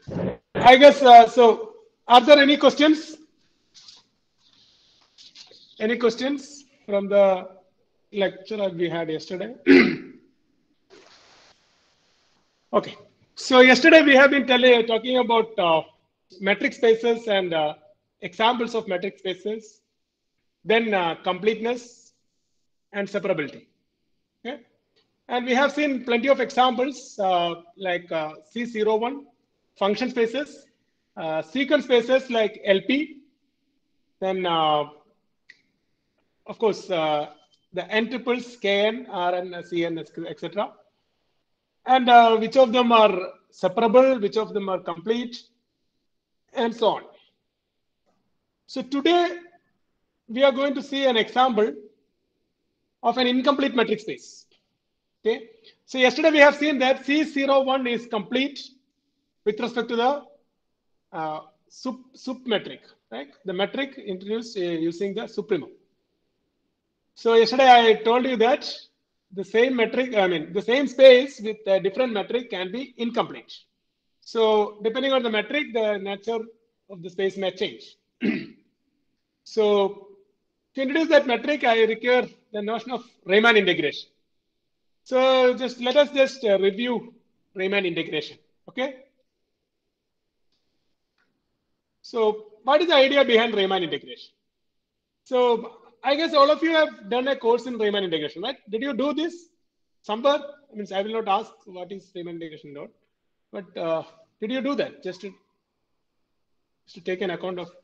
I guess so. Are there any questions? Any questions from the lecture we had yesterday? Okay. So yesterday we have been talking about metric spaces and examples of metric spaces, then completeness and separability. Okay. And we have seen plenty of examples like C01, function spaces, sequence spaces like LP, then of course the n tuples Kn, Rn, Cn, etc. And which of them are separable, which of them are complete, and so on. So today we are going to see an example of an incomplete metric space. Okay. So yesterday we have seen that C01 is complete with respect to the sup metric, right? The metric introduced using the supremum. So yesterday I told you that the same metric, the same space with a different metric can be incomplete. So depending on the metric, the nature of the space may change. So to introduce that metric, I require the notion of Riemann integration. So let us review Riemann integration. Okay. So what is the idea behind Riemann integration? So I guess all of you have done a course in Riemann integration, right? Did you do this somewhere? I will not ask what is Riemann integration node, but did you do that just to take an account of?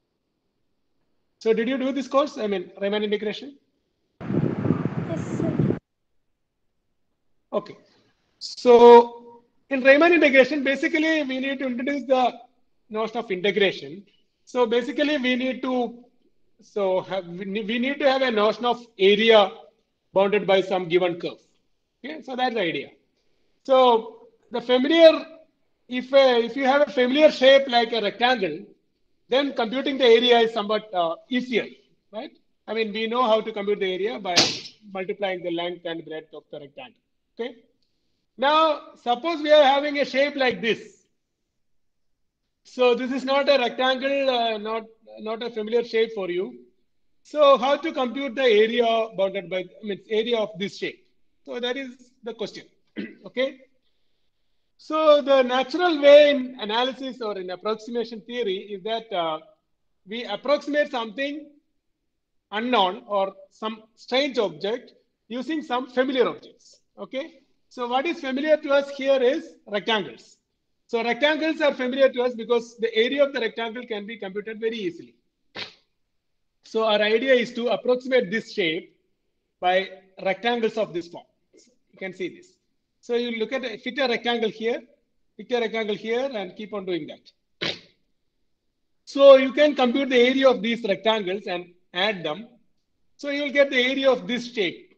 So did you do this course? Riemann integration. Yes, sir. Okay. So in Riemann integration, basically we need to introduce the notion of integration. So basically we need to we need to have a notion of area bounded by some given curve. Okay, so that's the idea. So the familiar, if you have a familiar shape like a rectangle, then computing the area is somewhat easier, right? We know how to compute the area by multiplying the length and breadth of the rectangle. Okay. Now, suppose we are having a shape like this. So this is not a rectangle, not a familiar shape for you. So how to compute the area bounded by, area of this shape? So that is the question. Okay. So the natural way in analysis or in approximation theory is that we approximate something unknown or some strange object using some familiar objects. Okay. So what is familiar to us here is rectangles. So rectangles are familiar to us because the area of the rectangle can be computed very easily. So our idea is to approximate this shape by rectangles of this form. You can see this. So you look at fit a rectangle here, and keep on doing that. So you can compute the area of these rectangles and add them. So you will get the area of this shape.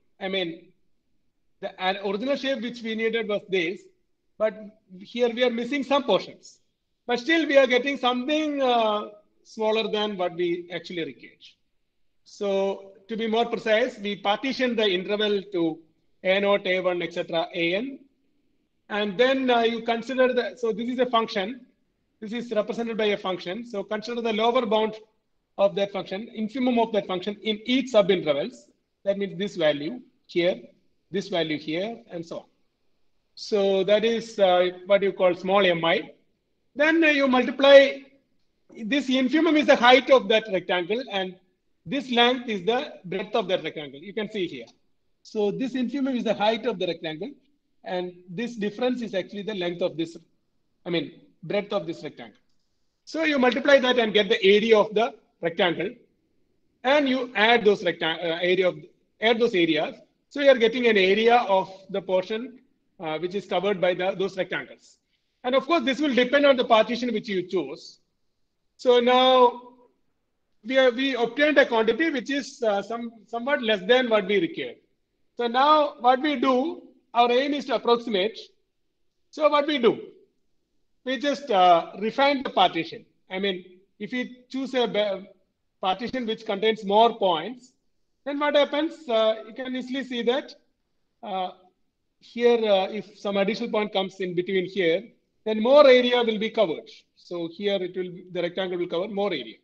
The original shape which we needed was this, but here we are missing some portions. But still we are getting something smaller than what we actually required. So to be more precise, we partition the interval to a0, a1, etc., an. And then you consider so this is a function. This is represented by a function. So consider the lower bound of that function, infimum of that function in each subintervals. That means this value here, this value here, and so on. So that is what you call small mi. Then you multiply, this infimum is the height of that rectangle, and this length is the breadth of that rectangle. You can see here. So this infimum is the height of the rectangle, and this difference is actually the length of this, breadth of this rectangle. So you multiply that and get the area of the rectangle, and you add those add those areas. So you are getting an area of the portion which is covered by those rectangles. And of course, this will depend on the partition which you choose. So now we obtained a quantity which is somewhat less than what we require. So now what we do, our aim is to approximate. So what we do, we just refine the partition. If we choose a partition which contains more points, then what happens? You can easily see that here, if some additional point comes in between here, then more area will be covered. So here it will be, the rectangle will cover more area.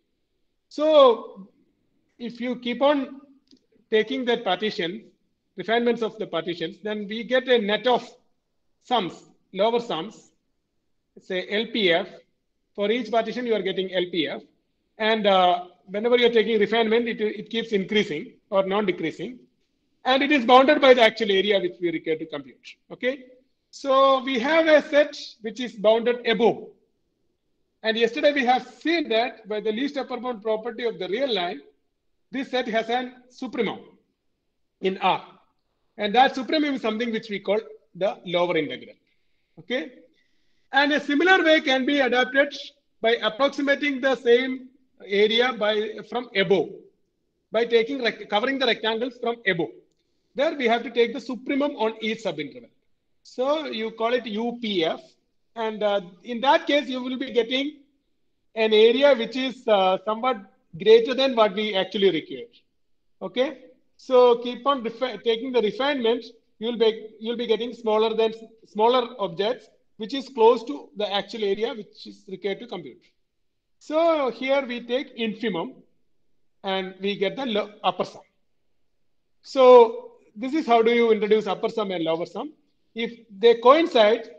So if you keep on taking that partition, refinements of the partitions, then we get a net of sums, lower sums, say LPF. For each partition, you are getting LPF. And whenever you're taking refinement, it keeps increasing or non-decreasing. And it is bounded by the actual area which we require to compute. Okay. So we have a set which is bounded above. And yesterday we have seen that by the least upper bound property of the real line, this set has an supremum in R. And that supremum is something which we call the lower integral. Okay. And a similar way can be adapted by approximating the same area from above, by taking covering the rectangles from above. There we have to take the supremum on each subinterval. So you call it UPF. And in that case, you will be getting an area which is somewhat greater than what we actually require. Okay. So keep on taking the refinement, you'll be getting smaller objects, which is close to the actual area which is required to compute. So here we take infimum and we get the upper sum. So this is how do you introduce upper sum and lower sum. If they coincide,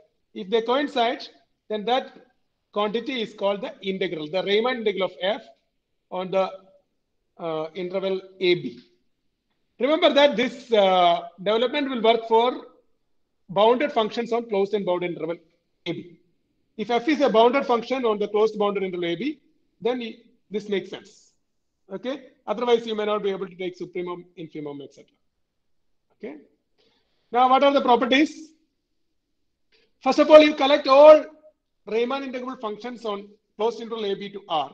then that quantity is called the integral, the Riemann integral of f on the interval AB. Remember that this development will work for bounded functions on closed and bounded interval AB. If f is a bounded function on the closed bounded interval AB, then this makes sense. Okay. Otherwise, you may not be able to take supremum, infimum, etc. Okay. Now, what are the properties? First of all, you collect all Riemann integral functions on closed interval AB to R.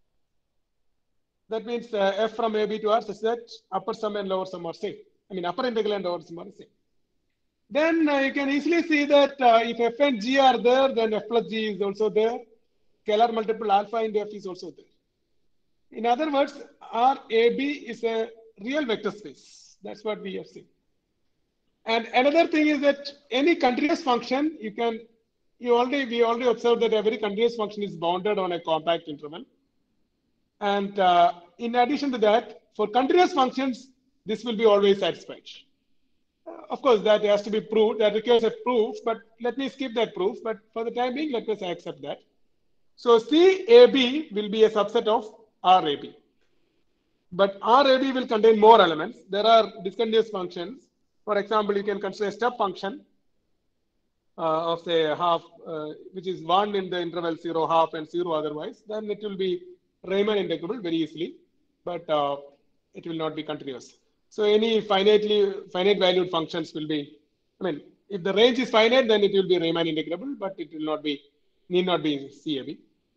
That means f from AB to R such that upper sum and lower sum are same. I mean, upper integral and lower sum are same. Then you can easily see that if f and g are there, then f plus g is also there. Scalar multiple alpha into f is also there. In other words, RAB is a real vector space. That's what we have seen. And another thing is that any continuous function, we already observed that every continuous function is bounded on a compact interval. And in addition to that, for continuous functions, this will be always satisfied. Of course, that has to be proved. That requires a proof, but let me skip that proof. But for the time being, let us accept that. So CAB will be a subset of RAB. But RAB will contain more elements. There are discontinuous functions. For example, you can consider a step function of say half, which is 1 in the interval 0, half, and 0 otherwise. Then it will be Riemann integrable very easily, but it will not be continuous. So any finite valued functions will be, I mean, if the range is finite, then it will be Riemann integrable, but it will not be, need not be CAB.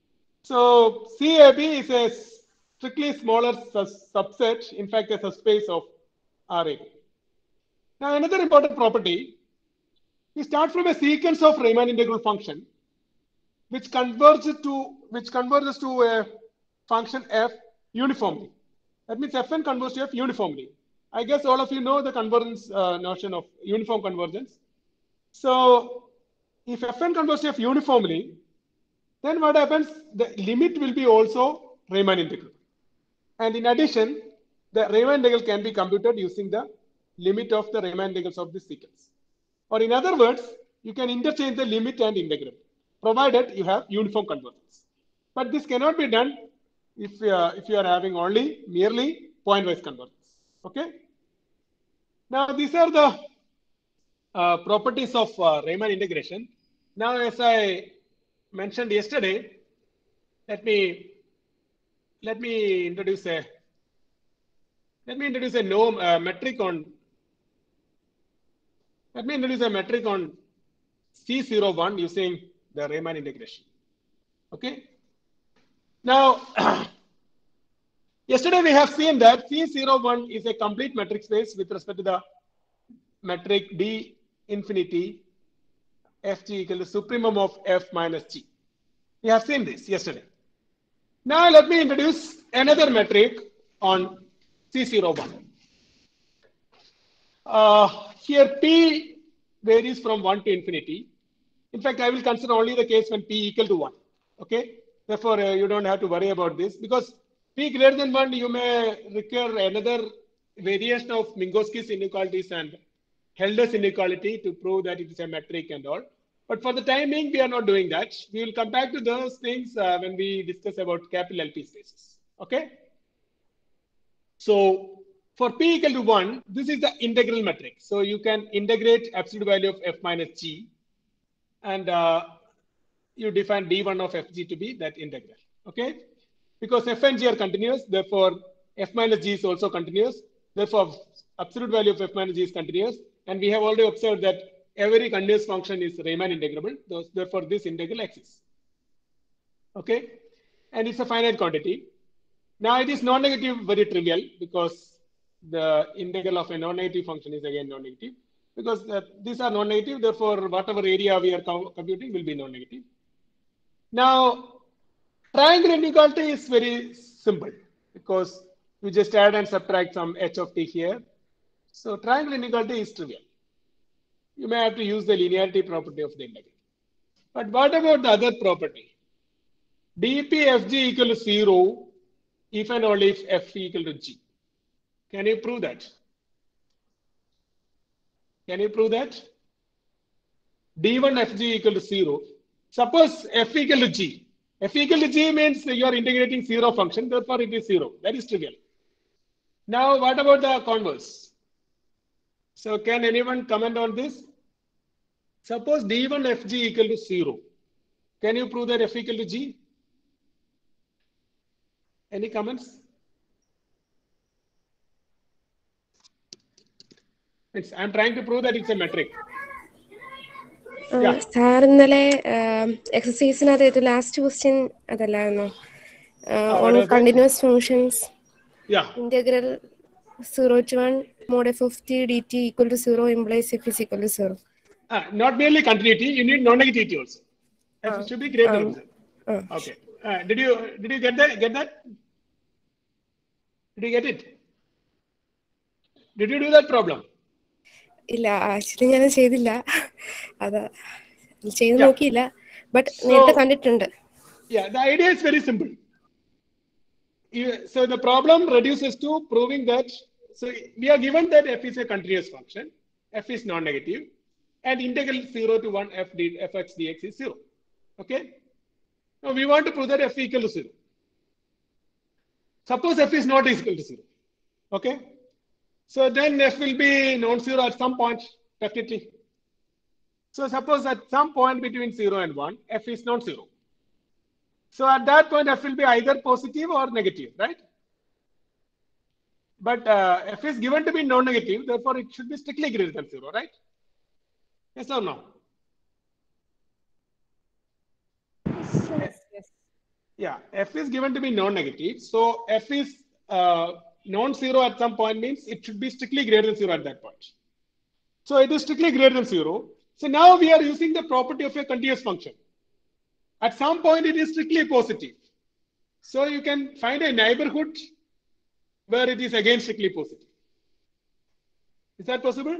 So CAB is a strictly smaller subset, in fact, a subspace of RAB. Now, another important property, we start from a sequence of Riemann integral function, which converges to a function f uniformly. That means fn converges to f uniformly. I guess all of you know the convergence notion of uniform convergence. So if fn converges to f uniformly, then what happens? The limit will be also Riemann integral. And in addition, the Riemann integral can be computed using the limit of the Riemann integrals of this sequence. Or in other words, you can interchange the limit and integral, provided you have uniform convergence. But this cannot be done if you are having merely point-wise convergence. Okay. Now these are the properties of Riemann integration. Now, as I mentioned yesterday, let me introduce a metric on. Let me introduce a metric on C01 using the Riemann integration. Okay. Now, yesterday we have seen that C01 is a complete metric space with respect to the metric D infinity Fg equal to supremum of F minus G. We have seen this yesterday. Now let me introduce another metric on C01. Here P varies from 1 to infinity. In fact, I will consider only the case when P equal to 1. Okay. Therefore, you don't have to worry about this because P greater than 1, you may require another variation of Minkowski's inequalities and Helder's inequality to prove that it is a metric and all. But for the time being, we are not doing that. We will come back to those things when we discuss about capital LP spaces. Okay. So for P equal to 1, this is the integral metric. So you can integrate absolute value of F minus G and you define D1 of Fg to be that integral. Okay. Because F and G are continuous, therefore F minus G is also continuous. Therefore, absolute value of F minus G is continuous. And we have already observed that every continuous function is Riemann integrable. Therefore, this integral exists. Okay. And it's a finite quantity. Now it is non-negative, very trivial because the integral of a non-negative function is again non-negative because these are non-negative. Therefore, whatever area we are computing will be non-negative. Now, triangle inequality is very simple because you just add and subtract some h of t here. So triangle inequality is trivial. You may have to use the linearity property of the integral. But what about the other property? dpfg equal to 0 if and only if f equal to g. Can you prove that? Can you prove that? d1 fg equal to 0. Suppose f equal to g. F equal to g means you are integrating 0 function, therefore it is 0. That is trivial. Now, what about the converse? So, can anyone comment on this? Suppose d1 fg equal to 0. Can you prove that f equal to g? Any comments? I'm trying to prove that it's a metric. Yeah. Sir ഇന്നലെ എക്സസൈസിനകത്ത് last question അതല്ലായിരുന്നോ on continuous functions integral 0 to 1 mod f of t dt equal to 0 implies f is equal to 0. Not merely continuity, you need non-negativity also. F should be greater than 0. Okay. Did you get that? Did you get it? Did you do that problem? ഇല്ല actually ഞാൻ ചെയ്തില്ല അത് ചെയ്ത് നോക്കിയില്ല but നേരത്തെ കണ്ടിട്ടുണ്ട്. Yeah, the idea is very simple. So the problem reduces to proving that, so we are given that f is a continuous function, f is non-negative, and integral 0 to 1 fx dx is 0. Okay. Now we want to prove that f equal to 0. Suppose f is not equal to 0. Okay. So then f will be non-zero at some point, definitely. So suppose at some point between 0 and 1, f is non-zero. So at that point, f will be either positive or negative, right? But f is given to be non-negative, therefore it should be strictly greater than 0, right? Yes or no? Yes. Yeah, f is given to be non-negative. So f is non-zero at some point means it should be strictly greater than 0 at that point. So it is strictly greater than 0. So now we are using the property of a continuous function. At some point it is strictly positive. So you can find a neighborhood where it is again strictly positive. Is that possible?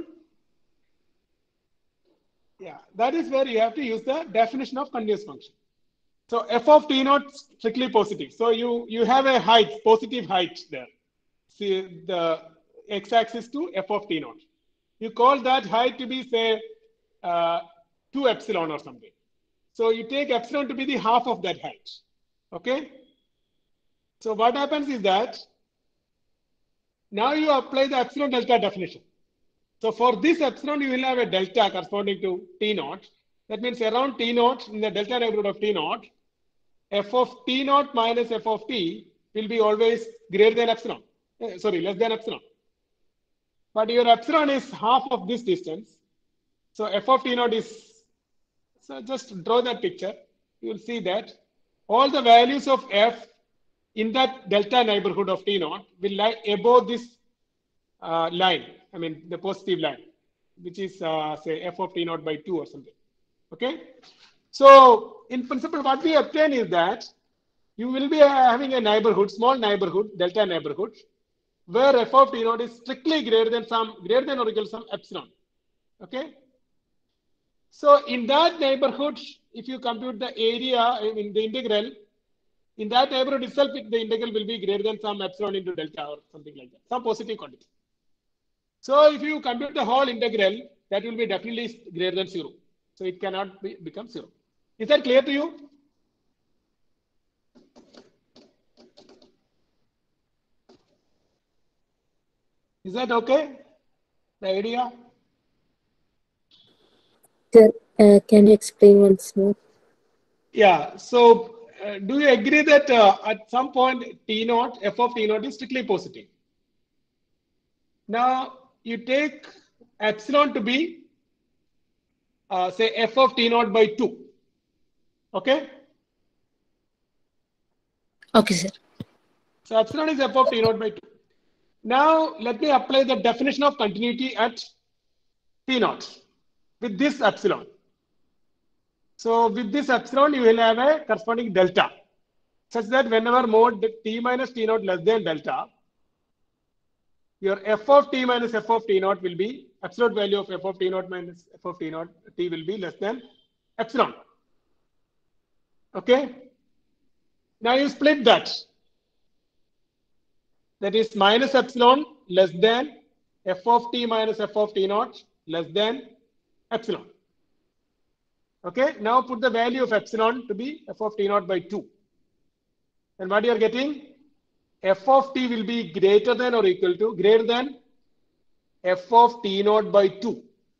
Yeah, that is where you have to use the definition of continuous function. So f of t naught strictly positive. So you have a height, positive height there. See the x-axis to f of t naught. You call that height to be say 2 epsilon or something. So you take epsilon to be the half of that height. Okay. So what happens is that now you apply the epsilon delta definition. So for this epsilon, you will have a delta corresponding to t naught. That means around t naught, in the delta neighborhood of t naught, f of t naught minus f of t will be always greater than epsilon. Sorry, less than epsilon. But your epsilon is half of this distance. So f of t naught is, so just draw that picture. You will see that all the values of f in that delta neighborhood of t naught will lie above this line. I mean, the positive line, which is say f of t naught by 2 or something. Okay. So in principle, what we obtain is that you will be having a neighborhood, small neighborhood, delta neighborhood, where f of t naught is strictly greater than or equal to some epsilon. Okay. So in that neighborhood, if you compute the area in the integral, in that neighborhood itself, the integral will be greater than some epsilon into delta or something like that, some positive quantity. So if you compute the whole integral, that will be definitely greater than 0. So it cannot become 0. Is that clear to you? Is that okay? The idea? Sir, can you explain once more? Yeah. So do you agree that at some point T naught, f of T naught is strictly positive? Now you take epsilon to be say f of T naught by 2. Okay? Okay, sir. So epsilon is f of T naught by 2. Now let me apply the definition of continuity at T naught with this epsilon. So with this epsilon, you will have a corresponding delta, such that whenever mod T minus T naught less than delta, your f of T minus f of T naught will be absolute value of f of T naught minus f of T naught, T will be less than epsilon. Okay? Now you split that. That is minus epsilon less than f of T minus f of T naught less than epsilon. Okay? Now put the value of epsilon to be f of T naught by 2. And what you are getting? F of T will be greater than or equal to greater than f of T naught by 2.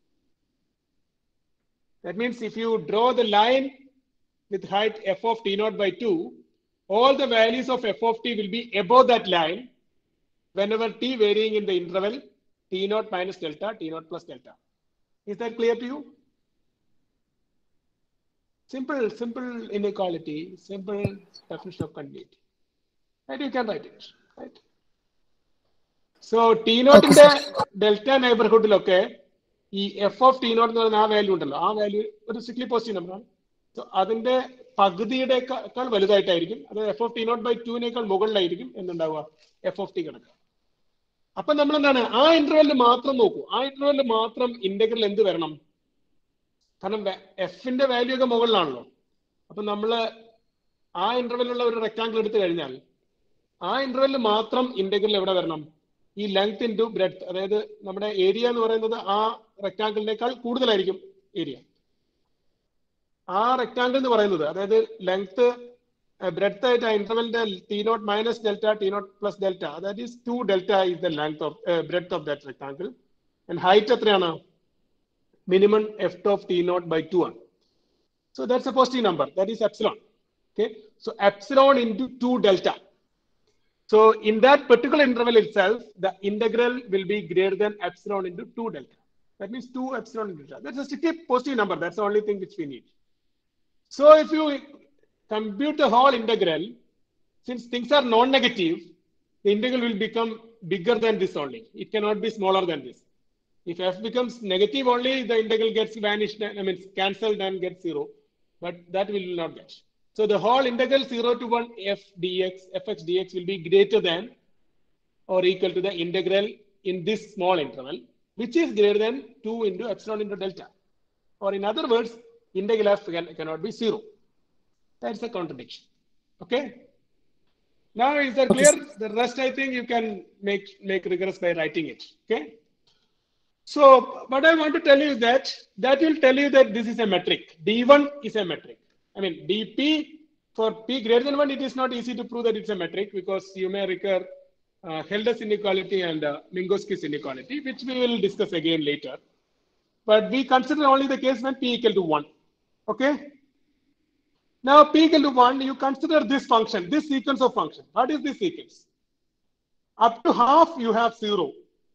That means if you draw the line with height f of T naught by 2, all the values of f of T will be above that line whenever T varying in the interval T naught minus delta, T naught plus delta. Is that clear to you? Simple inequality, simple definition of continuity. And you can write it, right? So T naught in the delta neighborhood, okay, f of T naught value is strictly positive number. So അതിന്റെ പകുതിയുടെക്കാൾ വലുതായിട്ടായിരിക്കും, അത് f of T naught by 2 മുകളിലായിരിക്കും എന്നുണ്ടാവുക f of T കിടക്കുക. അപ്പൊ നമ്മൾ എന്താണ് ആ ഇന്റർവെല്ലിൽ മാത്രം നോക്കൂ, ആ ഇന്റർവെല്ലിൽ മാത്രം ഇന്റഗ്രൽ എന്ത് വരണം? കാരണം എഫിന്റെ വാല്യൂ ഒക്കെ മുകളിലാണല്ലോ. അപ്പൊ നമ്മള് ആ ഇന്റർവെല്ലുള്ള ഒരു റെക്ടാങ്കിൾ എടുത്തു കഴിഞ്ഞാൽ ആ ഇന്റർവെല്ലിൽ മാത്രം ഇന്റഗ്രൽ എവിടെ വരണം? ഈ ലെങ്ത് ഇൻറ്റു ബ്രെഡ്ത്ത്, അതായത് നമ്മുടെ ഏരിയ എന്ന് പറയുന്നത് ആ റെക്ടാങ്കിളിനേക്കാൾ കൂടുതലായിരിക്കും ഏരിയ. ആ റെക്ടാങ്കിൾ എന്ന് പറയുന്നത് അതായത് ലെങ്ത് ബ്രെഡ്ത്ത് ആയിട്ട് ആ ഇന്റർവെലിന്റെ T naught minus delta T naught plus delta, that is 2 delta is the length of breadth of that rectangle. And height എത്രയാണ്? Minimum F of T naught by 2 ആണ്. So that's a positive number, that is epsilon. Okay, so epsilon into 2 delta. So in that particular interval itself, the integral will be greater than epsilon into 2 delta. That means 2 epsilon into delta. That's a strictly positive number. That's the only thing which we need. So if you compute the whole integral, since things are non-negative, the integral will become bigger than this only. It cannot be smaller than this. If f becomes negative only, the integral gets vanished, I mean cancelled and gets 0. But that will not get. So the whole integral 0 to 1 f dx, fx dx will be greater than or equal to the integral in this small interval, which is greater than 2 into epsilon into delta. Or in other words, integral f cannot be 0. That's a contradiction. Okay. Now is that clear? The rest I think you can make rigorous by writing it. Okay. So what I want to tell you is that will tell you that this is a metric. D1 is a metric. I mean, dp for p greater than 1, it is not easy to prove that it's a metric because you may recur Helder's inequality and Minkowski's inequality, which we will discuss again later. But we consider only the case when p equal to 1. Okay. Now p equal to 1, you consider this function, this sequence of function. What is this sequence? Up to half you have 0.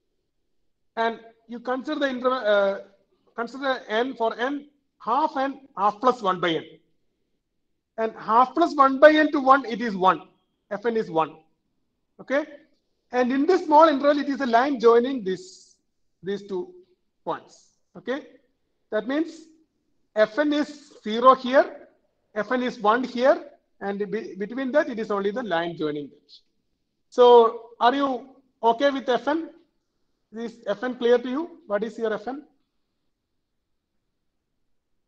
And you consider the interval, consider n for n, half and half plus 1 by n. And half plus 1 by n to 1, it is 1. Fn is 1. Okay. And in this small interval, it is a line joining these 2 points. Okay. That means Fn is 0 here, Fn is 1 here, and between that, it is only the line joining that. So, are you okay with Fn? Is Fn clear to you? What is your Fn?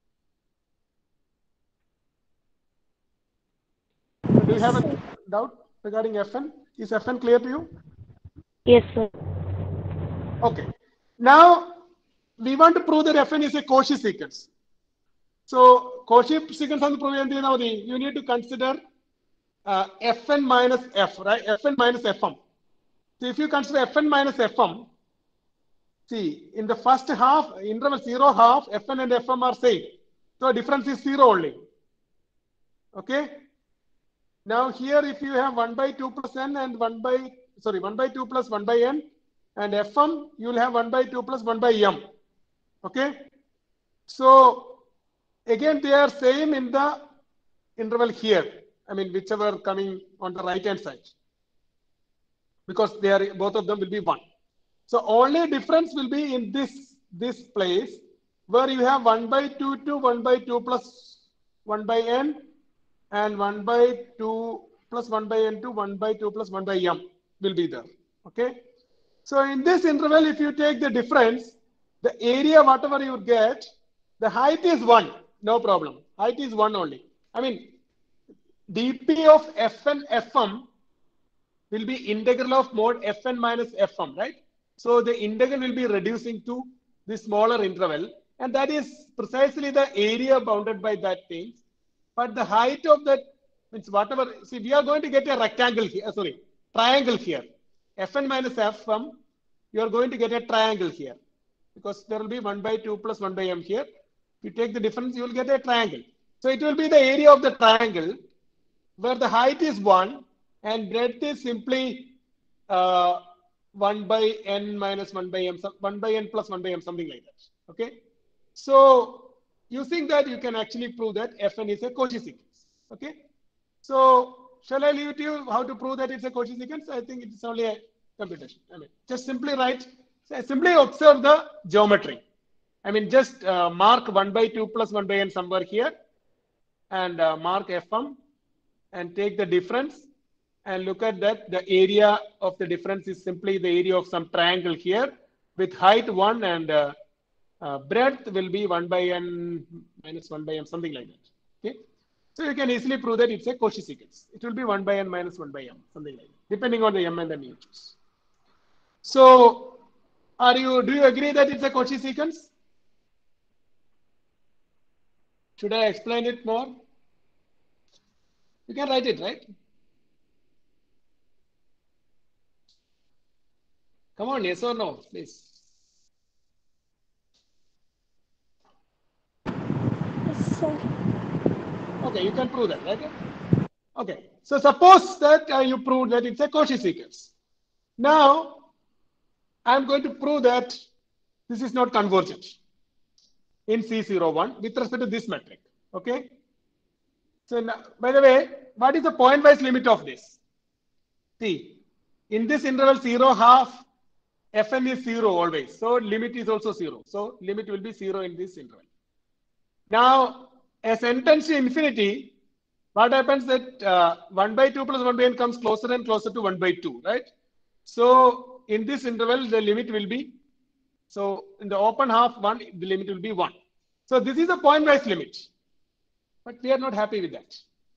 So do you have a doubt regarding Fn? Is Fn clear to you? Yes, sir. Okay. Now we want to prove that Fn is a Cauchy sequence. So Cauchy sequence on the you need to consider Fn minus F, right? Fn minus Fm. So if you consider Fn minus Fm, see in the first half, interval 0 half, Fn and Fm are same. So difference is 0 only. Okay. Now here if you have 1 by 2 plus n and 1 by 2 plus 1 by n and Fm, you will have 1 by 2 plus 1 by m. Okay. So again they are same in the interval here. I mean whichever coming on the right hand side. Because they are both of them will be 1. So only difference will be in this place where you have 1 by 2 to 1 by 2 plus 1 by n and 1 by 2 plus 1 by n to 1 by 2 plus 1 by m will be there. Okay. So in this interval, if you take the difference, the area whatever you get, the height is 1, no problem. Height is 1 only. I mean, dp of Fn Fm will be integral of mod Fn minus Fm, right? So the integral will be reducing to the smaller interval, and that is precisely the area bounded by that thing. But the height of that means whatever. See, we are going to get a rectangle here. Triangle here. Fn minus Fm, you are going to get a triangle here because there will be 1 by 2 plus 1 by m here. If you take the difference, you will get a triangle. So it will be the area of the triangle where the height is 1 and breadth is simply 1 by n minus 1 by m, 1 by n plus 1 by m, something like that. Okay. So using that, you can actually prove that Fn is a Cauchy sequence. Okay. So shall I leave it to you how to prove that it's a Cauchy sequence? I think it's only a computation. I mean, just simply write, simply observe the geometry. I mean, just mark 1 by 2 plus 1 by n somewhere here and mark Fm and take the difference and look at that. The area of the difference is simply the area of some triangle here with height 1 and breadth will be 1 by n minus 1 by m, something like that. Okay. So you can easily prove that it's a Cauchy sequence. It will be 1 by n minus 1 by m, something like that, depending on the m and n you choose. So do you agree that it's a Cauchy sequence? Should I explain it more? You can write it, right? Come on, yes or no, please. Yes, sir. Okay, you can prove that, right? Okay, so suppose that you prove that it's a Cauchy sequence. Now, I'm going to prove that this is not convergent in C01 with respect to this metric. Okay. So now, by the way, what is the point-wise limit of this? See, in this interval 0 half, Fn is 0 always. So limit is also 0. So limit will be 0 in this interval. Now, as n tends to infinity, what happens that 1 by 2 plus 1 by n comes closer and closer to 1 by 2, right? So in this interval, the limit will be, so in the open half 1, the limit will be 1. So this is a point-wise limit, but we are not happy with that.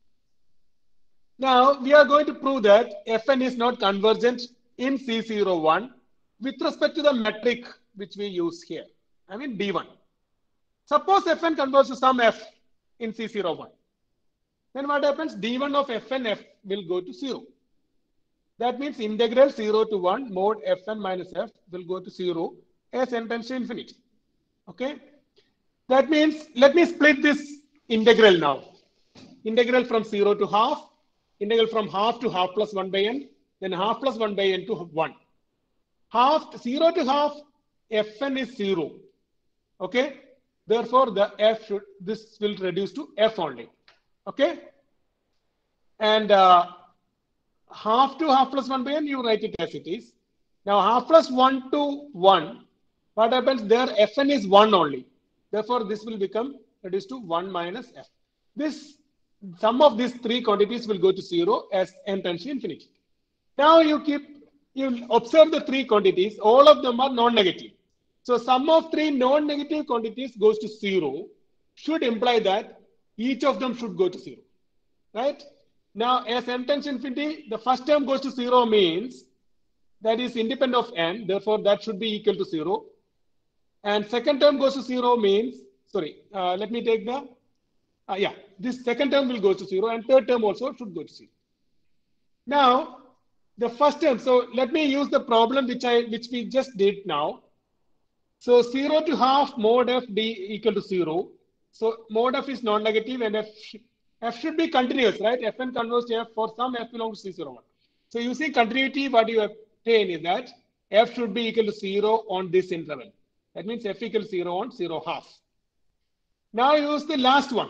Now we are going to prove that Fn is not convergent in C01 with respect to the metric which we use here. I mean D1. Suppose Fn converges to some f in C01. Then what happens? D1 of Fn f will go to 0. That means integral 0 to 1 mod Fn minus f will go to 0 as n tends to infinity. Okay. That means let me split this integral now. Integral from 0 to half, integral from half to half plus 1 by n, then half plus 1 by n to 1. Half 0 to half, Fn is 0. Okay. Therefore, the f should, this will reduce to f only. Okay. And half to half plus 1 by n, you write it as it is. Now half plus 1 to 1, what happens there? Fn is 1 only. Therefore, this will become reduced to 1 minus f. This sum of these three quantities will go to 0 as n tends to infinity. Now you observe the three quantities, all of them are non-negative. So sum of three non-negative quantities goes to 0, should imply that each of them should go to 0. Right? Now, as n tends to infinity, the first term goes to 0 means that is independent of n. Therefore, that should be equal to 0. And second term goes to 0 means, sorry, let me take the, this second term will go to 0 and third term also should go to 0. Now, the first term, so let me use the problem which we just did now. So 0 to half mod f d equal to 0. So mod f is non-negative and f should be continuous, right? Fn converges to f for some f belongs to C01. So using continuity, what you obtain is that f should be equal to 0 on this interval. That means f equals 0 on 0 half. Now use the last one.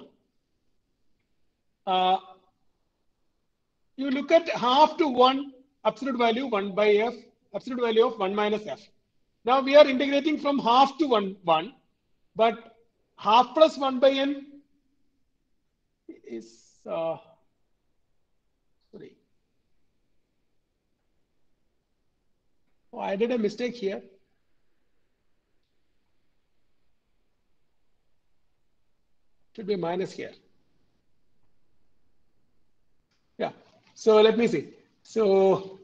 You look at half to 1, absolute value 1 by f, absolute value of 1 minus f. Now we are integrating from half to 1, but half plus 1 by n is, sorry. Oh, I did a mistake here. Should be minus here. Yeah. So let me see. So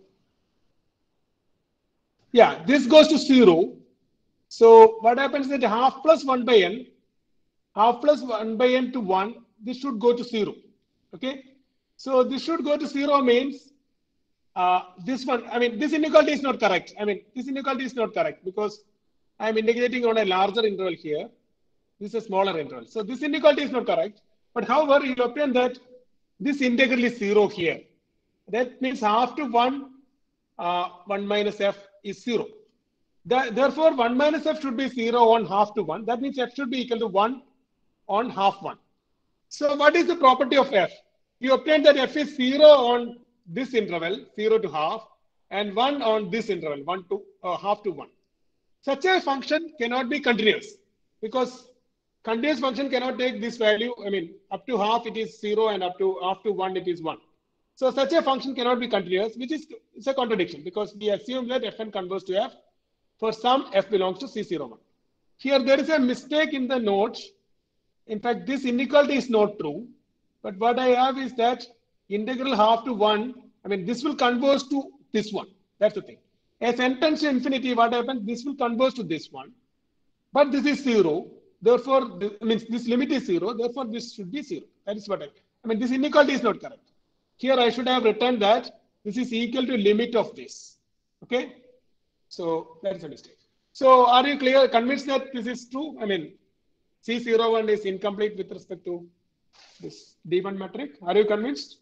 yeah, this goes to 0. So what happens is that half plus 1 by n, half plus 1 by n to 1, this should go to 0. Okay. So this should go to 0 means this one, I mean, this inequality is not correct. I mean, this inequality is not correct because I'm integrating on a larger interval here. This is a smaller interval. So this inequality is not correct. But however, you obtain that this integral is 0 here. That means half to 1, 1 minus f is 0. Therefore, 1 minus f should be 0 on half to 1. That means f should be equal to 1 on half 1. So what is the property of f? You obtain that f is 0 on this interval, 0 to half, and 1 on this interval, 1 to half to 1. Such a function cannot be continuous because continuous function cannot take this value. I mean, up to half it is 0 and up to 1 it is 1. So such a function cannot be continuous, which is it's a contradiction because we assume that fn converges to f for some f belongs to C01. Here there is a mistake in the note. In fact, this inequality is not true. But what I have is that integral half to 1, I mean, this will converge to this one. That's the thing. As n tends to infinity, what happens? This will converge to this one. But this is 0. Therefore, this limit is 0. Therefore, this should be 0. That is what I mean, this inequality is not correct. Here, I should have written that this is equal to limit of this. Okay? So, that is a mistake. So, are you clear, convinced that this is true? I mean, C01 is incomplete with respect to this D1 metric. Are you convinced?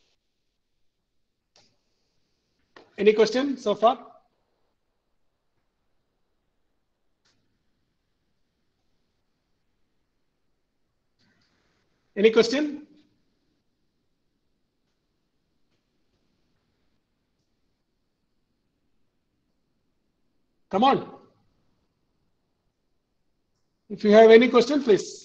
Any question so far? Any question? Come on. If you have any question, please.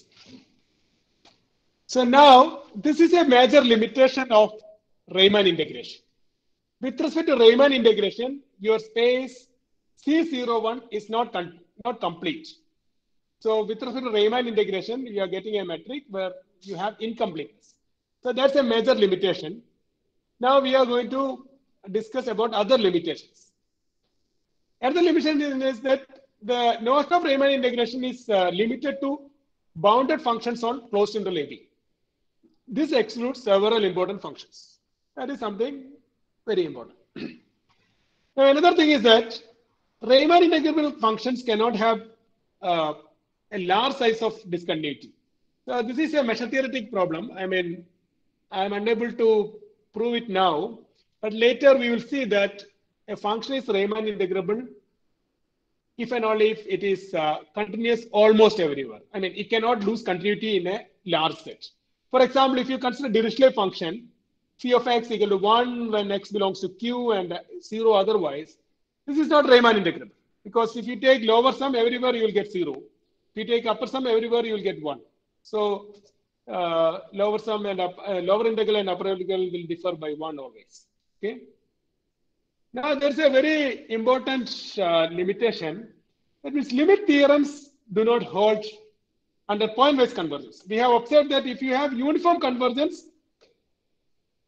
So now, this is a major limitation of Riemann integration. With respect to Riemann integration, your space C01 is not complete. So with respect to Riemann integration, you are getting a metric where you have incompleteness. So that's a major limitation. Now we are going to discuss about other limitations. Another limitation is that the notion of Riemann integration is limited to bounded functions on closed interval AB. This excludes several important functions. That is something very important. Now, another thing is that Riemann integrable functions cannot have a large size of discontinuity. So this is a measure theoretic problem. I mean, I'm unable to prove it now, but later we will see that a function is Riemann integrable if and only if it is continuous almost everywhere. I mean, it cannot lose continuity in a large set. For example, if you consider Dirichlet function, phi of x equal to 1 when x belongs to q and 0 otherwise, this is not Riemann integrable. Because if you take lower sum everywhere, you will get 0. If you take upper sum everywhere, you will get 1. So lower sum and lower integral and upper integral will differ by 1 always. Okay. Now there's a very important limitation. That means limit theorems do not hold under point-wise convergence. We have observed that if you have uniform convergence,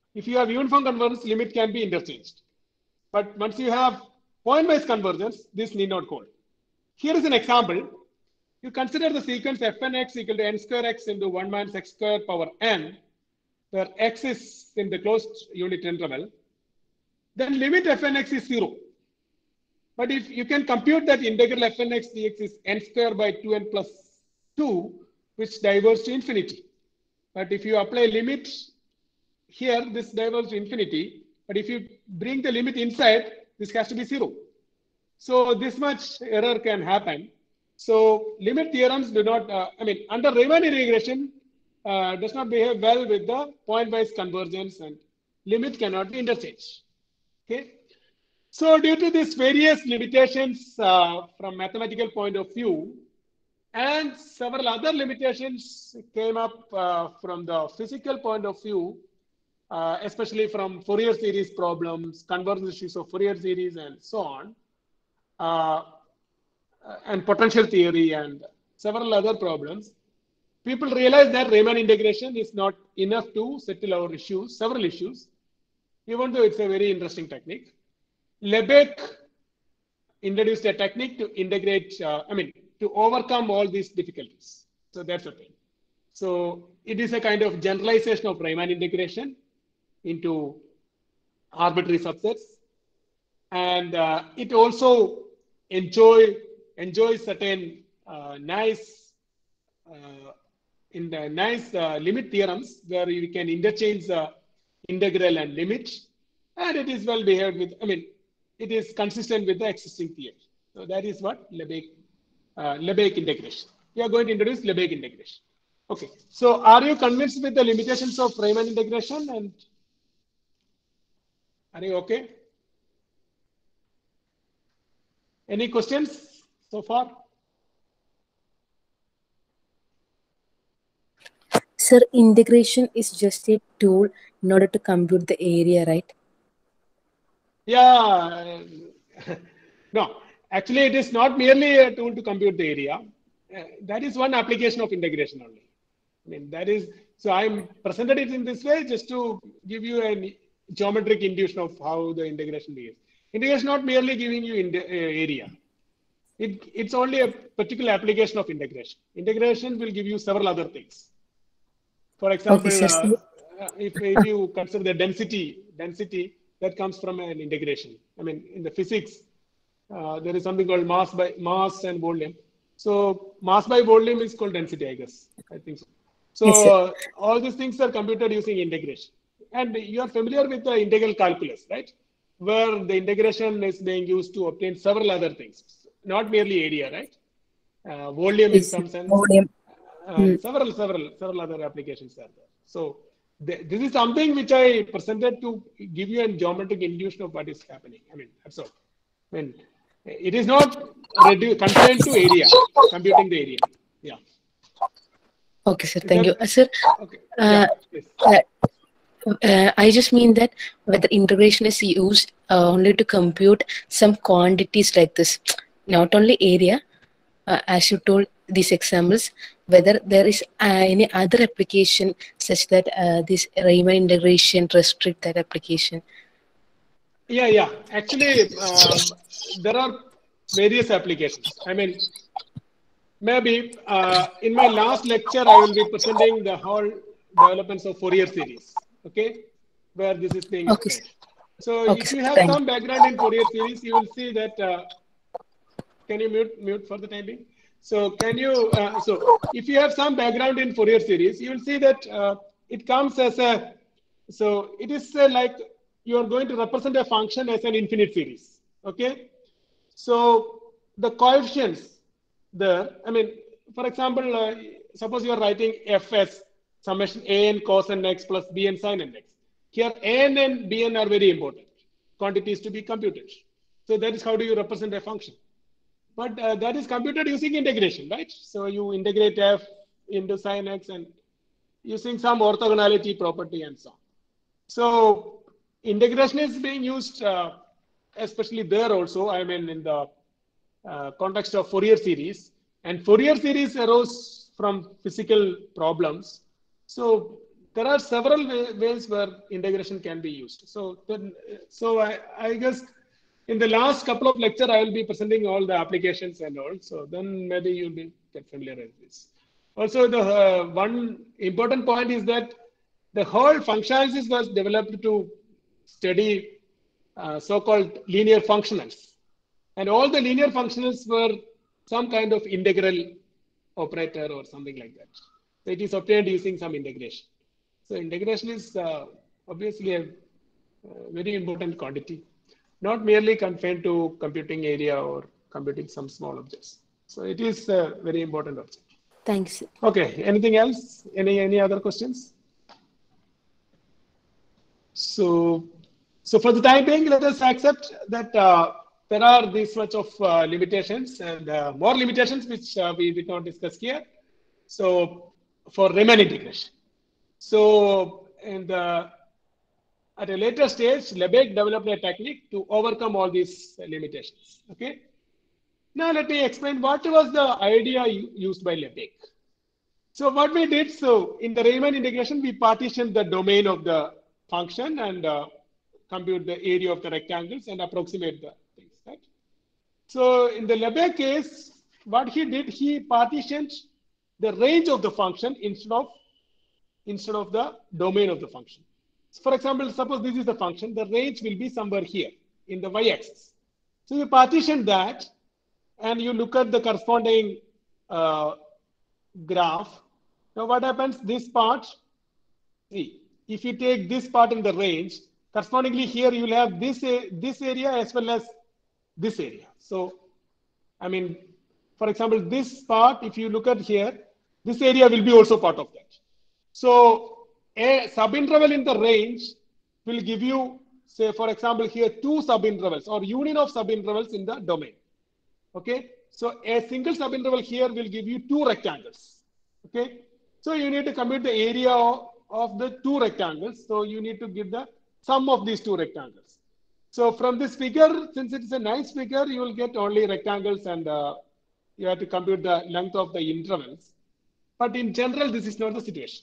If you have uniform convergence, limit can be interchanged. But once you have point-wise convergence, this need not hold. Here is an example. You consider the sequence fnx equal to n square x into 1 minus x square power n, where x is in the closed unit interval. Then limit fnx is 0. But if you can compute that integral fnx dx is n square by 2n plus 2, which diverges to infinity. But if you apply limit here, this diverges to infinity. But if you bring the limit inside, this has to be 0. So this much error can happen. So limit theorems do not, under Riemann integration, does not behave well with the point-wise convergence, and limit cannot be interchanged. Okay. So due to these various limitations from mathematical point of view, and several other limitations came up from the physical point of view, especially from Fourier series problems, convergence issues of Fourier series, and so on, and potential theory and several other problems. People realize that Riemann integration is not enough to settle our issues, several issues, even though it's a very interesting technique. Lebesgue introduced a technique to integrate, to overcome all these difficulties. So that's the thing. So it is a kind of generalization of Riemann integration into arbitrary subsets. And it also enjoys certain nice limit theorems where you can interchange the integral and limit, and it is well behaved with, it is consistent with the existing theory. So that is what Lebesgue integration. We are going to introduce Lebesgue integration. Okay, so are you convinced with the limitations of Riemann integration, and are you okay? Any questions so far? Sir, integration is just a tool in order to compute the area, right? Yeah. No, actually, it is not merely a tool to compute the area. That is one application of integration only. That is, so I'm presented it in this way just to give you a geometric intuition of how the integration behaves. Integration not merely giving you area. It's only a particular application of integration. Integration will give you several other things. For example, Okay, if you consider the density that comes from an integration. In the physics, there is something called mass and volume. So mass by volume is called density, I guess. I think so. So yes, all these things are computed using integration. And you are familiar with the integral calculus, right? Where the integration is being used to obtain several other things, not merely area, right? Volume in some sense. Volume. Several other applications are there. So this is something which I presented to give you a geometric intuition of what is happening. That's all. It is not confined to area, computing the area. Yeah. Okay, sir. Thank you, sir. Okay. I just mean that whether integration is used only to compute some quantities like this, not only area, as you told these examples, whether there is any other application such that this Riemann integration restrict that application. Yeah. Actually, there are various applications. Maybe in my last lecture, I will be presenting the whole developments of Fourier series. Okay, where this is being explained. So if you have some background in Fourier series, you will see that. Can you mute for the time being? So can you? So if you have some background in Fourier series, you will see that it comes as a. So it is like you are going to represent a function as an infinite series. Okay. So the coefficients there. For example, suppose you are writing f as summation an cos nx plus bn sin nx. Here, an and bn are very important quantities to be computed. So that is how do you represent a function. But that is computed using integration, right? So you integrate f into sin x and using some orthogonality property and so on. So integration is being used, especially there also, in the context of Fourier series. And Fourier series arose from physical problems. So there are several ways where integration can be used. So I guess in the last couple of lectures, I will be presenting all the applications and all. So then maybe you'll be get familiar with this. Also, the one important point is that the whole functionalities was developed to study so-called linear functionals. And all the linear functionals were some kind of integral operator or something like that. So it is obtained using some integration. So integration is obviously a very important quantity, not merely confined to computing area or computing some small objects. So it is a very important object. Thanks. Okay, anything else? Any other questions? So for the time being, let us accept that there are this much of limitations and more limitations which we did not discuss here. So for Riemann integration. So at a later stage, Lebesgue developed a technique to overcome all these limitations. Okay. Now let me explain what was the idea used by Lebesgue. So what we did, so in the Riemann integration, we partitioned the domain of the function and compute the area of the rectangles and approximate the things, right? So in the Lebesgue case, what he did, he partitioned the range of the function instead of the domain of the function. So for example, suppose this is the function, the range will be somewhere here in the y-axis. So you partition that and you look at the corresponding graph. Now what happens, this part, see, if you take this part in the range, correspondingly here you will have this area as well as this area. So, I mean, for example, this part, if you look at here, this area will be also part of that. So a subinterval in the range will give you, say, for example, here 2 subintervals or union of subintervals in the domain. Okay. So a single subinterval here will give you 2 rectangles. Okay. So you need to compute the area of the 2 rectangles. So you need to give the sum of these 2 rectangles. So from this figure, since it's a nice figure, you will get only rectangles and you have to compute the length of the intervals. But in general, this is not the situation.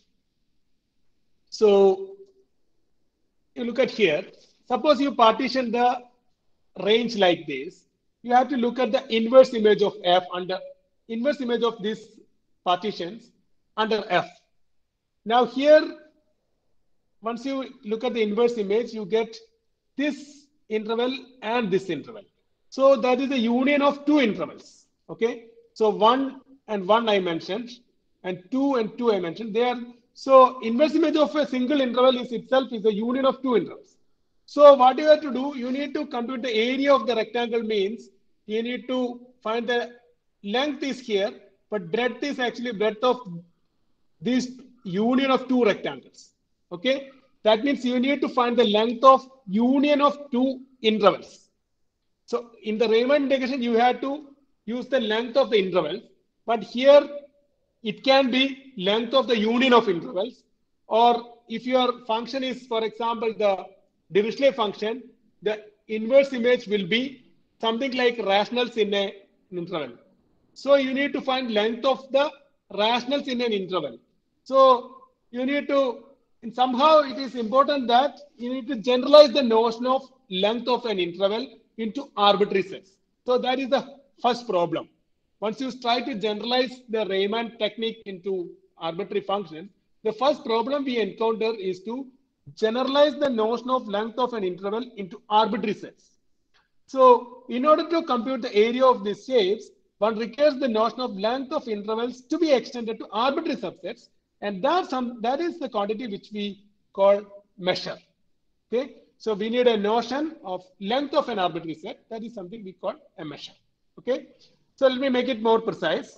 So you look at here, suppose you partition the range like this, you have to look at the inverse image of F under inverse image of these partitions under F. Now here, once you look at the inverse image, you get this interval and this interval. So that is the union of 2 intervals. Okay. So 1 and 1 I mentioned, and 2 and 2 I mentioned. They are so inverse image of a single interval is itself is the union of 2 intervals. So what you have to do, you need to compute the area of the rectangle, means you need to find the length is here, but breadth is actually breadth of this union of 2 rectangles. Okay. That means you need to find the length of union of 2 intervals. So in the Riemann integration, you have to use the length of the intervals, but here it can be length of the union of intervals, or if your function is, for example, the Dirichlet function, the inverse image will be something like rationals in an interval. So you need to find length of the rationals in an interval. So you need to, and somehow it is important that you need to generalize the notion of length of an interval into arbitrary sets. So that is the first problem. Once you try to generalize the Riemann technique into arbitrary functions, the first problem we encounter is to generalize the notion of length of an interval into arbitrary sets. So in order to compute the area of these shapes, one requires the notion of length of intervals to be extended to arbitrary subsets, and that is the quantity which we call measure. Okay, so we need a notion of length of an arbitrary set. That is something we call a measure. Okay, so let me make it more precise.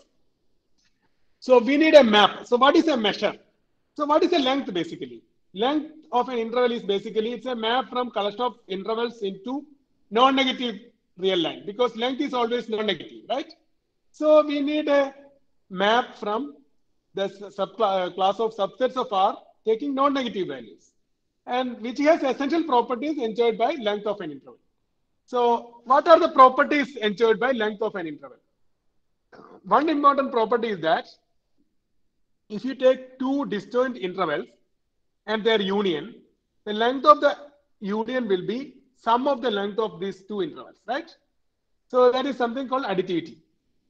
So we need a map. So what is a measure? So what is a length basically? Length of an interval is basically, it's a map from collection of intervals into non-negative real line, because length is always non-negative, right? So we need a map from the class of subsets of R taking non-negative values, and which has essential properties enjoyed by length of an interval. So what are the properties enjoyed by length of an interval? One important property is that if you take 2 disjoint intervals, and their union, the length of the union will be sum of the length of these two intervals, right? So that is something called additivity.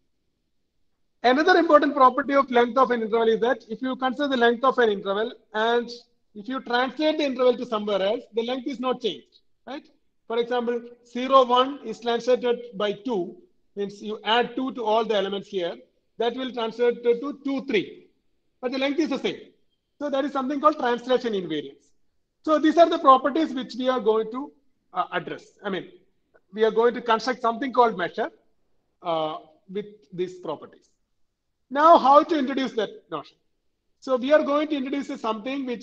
Another important property of length of an interval is that if you consider the length of an interval and if you translate the interval to somewhere else, the length is not changed, right? For example, 0, 1 is translated by 2, means you add 2 to all the elements here, that will translate to 2, 3. But the length is the same. So that is something called translation invariance. So these are the properties which we are going to address. I mean, we are going to construct something called measure with these properties. Now, how to introduce that notion? So we are going to introduce something which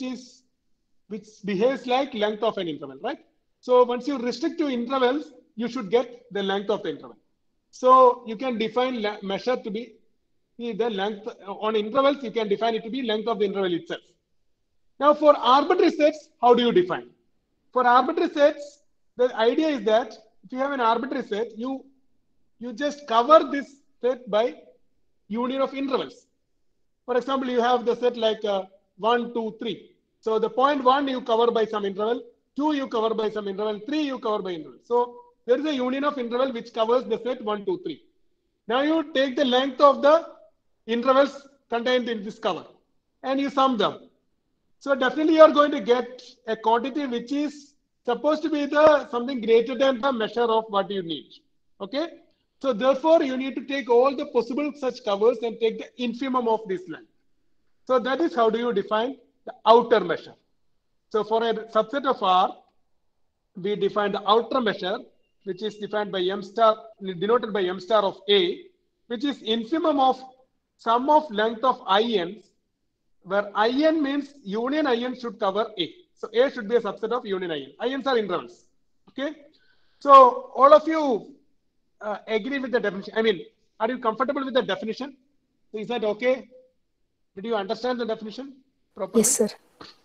behaves like length of an interval, right? So once you restrict to intervals, you should get the length of the interval. So you can define measure to be the length on intervals. You can define it to be length of the interval itself. Now, for arbitrary sets, how do you define? For arbitrary sets, the idea is that if you have an arbitrary set, you just cover this set by union of intervals. For example, you have the set like 1, 2, 3. So the point 1 you cover by some interval, 2 you cover by some interval, 3 you cover by interval. So there is a union of interval which covers the set 1, 2, 3. Now you take the length of the intervals contained in this cover and you sum them. So definitely you are going to get a quantity which is supposed to be something greater than the measure of what you need. Okay. So therefore, you need to take all the possible such covers and take the infimum of this length. So that is how do you define the outer measure. So for a subset of R, we define the outer measure, which is defined by m star, denoted by m star of A, which is infimum of sum of length of INs, where IN means union IN should cover A. So A should be a subset of union IN. INs are intervals. Okay. So all of you agree with the definition? I mean, are you comfortable with the definition? So is that okay? Did you understand the definition properly? Yes, sir.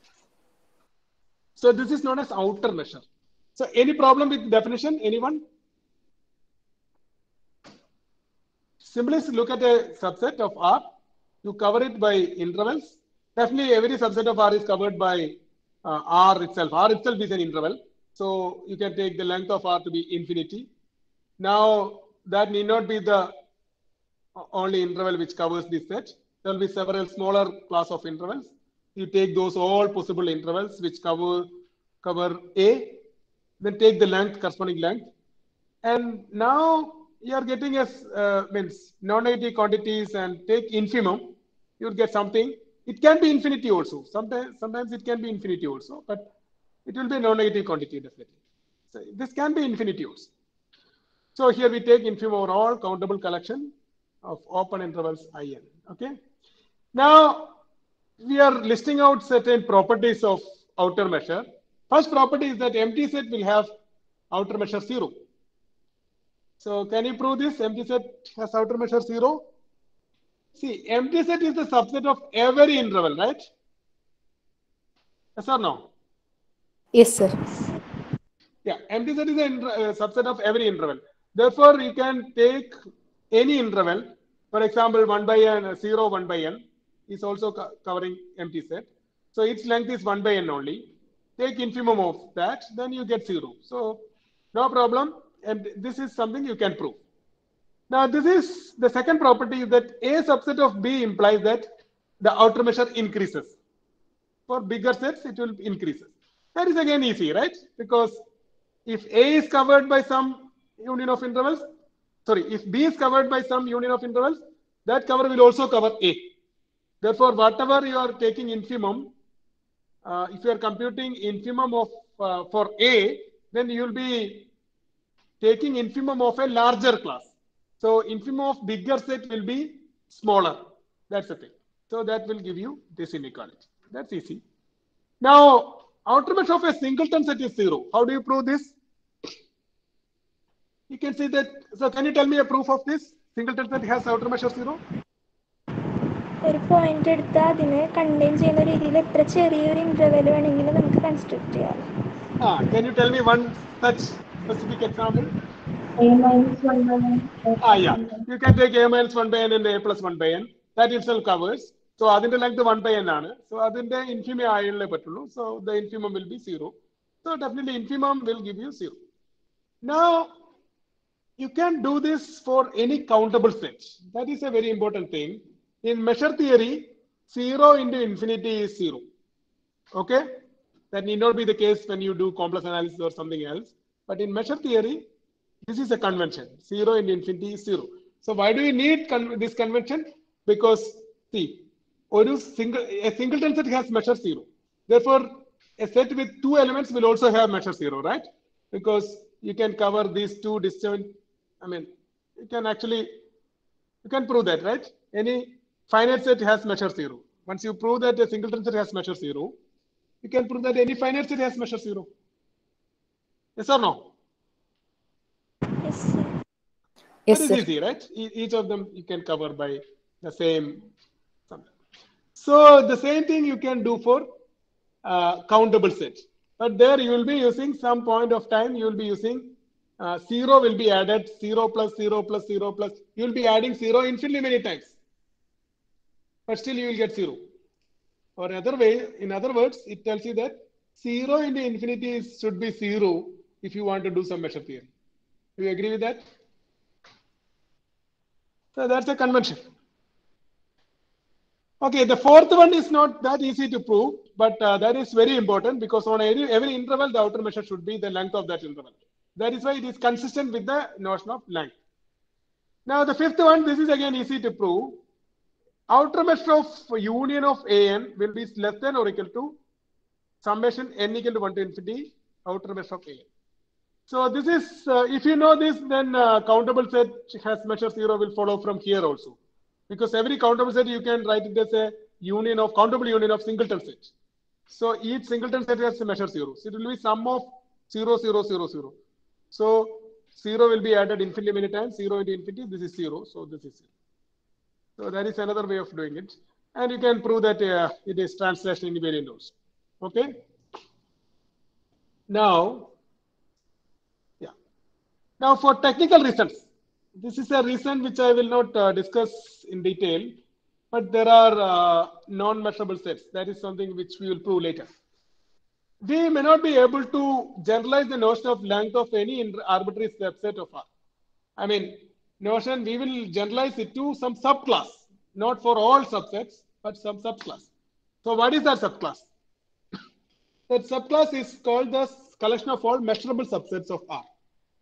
So this is known as outer measure. So any problem with definition? Anyone? Simply look at a subset of R. You cover it by intervals. Definitely every subset of R is covered by R itself. R itself is an interval. So you can take the length of R to be infinity. Now, that need not be the only interval which covers this set. There will be several smaller class of intervals. You take those all possible intervals which cover A, then take the length, corresponding length. And now you are getting as means non-negative quantities and take infimum, you will get something. It can be infinity also. Sometimes it can be infinity also, but it will be a non-negative quantity definitely. So this can be infinity also. So here we take infimum over all countable collection of open intervals IN. Okay. Now we are listing out certain properties of outer measure. First property is that empty set will have outer measure 0. So can you prove this? Empty set has outer measure 0. See, empty set is the subset of every interval, right? Yes or no? Yes, sir. Yeah, empty set is a subset of every interval. Therefore, you can take any interval. For example, 1 by n, 0, 1 by n is also covering empty set. So its length is 1 by n only. Take infimum of that, then you get 0. So no problem. And this is something you can prove. Now, this is the second property is that A subset of B implies that the outer measure increases. For bigger sets, it will increase. That is again easy, right? Because if A is covered by some union of intervals, sorry, if B is covered by some union of intervals, that cover will also cover A. Therefore, whatever you are taking infimum, if you are computing infimum of for A, then you will be taking infimum of a larger class. So infimum of bigger set will be smaller. That's the thing. So that will give you this inequality. That's easy. Now, outer measure of a singleton set is 0. How do you prove this? You can see that. So can you tell me a proof of this? Singleton set has outer measure 0. ഒരു point എടുത്താൽ അതിനെ contain ചെയ്യുന്ന രീതിയിൽ എത്ര ചെറിയൊരു interval വേണമെങ്കിലും നമുക്ക് construct ചെയ്യാം. Can you tell me one such specific example? A minus 1 by n. Yeah. You can take A minus 1 by n and A plus 1 by n. That itself covers. So adinte length 1 by n aanu. So adinte infimum ayulle pattullu. So the infimum will be 0. So definitely infimum will give you 0. Now you can do this for any countable set. That is a very important thing. In measure theory, 0 into infinity is 0. Okay? That need not be the case when you do complex analysis or something else. But in measure theory, this is a convention. 0 into infinity is 0. So why do we need this convention? Because see, a singleton set has measure 0. Therefore, a set with 2 elements will also have measure 0, right? Because you can cover these two distant, I mean, you can prove that, right? Any finite set has measure 0. Once you prove that a singleton set has measure 0, you can prove that any finite set has measure 0. Yes or no? Yes, sir. Yes, That is sir. easy, right? Each of them you can cover by the same. So the same thing you can do for countable set. But there you will be using some point of time, you will be using 0 will be added, 0 plus 0 plus 0 plus, you will be adding 0 infinitely many times. But still you will get 0. Or in other words, it tells you that 0 into infinity should be 0 if you want to do some measure theory. Do you agree with that? So that's a convention. Okay, the fourth one is not that easy to prove, but that is very important because on every interval, the outer measure should be the length of that interval. That is why it is consistent with the notion of length. Now, the fifth one, this is again easy to prove. Outer measure of union of an will be less than or equal to summation n equal to 1 to infinity, outer measure of an. So this is, if you know this, then countable set has measure 0 will follow from here also. Because every countable set you can write it as a countable union of singleton set. So each singleton set has a measure 0. So it will be sum of 0, 0, 0, 0. So 0 will be added infinitely many times. 0 into infinity, this is 0. So this is 0. So that is another way of doing it. And you can prove that it is translation invariant also. Okay. Now for technical reasons, this is a reason which I will not discuss in detail, but there are non-measurable sets. That is something which we will prove later. We may not be able to generalize the notion of length of any arbitrary subset of R. I mean, notion, we will generalize it to some subclass, not for all subsets, but some subclass. So what is that subclass? That subclass is called the collection of all measurable subsets of R.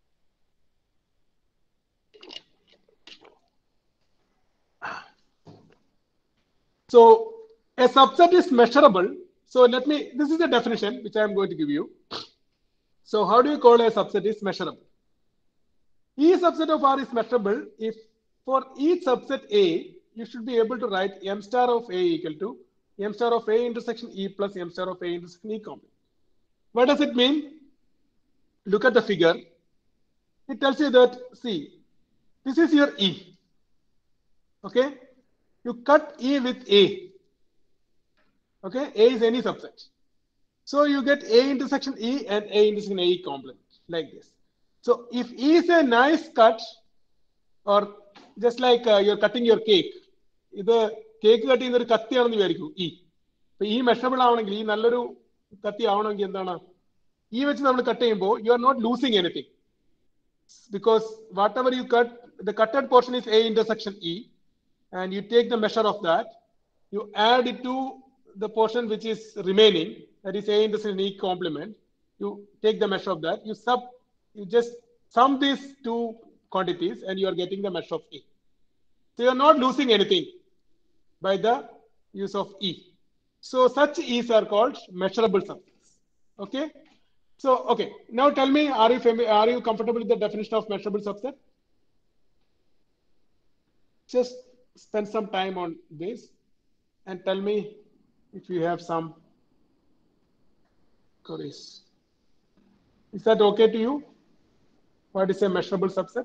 So a subset is measurable. So this is the definition which I am going to give you. So how do you call a subset is measurable? Each subset of R is measurable if for each subset A, you should be able to write m star of A equal to m star of A intersection E plus m star of A intersection E complement. What does it mean? Look at the figure. It tells you that, see, this is your E. Okay? You cut E with A. Okay? A is any subset. So you get A intersection E and A intersection A complement like this. So if E is a nice cut, or just like you're cutting your cake, the cake cut in the katti E. So E measurable E nallaru katti avanankil E which we cut you are not losing anything. Because whatever you cut, the cutted portion is A intersection E, and you take the measure of that, you add it to the portion which is remaining, that is A intersection E complement, you take the measure of that, you just sum these two quantities and you are getting the measure of E. So you are not losing anything by the use of E. So such E's are called measurable subsets. Okay. So, okay, now tell me, are you comfortable with the definition of measurable subset? Just spend some time on this and tell me if you have some queries. Is that okay to you? What is a measurable subset?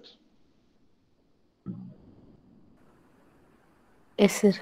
Yes, sir.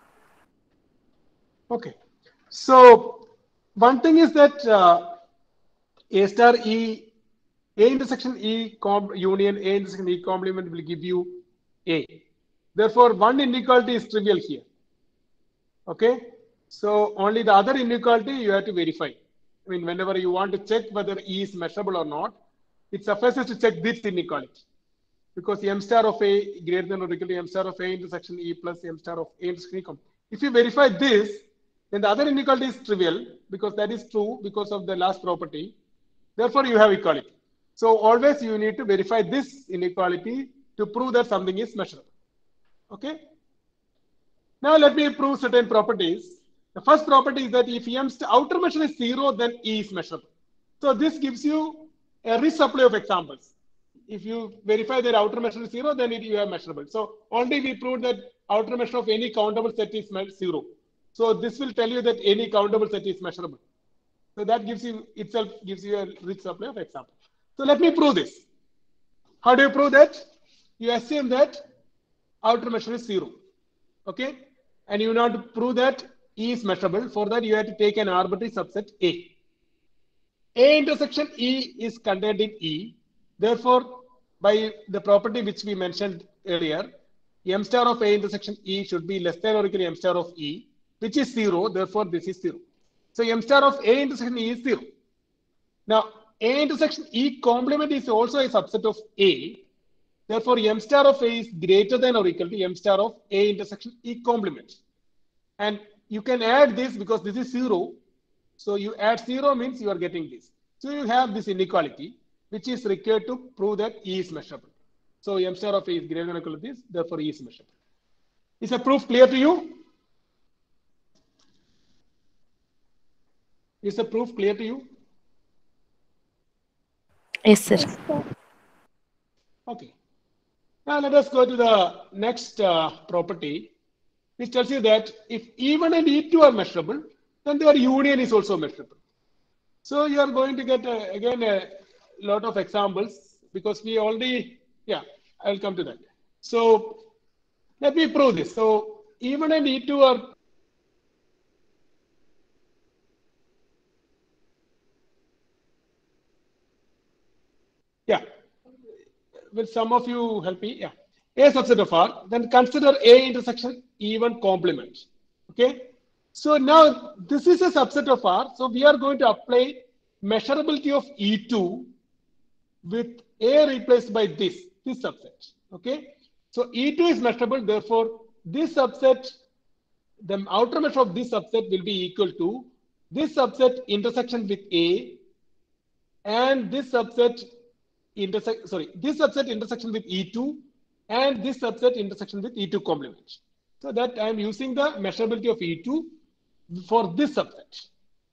Okay. So, one thing is that A star E, A intersection E union A intersection E complement will give you A. Therefore, one inequality is trivial here. Okay, so only the other inequality you have to verify. I mean, whenever you want to check whether E is measurable or not, it suffices to check this inequality, because m star of A greater than or equal to m star of A intersection E plus m star of A intersection E. If you verify this, then the other inequality is trivial, because that is true because of the last property. Therefore, you have equality. So always you need to verify this inequality to prove that something is measurable. Okay. Now let me prove certain properties. The first property is that if M's outer measure is 0, then E is measurable. So this gives you a rich supply of examples. If you verify that outer measure is 0, then you have measurable. So already we proved that outer measure of any countable set is 0. So this will tell you that any countable set is measurable. So that gives you a rich supply of examples. So let me prove this. How do you prove that? You assume that outer measure is 0. Okay, and you want to prove that E is measurable. For that, you have to take an arbitrary subset A. A intersection E is contained in E. Therefore, by the property which we mentioned earlier, m star of A intersection E should be less than or equal to m star of E, which is 0. Therefore, this is 0. So m star of A intersection E is 0. Now, A intersection E complement is also a subset of A. Therefore, m star of A is greater than or equal to m star of A intersection E complement. And you can add this because this is 0. So you add 0 means you are getting this. So you have this inequality, which is required to prove that E is measurable. So m star of A is greater than or equal to this, therefore E is measurable. Is the proof clear to you? Is the proof clear to you? Yes, sir. Yes, sir. Okay. Now let us go to the next property, which tells you that if E1 and E2 are measurable, then their union is also measurable. So you are going to get again a lot of examples, because we already, I will come to that. So let me prove this. So E1 and E2 are will some of you help me? Yeah. A subset of R, then consider A intersection E1 complement. Okay. So now this is a subset of R. So we are going to apply measurability of E2 with A replaced by this subset. Okay. So E2 is measurable. Therefore, this subset, the outer measure of this subset will be equal to this subset intersection with A and this subset this subset intersection with E2 and this subset intersection with E2 complement. So that I am using the measurability of E2 for this subset.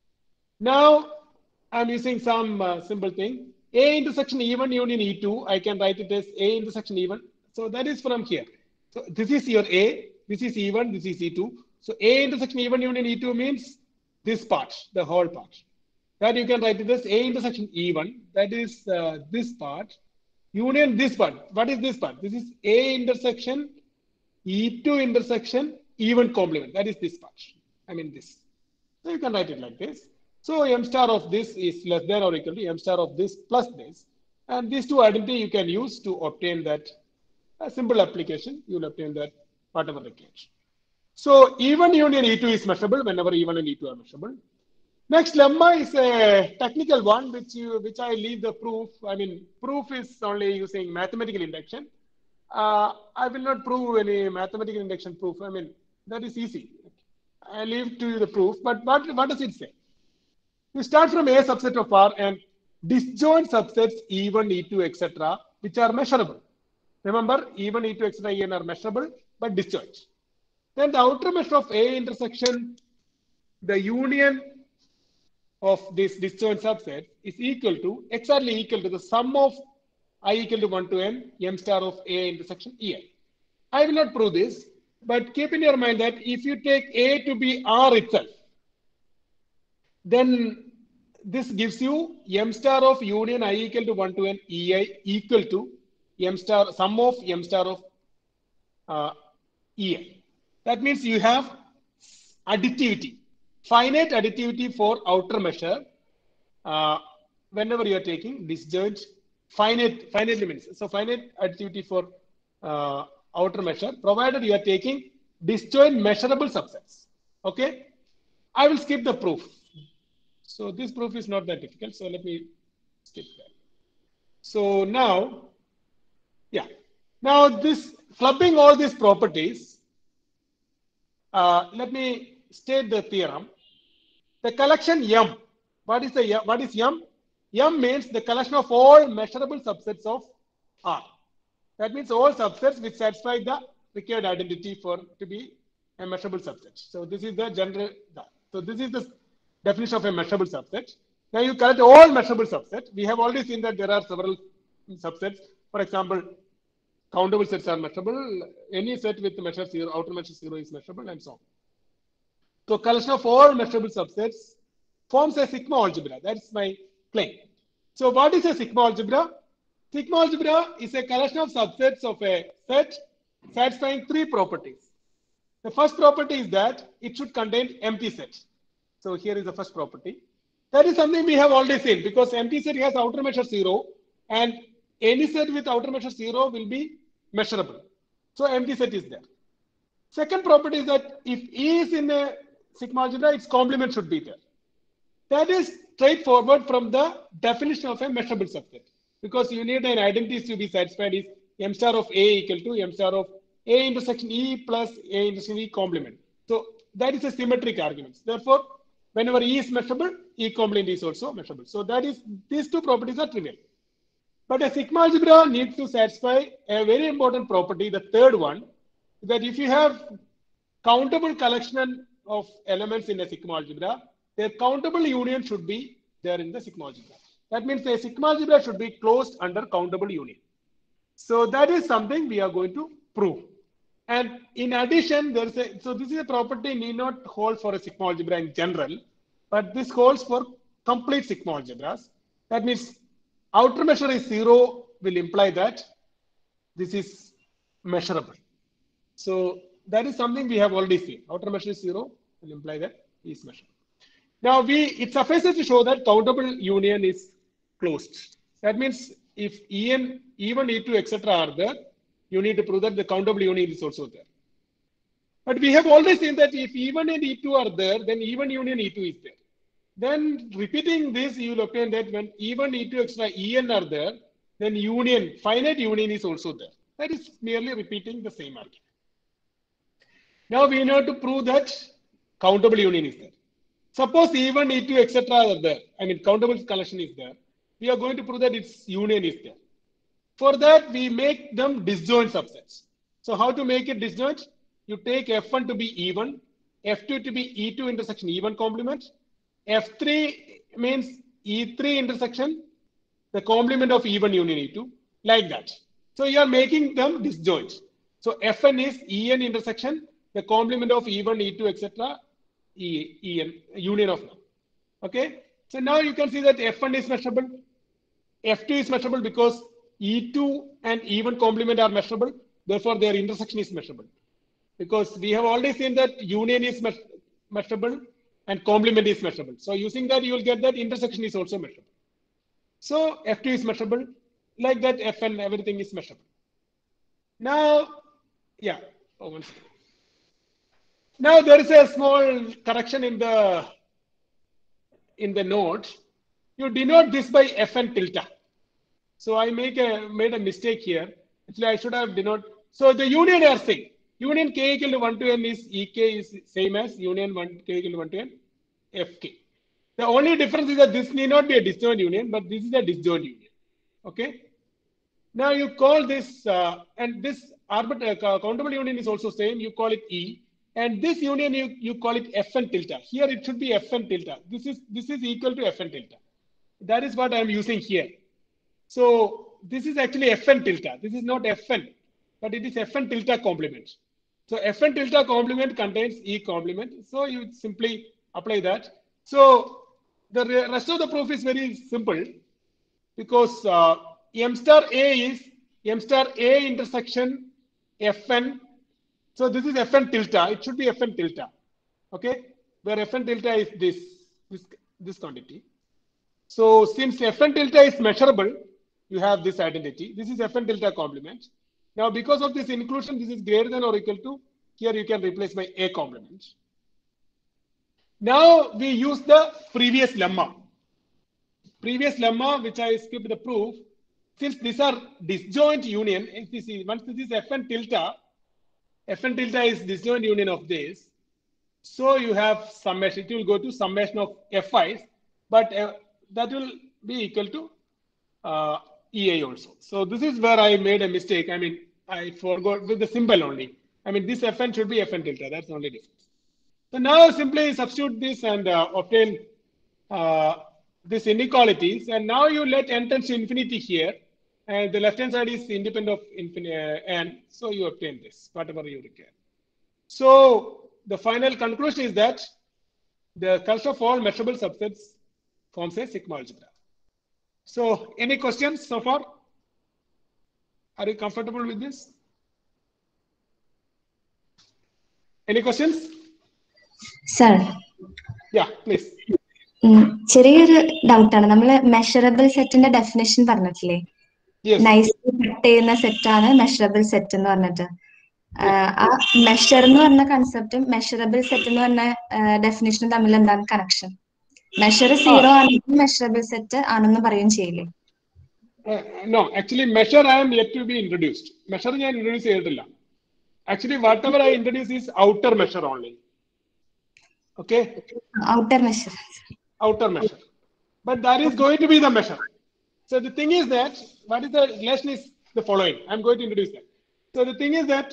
Now I am using some simple thing. A intersection E1 union E2, I can write it as A intersection E1. So that is from here. So this is your A, this is E1, this is E2. So A intersection E1 union E2 means this part, the whole part. That you can write it as A intersection E1, that is this part, union this part. What is this part? This is A intersection E2 intersection E1 complement. That is this part. I mean this. So you can write it like this. So m star of this is less than or equal to m star of this plus this. And these two identity you can use to obtain that a simple application. You will obtain that whatever required. So E1 union E2 is measurable whenever E1 and E2 are measurable. Next lemma is a technical one, which I leave the proof. I mean, proof is only using mathematical induction. I will not prove any mathematical induction proof. I mean, that is easy. I leave to you the proof. But what does it say? You start from A subset of R and disjoint subsets E1, E2, etc., which are measurable. Remember, E1, E2, etc., En are measurable but disjoint. Then the outer measure of A intersection, the union of this disjoint subset is exactly equal to the sum of I equal to 1 to n, m star of A intersection En. I will not prove this, but keep in your mind that if you take A to be R itself, then this gives you m star of union I equal to 1 to n Ei equal to m star sum of m star of Ei. That means you have additivity, finite additivity for outer measure whenever you are taking disjoint finite means. So finite additivity for outer measure provided you are taking disjoint measurable subsets. Okay, I will skip the proof. So this proof is not that difficult. So let me skip that. So now, yeah, now this clubbing all these properties. Let me state the theorem. The collection M. What is M? M means the collection of all measurable subsets of R. That means all subsets which satisfy the required identity for to be a measurable subset. So this is the general. So this is the definition of a measurable subset. Now you collect all measurable subsets. We have already seen that there are several subsets. For example, countable sets are measurable. Any set with measure 0, outer measure 0 is measurable, and so on. So collection of all measurable subsets forms a sigma algebra. That's my claim. So what is a sigma algebra? Sigma algebra is a collection of subsets of a set satisfying three properties. The first property is that it should contain empty sets. So here is the first property. That is something we have already seen because empty set has outer measure 0 and any set with outer measure 0 will be measurable. So empty set is there. Second property is that if E is in a sigma algebra, its complement should be there. That is straightforward from the definition of a measurable subset. Because you need an identity to be satisfied is M star of A equal to M star of A intersection E plus A intersection E complement. So that is a symmetric argument. Therefore, whenever E is measurable, E complement is also measurable. So that is, these two properties are trivial. But a sigma algebra needs to satisfy a very important property, the third one, that if you have countable collection of elements in a sigma algebra, their countable union should be there in the sigma algebra. That means a sigma algebra should be closed under countable union. So that is something we are going to prove. And in addition, there is a, so this is a property need not hold for a sigma algebra in general, but this holds for complete sigma algebras. That means outer measure is 0 will imply that this is measurable. So that is something we have already seen. Outer measure is 0 will imply that it is measurable. Now it suffices to show that countable union is closed. That means if En, E1, E2, etc. are there, you need to prove that the countable union is also there. But we have already seen that if E1 and E2 are there, then E1 union E2 is there. Then repeating this, you will obtain that when E1, E2, etc. En are there, then union, finite union is also there. That is merely repeating the same argument. Now we need to prove that countable union is there. Suppose E1, E2, etc. are there. I mean, countable collection is there. We are going to prove that its union is there. For that, we make them disjoint subsets. So how to make it disjoint? You take F1 to be E1, F2 to be E2 intersection E1 complement, F3 means E3 intersection, the complement of E1 union E2, like that. So you are making them disjoint. So Fn is En intersection, the complement of E1, E2, etc. En, union of them. Okay. So now you can see that F1 is measurable, F2 is measurable because E2 and E1 complement are measurable. Therefore, their intersection is measurable. Because we have already seen that union is measurable and complement is measurable. So using that, you will get that intersection is also measurable. So F2 is measurable. Like that, Fn, everything is measurable. Now, yeah. Oh, one second. Now there is a small correction in the note. You denote this by Fn tilde. So I made a mistake here. Actually, I should have denoted. So the union are same. Union k equal to 1 to n is Ek is same as union 1 k equal to 1 to n Fk. The only difference is that this need not be a disjoint union, but this is a disjoint union. Okay. Now you call this and this countable union is also same. You call it E, and this union you call it Fn tilde. Here it should be Fn tilde. This is equal to Fn tilde. That is what I am using here. So this is actually Fn tilde. This is not Fn, but it is Fn tilde complement. So Fn tilde complement contains E complement. So you simply apply that. So the rest of the proof is very simple because M star A is M star A intersection Fn. So this is Fn tilde. It should be Fn tilde. Okay, where Fn tilde is this quantity. So since Fn tilde is measurable, you have this identity. This is Fn tilde complement. Now, because of this inclusion, this is greater than or equal to, here you can replace by A complement. Now we use the previous lemma. Previous lemma, which I skipped the proof, since these are disjoint union, once this is Fn tilde is disjoint union of this. So you have summation, it will go to summation of Fi's, but that will be equal to EI also. So this is where I made a mistake. I mean, I forgot with the symbol only. I mean, this Fn should be Fn tilde, that's the only difference. So now simply substitute this and obtain these inequalities, and now you let n tends to infinity here, and the left hand side is independent of n, so you obtain this, whatever you require. So the final conclusion is that the collection of all measurable subsets forms a sigma algebra. So any questions so far? Are you comfortable with this? Any questions? Sir. Yeah, please. ചെറിയൊരു ഡൗട്ടാണ്. നമ്മൾ measurable സെറ്റിന്റെ definition പറഞ്ഞിട്ടില്ലേ? Nicely cut ചെയ്യുന്ന സെറ്റാണ് measurable set എന്ന് പറഞ്ഞിട്ട്. ആ measure എന്ന് പറഞ്ഞ കൺസെപ്റ്റും മെഷറബിൾ സെറ്റ് എന്ന് പറഞ്ഞ ഡെഫിനേഷനും തമ്മിൽ എന്താണ് കണക്ഷൻ? മെഷർ 0 ആണെങ്കിൽ മെഷറബിൾ സെറ്റ് ആണെന്ന് പറയുകയും ചെയ്യില്ലേ? No, actually measure I am yet to be introduced. Measure ഞാൻ introduce ചെയ്തിട്ടില്ല. Actually whatever I introduce is outer measure only. Okay? Outer measure. Outer measure. But that is going to be the measure. So the thing is that, what is the relation is the following. I'm going to introduce that. So the thing is that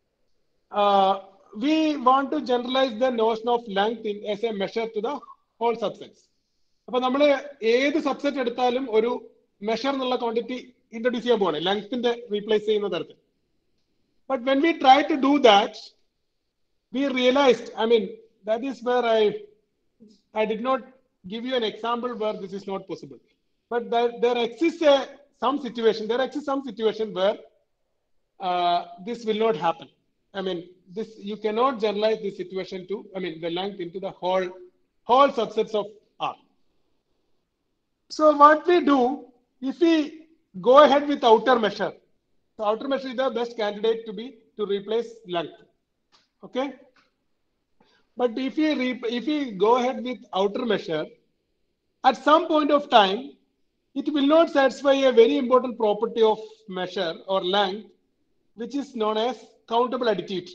we want to generalize the notion of length as a measure to the whole subsets. അപ്പോൾ നമ്മൾ ഏത് subset എടുത്താലും ഒരു measure എന്നുള്ള quantity introduce ചെയ്യാൻ പോവാണ്, ലെങ്ത്തിന്റെ replace ചെയ്യുന്ന തരത്തിൽ. But when we try to do that, we realized, I mean, that is where I did not give you an example where this is not possible. But there exists some situation where this will not happen. I mean, you cannot generalize this situation to, I mean, the length into the whole subsets of R. So what we do, if we go ahead with outer measure, so outer measure is the best candidate to replace length. Okay. But if we go ahead with outer measure, at some point of time, it will not satisfy a very important property of measure or length, which is known as countable additivity.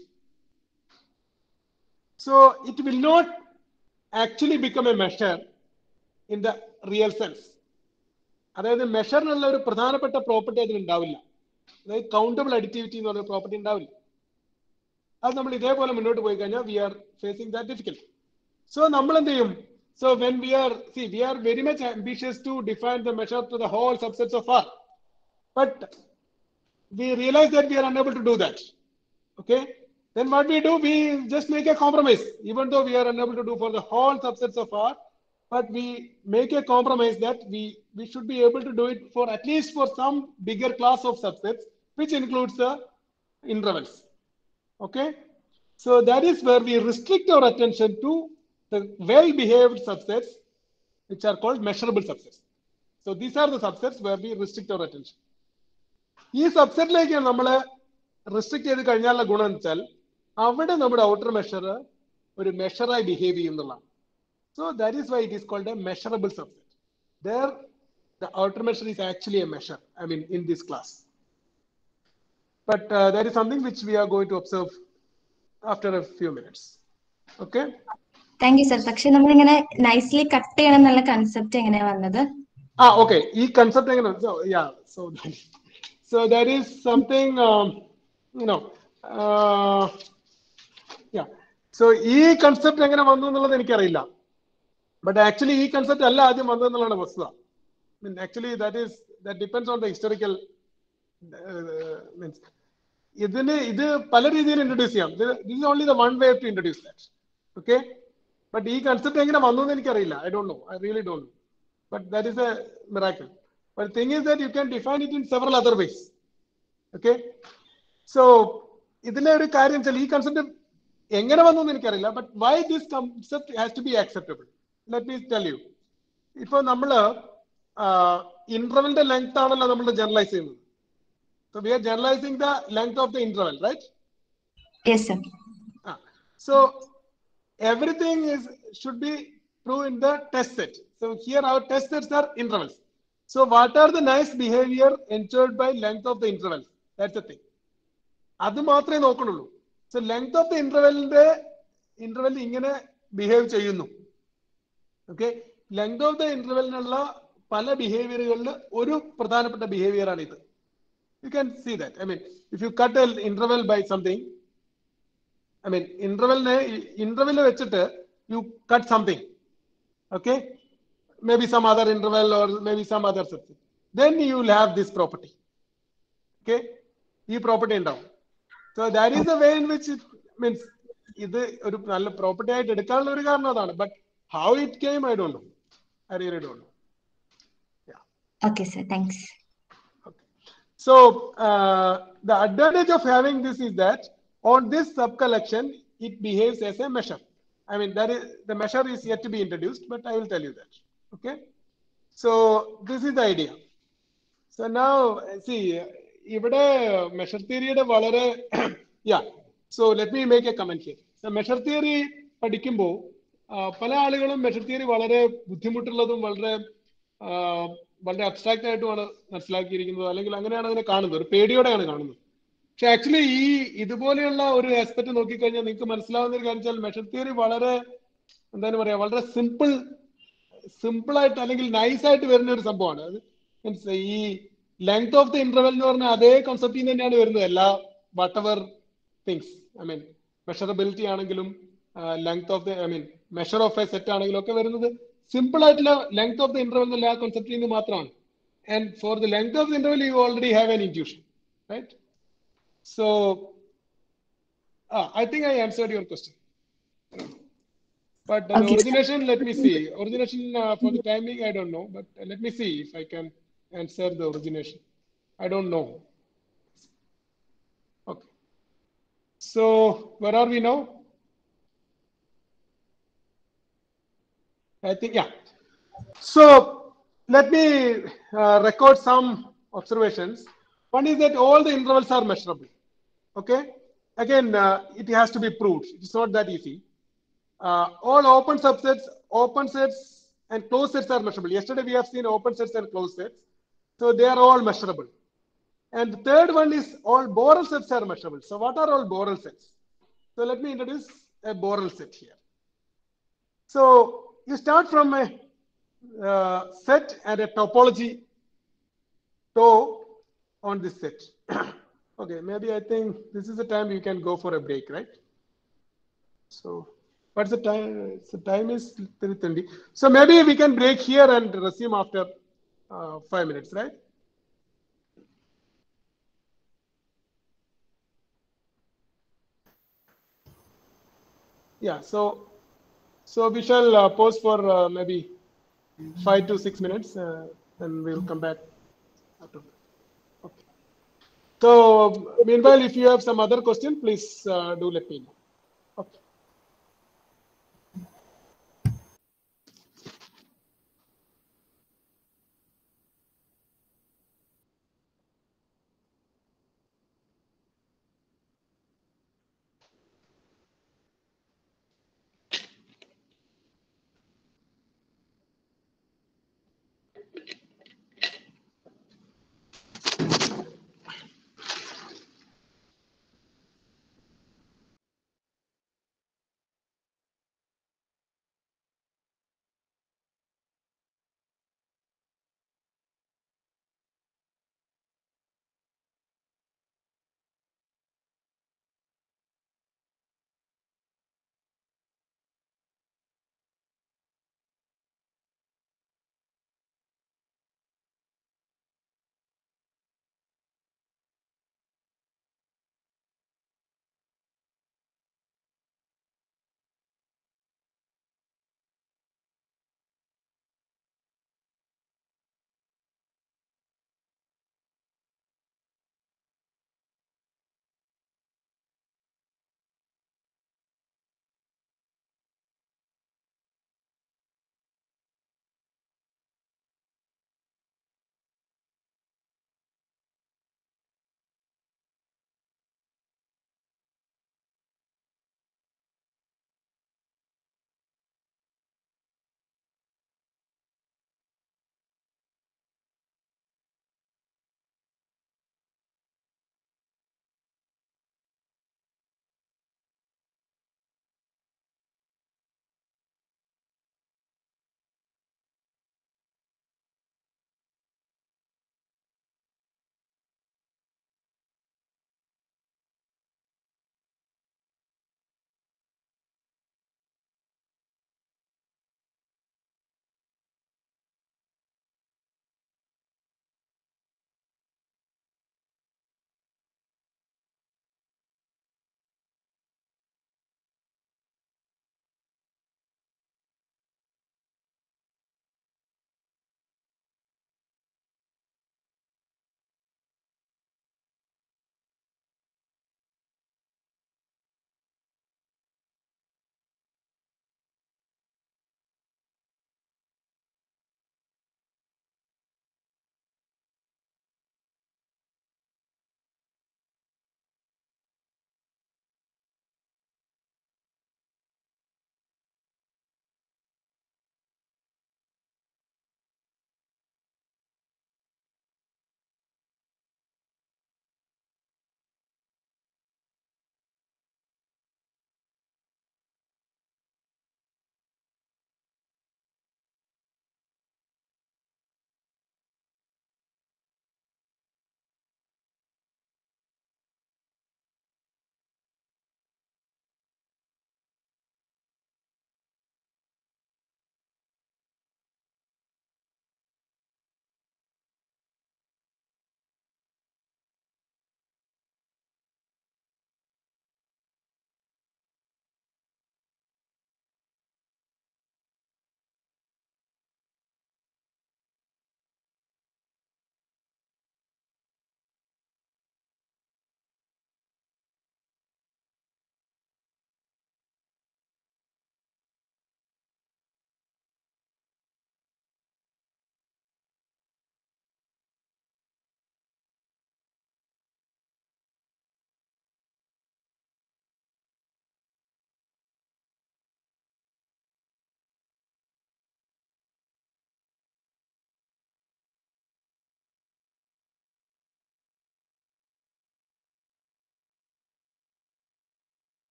So it will not actually become a measure in the real sense. അതായത് മെഷറിനുള്ള ഒരു പ്രധാനപ്പെട്ട property അതിന് ഉണ്ടാവില്ല. അതായത് countable additivity എന്ന് പറഞ്ഞ property ഉണ്ടാവില്ല. അത് നമ്മൾ ഇതേപോലെ മുന്നോട്ട് പോയി കഴിഞ്ഞാൽ we are facing that difficulty. So നമ്മൾ എന്ത് ചെയ്യും? So when we are very much ambitious to define the measure to the whole subsets of R, but we realize that we are unable to do that. Okay, then what we do, we just make a compromise. Even though we are unable to do for the whole subsets of R, but we make a compromise that we should be able to do it for at least for some bigger class of subsets, which includes the intervals. Okay, so that is where we restrict our attention to the well-behaved subsets, which are called measurable subsets. So these are the subsets where we restrict our attention. ഈ സബ്സെറ്റിലേക്ക് നമ്മൾ restrict ചെയ്ത് കഴിഞ്ഞാലുള്ള ഗുണം എന്ന് വെച്ചാൽ അവിടെ നമ്മുടെ outer measure ഒരു മെഷറായി ബിഹേവ് ചെയ്യുന്നതാണ്. So that is why it is called a measurable subset. There, the outer measure is actually a measure, I mean, in this class. But that is something which we are going to observe after a few minutes. Okay? Thank you, sir. പക്ഷേ നമ്മൾ ഇങ്ങനെ nicely cut ചെയ്യണം എന്നുള്ള concept എങ്ങനെയാ വന്നത്? Okay. ഈ concept എങ്ങനെ? So that is something, So ഈ കൺസെപ്റ്റ് എങ്ങനെ വന്നു എന്നുള്ളത് എനിക്കറിയില്ല. But actually, ഈ കൺസെപ്റ്റ് അല്ല ആദ്യം വന്നതെന്നുള്ളതാണ് വസ്തുത. Actually, that depends on the historical means. ഇത് പല രീതിയിൽ ഇൻട്രൊഡ്യൂസ് ചെയ്യാം. This is only the one way to introduce that. Okay? But ഈ കൺസെപ്റ്റ് എങ്ങനെ വന്നു എന്ന് എനിക്കറിയില്ല. I don't know. I really don't know. But that is a miracle. But the thing is that you can define it in several other ways. Okay? So ഇതിലെ ഒരു കാര്യം വെച്ചാൽ ഈ കൺസെപ്റ്റ് എങ്ങനെ വന്നു എന്ന് എനിക്കറിയില്ല. But why this concept has to be acceptable? Let me tell you. ഇപ്പോൾ നമ്മൾ ഇന്റർവെലിന്റെ ലെങ്ത് ആണല്ലോ നമ്മൾ ജനറലൈസ് ചെയ്യുന്നത്. So we are generalizing the length of the interval, right? Yes, sir. So everything should be true in the test set. So here our test sets are intervals. So what are the nice behavior ensured by length of the interval? That's the thing. അത് മാത്രമേ നോക്കണുള്ളൂ. So length of the interval ഇങ്ങനെ behave ചെയ്യുന്നു. Okay, length of the interval പല ബിഹേവിയറുകളിൽ ഒരു പ്രധാനപ്പെട്ട behaviour ആണ് ഇത്. You can see that. I mean, if you cut an interval by something, I mean, interval വെച്ചിട്ട് you cut something. Okay, maybe some other interval or maybe some other subset. Then you will have this property. Okay, ഈ property ഉണ്ടാവും. So that is the way in which it means ഇത് ഒരു നല്ല property ആയിട്ട് എടുക്കാനുള്ള ഒരു കാരണം അതാണ്. But how it came, I don't know. I really don't know. Yeah. Okay, sir. Thanks. Okay. So the advantage of having this is that on this subcollection, it behaves as a measure. I mean, the measure is yet to be introduced, but I will tell you that. Okay. So this is the idea. So now see, ഇവിടെ measure theory വളരെ yeah. So let me make a comment here. So measure theory പഠിക്കുമ്പോൾ പല ആളുകളും measure theory വളരെ ബുദ്ധിമുട്ടുള്ളതും വളരെ abstract ആയിട്ടുമാണ് മനസ്സിലാക്കിയിരിക്കുന്നത്, അല്ലെങ്കിൽ അങ്ങനെയാണ് അതിനെ കാണുന്നത്, ഒരു പേടിയോടെയാണ് കാണുന്നത്. പക്ഷെ ആക്ച്വലി ഇതുപോലെയുള്ള ഒരു ആസ്പെക്ട് നോക്കിക്കഴിഞ്ഞാൽ നിങ്ങൾക്ക് മനസ്സിലാവുന്ന ഒരു കാര്യം വെച്ചാൽ മെഷർ തിയറി വളരെ എന്താണ് പറയാ, വളരെ സിമ്പിൾ ആയിട്ട് അല്ലെങ്കിൽ നൈസ് ആയിട്ട് വരുന്ന ഒരു സംഭവമാണ്. അത് മീൻസ് ഈ ലെങ്ത് ഓഫ് ദ ഇന്റർവെൽ എന്ന് പറഞ്ഞാൽ അതേ കോൺസെപ്റ്റിൽ നിന്ന് തന്നെയാണ് വരുന്നത്. എല്ലാ whatever things, I mean measurability ആണെങ്കിലും length of the measure of a set ആണെങ്കിലും ഒക്കെ വരുന്നത് സിമ്പിൾ ആയിട്ടുള്ള ലെങ്ത് ഓഫ് ദ ഇന്റർവെൽ എന്നുള്ള ആ കോൺസെപ്റ്റിൽ നിന്ന് മാത്രമാണ്. And for the length of the interval you already have an intuition, right? So I think I answered your question. But the origination, let me see. Origination for the timing, I don't know. But let me see if I can answer the origination. I don't know. Okay. So where are we now? I think, yeah. So let me record some observations. One is that all the intervals are measurable. Okay. Again, it has to be proved. It's not that easy. All open subsets, open sets, and closed sets are measurable. Yesterday we have seen open sets and closed sets. So they are all measurable. And the third one is all Borel sets are measurable. So what are all Borel sets? So let me introduce a Borel set here. So you start from a set and a topology tau on this set. Okay, maybe I think this is the time you can go for a break, right? So what's the time? The time is 3:30. So maybe we can break here and resume after 5 minutes, right? Yeah, so we shall pause for maybe 5 to 6 minutes, and we'll come back after that. Okay. So meanwhile, if you have some other question, please do let me know. Okay.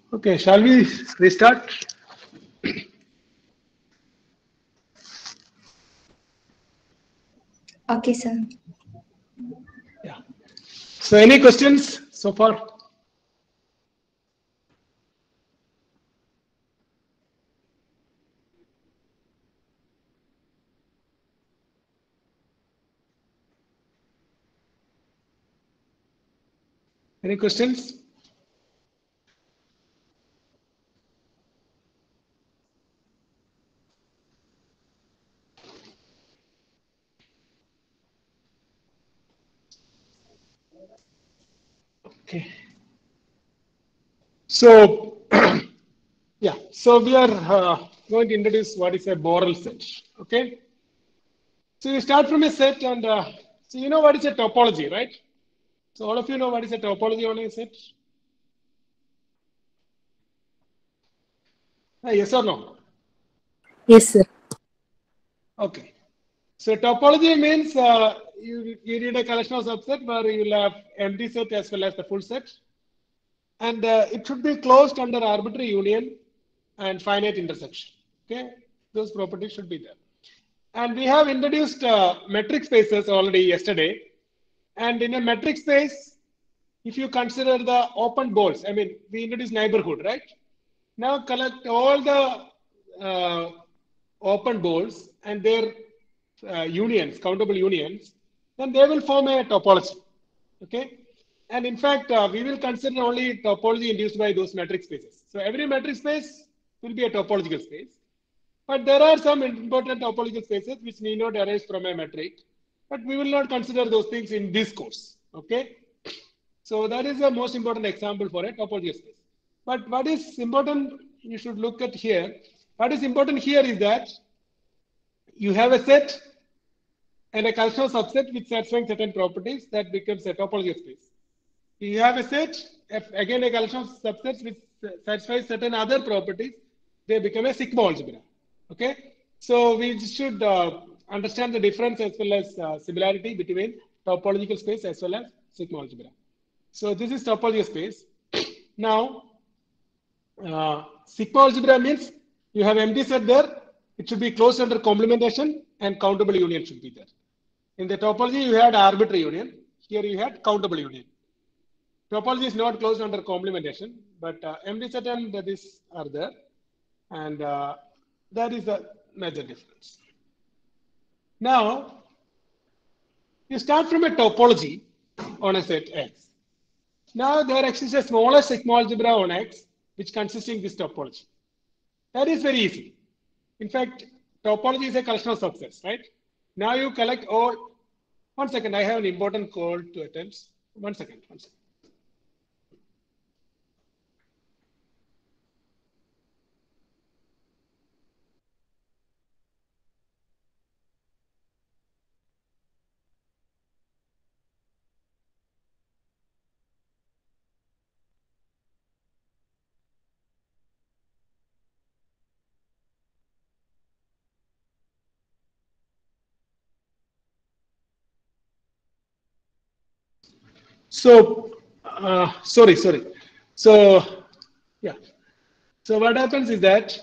Okay, shall we restart? Okay, sir. Yeah. So any questions so far? Any questions? Okay. So, yeah, so we are going to introduce what is a Borel set. Okay. So you start from a set and so you know what is a topology, right? So all of you know what is a topology on a set? Yes or no? Yes, sir. Okay. So topology means you need a collection of subset where you will have empty set as well as the full set. And it should be closed under arbitrary union and finite intersection. Okay, those properties should be there. And we have introduced metric spaces already yesterday. And in a metric space, if you consider the open balls, I mean, we introduced neighborhood, right? Now collect all the open balls and their unions, countable unions, then they will form a topology. Okay. And in fact, we will consider only topology induced by those metric spaces. So every metric space will be a topological space. But there are some important topological spaces which need not arise from a metric. But we will not consider those things in this course. Okay. So that is the most important example for a topological space. But what is important, you should look at here. What is important here is that you have a set and a collection of subset which satisfying certain properties that becomes a topological space. You have a set, again a collection of subsets which satisfies certain other properties, they become a sigma algebra. Okay, so we should understand the difference as well as similarity between topological space as well as sigma algebra. So this is topological space. Now, sigma algebra means you have empty set there, it should be closed under complementation and countable union should be there. In the topology, you had arbitrary union. Here you had countable union. Topology is not closed under complementation, but empty set and this are there. And that is the major difference. Now, you start from a topology on a set X. Now there exists a smaller sigma algebra on X, which consisting this topology. That is very easy. In fact, topology is a collection of subsets, right? Now you collect all. 1 second, I have an important call to attend. 1 second, 1 second. So, sorry. So, yeah. So what happens is that,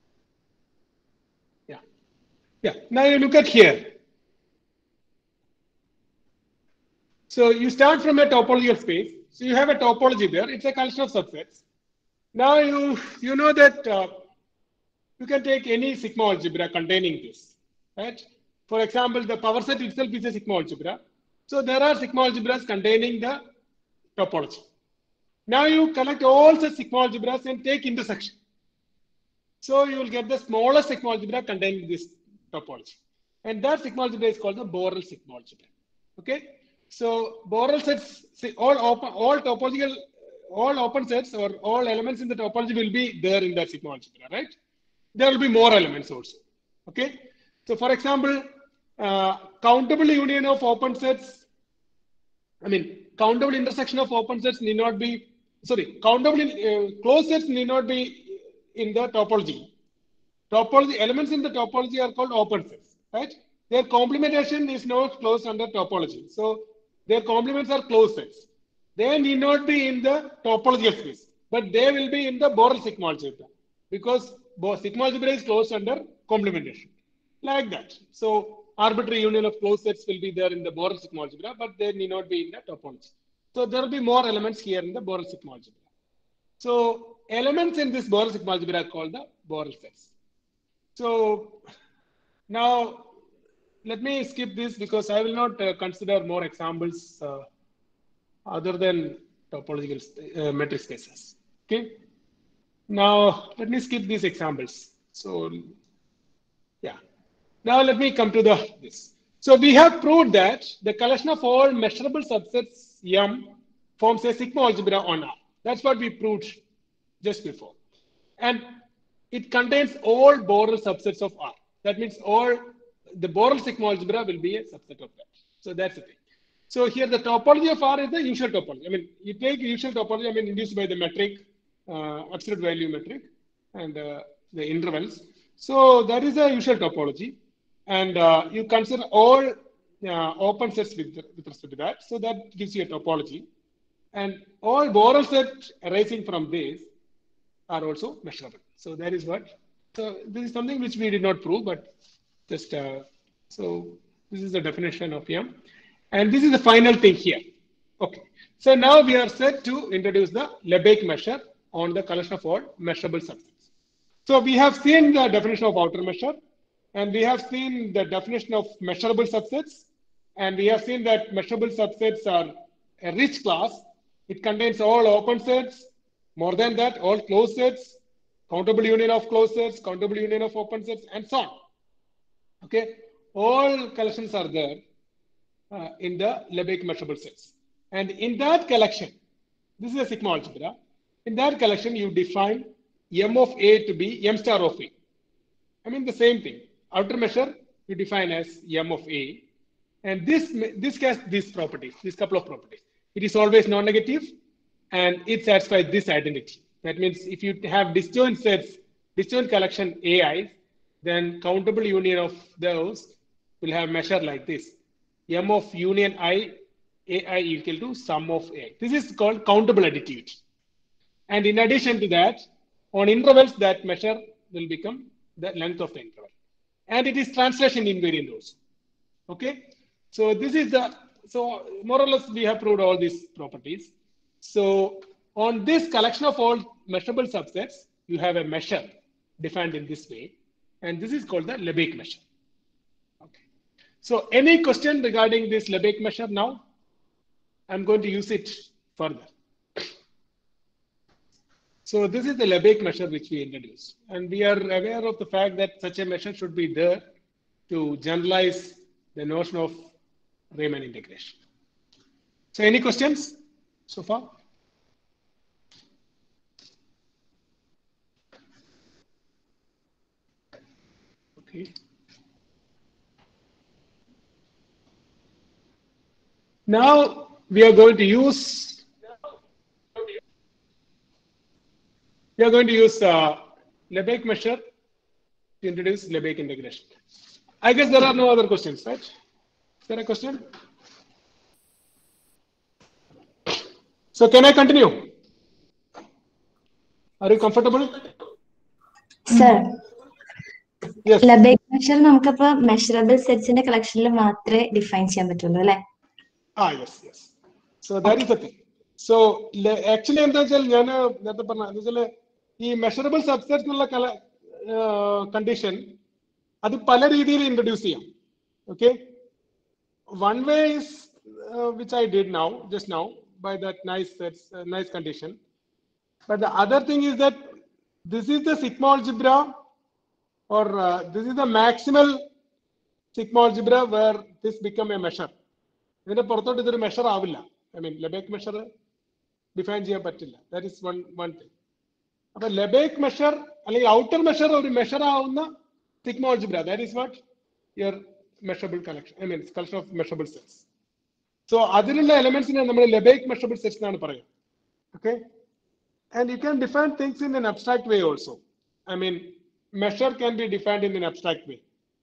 yeah. Now you look at here. So you start from a topological space. So you have a topology there. It's a collection of subsets. Now you know that you can take any sigma algebra containing this, right? For example, the power set itself is a sigma algebra. So there are sigma algebras containing the topology. Now you collect all such sigma algebras and take intersection. So you will get the smallest sigma algebra containing this topology. And that sigma algebra is called the Borel sigma algebra. Okay? So Borel sets, all open sets or all elements in the topology will be there in that sigma algebra, right? There will be more elements also. Okay? So for example, countable union of open sets, countable intersection of open sets need not be, countable closed sets need not be in the topology. Topology elements in the topology are called open sets, right? Their complementation is not closed under topology. So their complements are closed sets. They need not be in the topological space. but they will be in the Borel sigma algebra because sigma algebra is closed under complementation, like that. So arbitrary union of closed sets will be there in the Borel sigma algebra, but they need not be in the topology. So there will be more elements here in the Borel sigma algebra. So elements in this Borel sigma algebra are called the Borel sets. So now let me skip this because I will not consider more examples other than topological metric spaces. Okay. Now let me skip these examples. So yeah. Now let me come to this. So we have proved that the collection of all measurable subsets M forms a sigma algebra on R. That's what we proved just before. And it contains all Borel subsets of R. That means all the Borel sigma algebra will be a subset of that. So that's the thing. So here the topology of R is the usual topology. I mean, you take usual topology, I mean, induced by the metric, absolute value metric, and the intervals. So that is a usual topology. And you consider all open sets with respect to that. So that gives you a topology. And all Borel sets arising from this are also measurable. So that is what. So this is something which we did not prove, but just so this is the definition of M. And this is the final thing here. Okay. So now we are set to introduce the Lebesgue measure on the collection of all measurable subsets. So we have seen the definition of outer measure, and we have seen the definition of measurable subsets, and we have seen that measurable subsets are a rich class. It contains all open sets, more than that, all closed sets, countable union of closed sets, countable union of open sets, and so on. Okay, all collections are there in the Lebesgue measurable sets. And in that collection, this is a sigma algebra. In that collection, you define M of A to be M star of A. I mean, the same thing. Outer measure, you define as M of A. And this has these properties, these couple of properties. It is always non-negative, and it satisfies this identity. That means if you have disjoint sets, disjoint collection AIs, then countable union of those will have measure like this. M of union I, AI equal to sum of A. This is called countable additivity. And in addition to that, on intervals, that measure will become the length of the interval. And it is translation invariant also. Okay. So this is so more or less we have proved all these properties. So on this collection of all measurable subsets, you have a measure defined in this way. And this is called the Lebesgue measure. Okay. So any question regarding this Lebesgue measure now? I'm going to use it further. So this is the Lebesgue measure which we introduced. And we are aware of the fact that such a measure should be there to generalize the notion of Riemann integration. So any questions so far? Okay. Now we are going to use Lebesgue measure to introduce Lebesgue integration. I guess there are no other questions, right? Is there a question? So can I continue? Are you comfortable? Sir. Yes. Lebesgue measure നമുക്കപ്പോ measurable sets ന്റെ collectionൽ മാത്രമേ define ചെയ്യാൻ പറ്റുള്ളൂ അല്ലേ? Yes. So that is the thing. So actually എന്താ വെച്ചാൽ ഞാൻ നേരത്തെ പറഞ്ഞ ഈ മെഷറബിൾ സബ്സെറ്റ് എന്നുള്ള കണ്ടീഷൻ അത് പല രീതിയിൽ ഇൻട്രൊഡ്യൂസ് ചെയ്യാം. Okay. One way is which I did now, just now, by that nice condition. But the other thing is that this is the sigma algebra, or this is the maximal sigma algebra where this become a measure. ഇതിന്റെ പുറത്തോട്ട് ഇതൊരു measure ആവില്ല. I mean, Lebesgue measure define ചെയ്യാൻ പറ്റില്ല. That is one thing. അപ്പൊ Lebesgue measure അല്ലെങ്കിൽ outer measure ഒരു measure ആവുന്ന sigma algebra. That is what your measurable collection. I mean, collection of measurable sets. So അതിലുള്ള എലമെന്റ്സിനെ നമ്മൾ Lebesgue measurable sets എന്നാണ് പറയുക. Okay, and you can define things in an abstract way also. I mean, measure can be defined in an abstract way.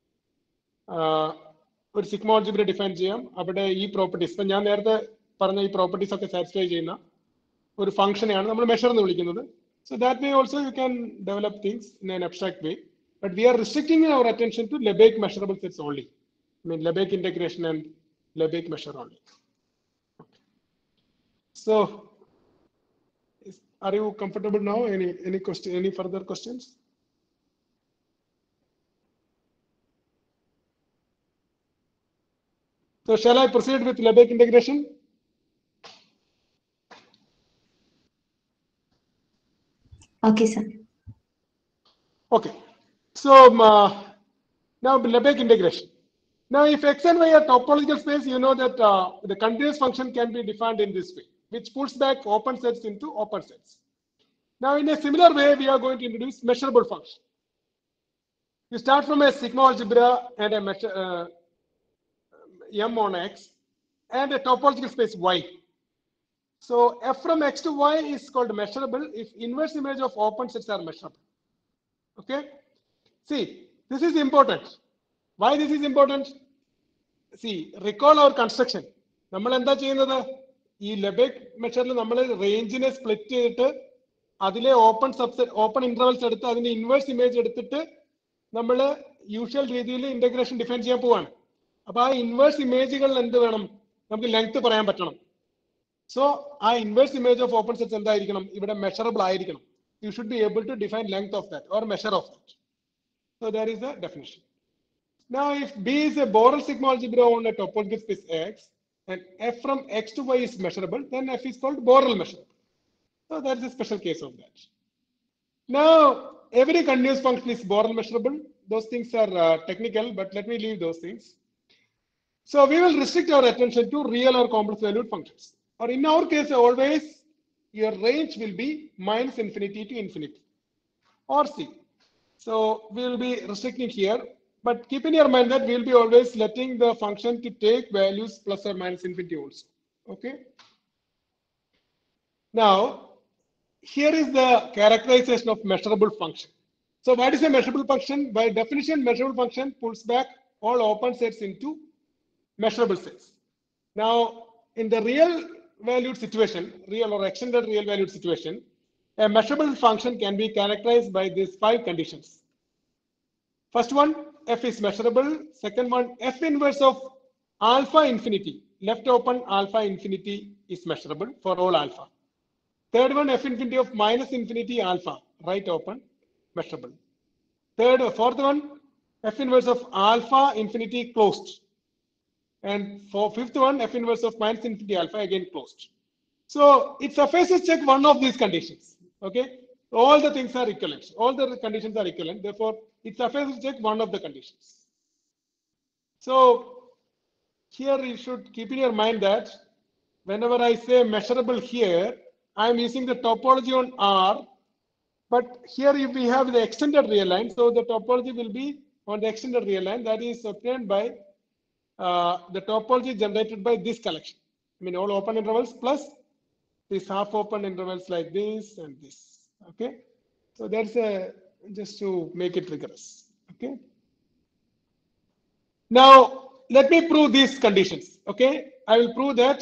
ഒരു sigma algebra define ചെയ്യാം. അവിടെ ഈ properties ഇപ്പൊ ഞാൻ നേരത്തെ പറഞ്ഞ ഈ പ്രോപ്പർട്ടീസ് ഒക്കെ സാറ്റിസ്ഫൈ ചെയ്യുന്ന ഒരു ഫംഗ്ഷനെയാണ് നമ്മൾ മെഷർ എന്ന് വിളിക്കുന്നത്. So that way also you can develop things in an abstract way. But we are restricting our attention to Lebesgue measurable sets only. I mean Lebesgue integration and Lebesgue measure only. Okay. So, are you comfortable now? Any question? Any further questions? So shall I proceed with Lebesgue integration? Okay, sir. Okay. So now Lebesgue integration. Now, if x and y are topological space, you know that the continuous function can be defined in this way, which pulls back open sets into open sets. Now, in a similar way, we are going to introduce measurable function. You start from a sigma algebra and a m on x and a topological space y. So f from x to y is called measurable if inverse image of open sets are measurable. Okay. See, this is important. Why this is important? See, recall our construction. നമ്മൾ എന്താ ചെയ്യുന്നത്? ഈ Lebesgue മെഷറിൽ നമ്മൾ റേഞ്ചിനെ split ചെയ്തിട്ട് അതിലെ open subset open intervals എടുത്ത് അതിന്റെ inverse image എടുത്തിട്ട് നമ്മൾ യൂഷ്വൽ രീതിയിൽ ഇന്റഗ്രേഷൻ ഡിഫൈൻ ചെയ്യാൻ പോവാണ്. അപ്പൊ ആ ഇൻവേഴ്സ് ഇമേജുകളിൽ എന്ത് വേണം? നമുക്ക് ലെങ്ത് പറയാൻ പറ്റണം. സോ ആ inverse image of open sets എന്തായിരിക്കണം? ഇവിടെ മെഷറബിൾ ആയിരിക്കണം. You should be able to define length of that or measure of that. So there is a definition. Now, if B is a Borel sigma algebra on a topological space X and f from x to y is measurable, then f is called Borel measurable. So that is a special case of that. Now, every continuous function is Borel measurable. Those things are technical, but let me leave those things. So we will restrict our attention to real or complex valued functions. Or in our case, always your range will be minus infinity to infinity or C. So we will be restricting here, but keep in your mind that we will be always letting the function to take values plus or minus infinity also. Okay. Now, here is the characterization of measurable function. So what is a measurable function? By definition, measurable function pulls back all open sets into measurable sets. Now, in the real valued situation, real or extended real valued situation, a measurable function can be characterized by these 5 conditions. First one, f is measurable. Second one, f inverse of alpha infinity, left open alpha infinity is measurable for all alpha. Third one, f infinity of minus infinity alpha, right open, measurable. Fourth one, f inverse of alpha infinity closed. And for fifth one, f inverse of minus infinity alpha, again closed. So it suffices to check one of these conditions. Okay, all the things are equivalent. All the conditions are equivalent. Therefore, it suffices to check one of the conditions. So here you should keep in your mind that whenever I say measurable here, I am using the topology on R. But here if we have the extended real line, so the topology will be on the extended real line that is obtained by the topology generated by this collection. I mean all open intervals plus these half open intervals like this and this. Okay, so that's just to make it rigorous. Okay, now let me prove these conditions. Okay, I will prove that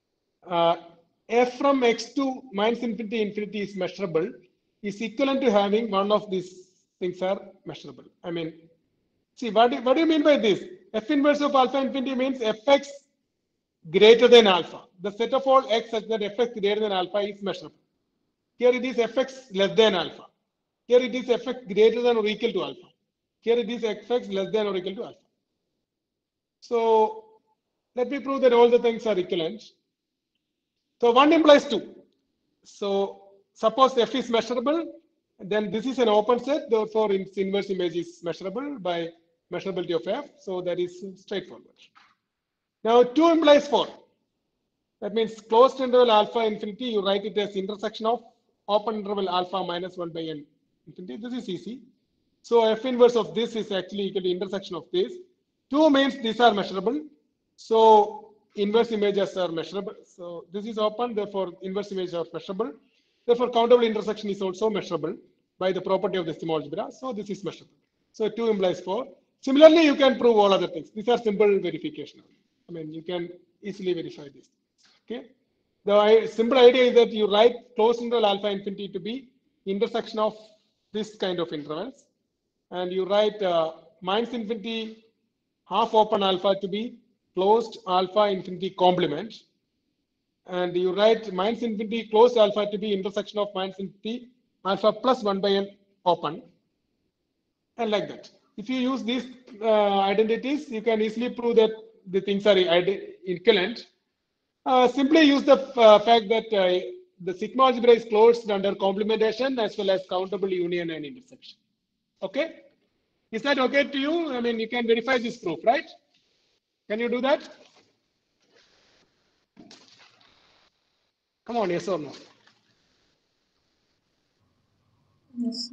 f from x to minus infinity infinity is measurable is equivalent to having one of these things are measurable. I mean, see what do you mean by this? F inverse of alpha infinity means fx greater than alpha. The set of all x such that fx greater than alpha is measurable. Here it is fx less than alpha. Here it is fx greater than or equal to alpha. Here it is fx less than or equal to alpha. So let me prove that all the things are equivalent. So 1 implies 2. So suppose f is measurable, then this is an open set, therefore its inverse image is measurable by measurability of f. So that is straightforward. Now 2 implies 4. That means closed interval alpha infinity, you write it as intersection of open interval alpha minus 1 by n infinity. This is easy. So f inverse of this is actually equal to intersection of this. 2 means these are measurable. So inverse images are measurable. So this is open, therefore inverse images are measurable. Therefore countable intersection is also measurable by the property of the sigma algebra. So this is measurable. So 2 implies 4. Similarly, you can prove all other things. These are simple verification. I mean, you can easily verify this. Okay. The simple idea is that you write closed interval alpha infinity to be intersection of this kind of intervals, and you write minus infinity half open alpha to be closed alpha infinity complement, and you write minus infinity closed alpha to be intersection of minus infinity alpha plus 1 by n open, and like that. If you use these identities, you can easily prove that the things are equivalent. Simply use the fact that the sigma algebra is closed under complementation as well as countable union and intersection. Okay? Is that okay to you? I mean, you can verify this proof, right? Can you do that? Come on, yes or no? Yes.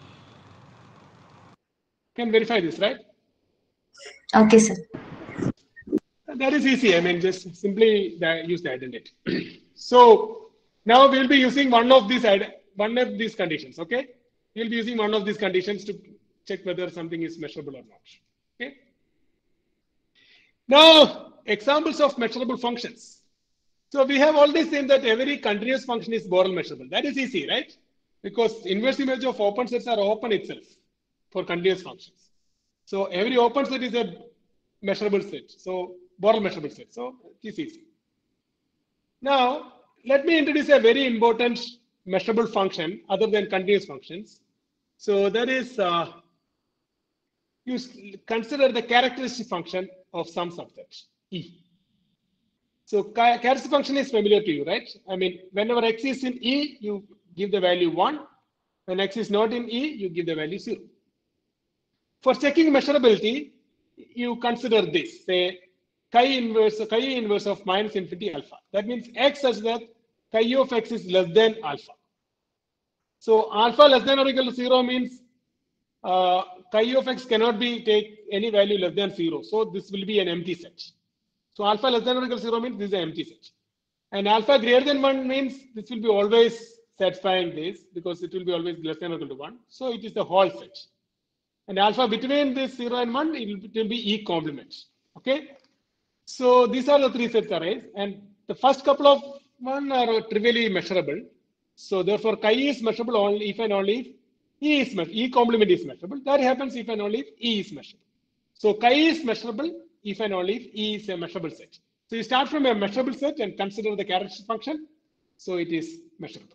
Can verify this, right? Okay, sir. That is easy. I mean, just simply use the identity. So now we'll be using one of these conditions. Okay, we'll be using one of these conditions to check whether something is measurable or not. Okay. Now examples of measurable functions. So we have already seen that every continuous function is Borel measurable. That is easy, right? Because inverse image of open sets are open itself for continuous functions. So every open set is a measurable set. So Borel measurable set. So it is easy. Now let me introduce a very important measurable function other than continuous functions. So that is you consider the characteristic function of some subset E. So characteristic function is familiar to you, right? I mean, whenever x is in E, you give the value 1. When x is not in E, you give the value 0. For checking measurability, you consider this, say chi inverse of minus infinity alpha. That means x such that chi of x is less than alpha. So alpha less than or equal to 0 means chi of x cannot be take any value less than 0. So this will be an empty set. So alpha less than or equal to 0 means this is an empty set. And alpha greater than 1 means this will be always satisfying this because it will be always less than or equal to 1. So it is the whole set. And alpha between this 0 and 1, it will be E complement. Okay. So these are the three sets arise. And the first couple of one are trivially measurable. So therefore, chi is measurable only if and only if E is measurable. E complement is measurable. That happens if and only if E is measurable. So chi is measurable if and only if E is a measurable set. So you start from a measurable set and consider the characteristic function. So it is measurable.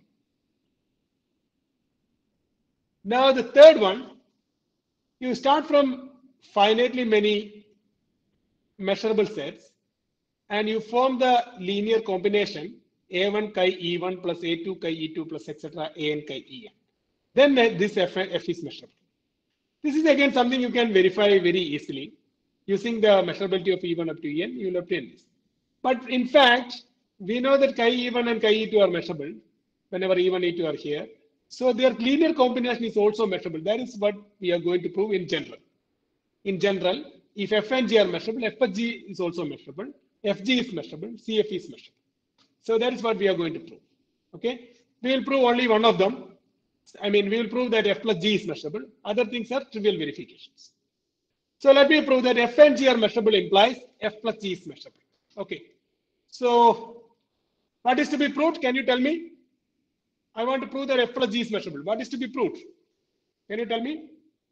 Now the third one, you start from finitely many measurable sets and you form the linear combination A1 chi E1 plus A2 chi E2 plus etc. AN chi EN. Then this F is measurable. This is again something you can verify very easily. Using the measurability of E1 up to En, you will obtain this. But in fact, we know that chi E1 and chi E2 are measurable whenever E1 and E2 are here. So their linear combination is also measurable. That is what we are going to prove in general. In general, if F and G are measurable, F plus G is also measurable. Fg is measurable, Cf is measurable. So that is what we are going to prove. Okay, we will prove only one of them. I mean, we will prove that F plus G is measurable. Other things are trivial verifications. So let me prove that F and G are measurable implies F plus G is measurable. Okay. So what is to be proved? Can you tell me? I want to prove that F plus G is measurable. What is to be proved? Can you tell me?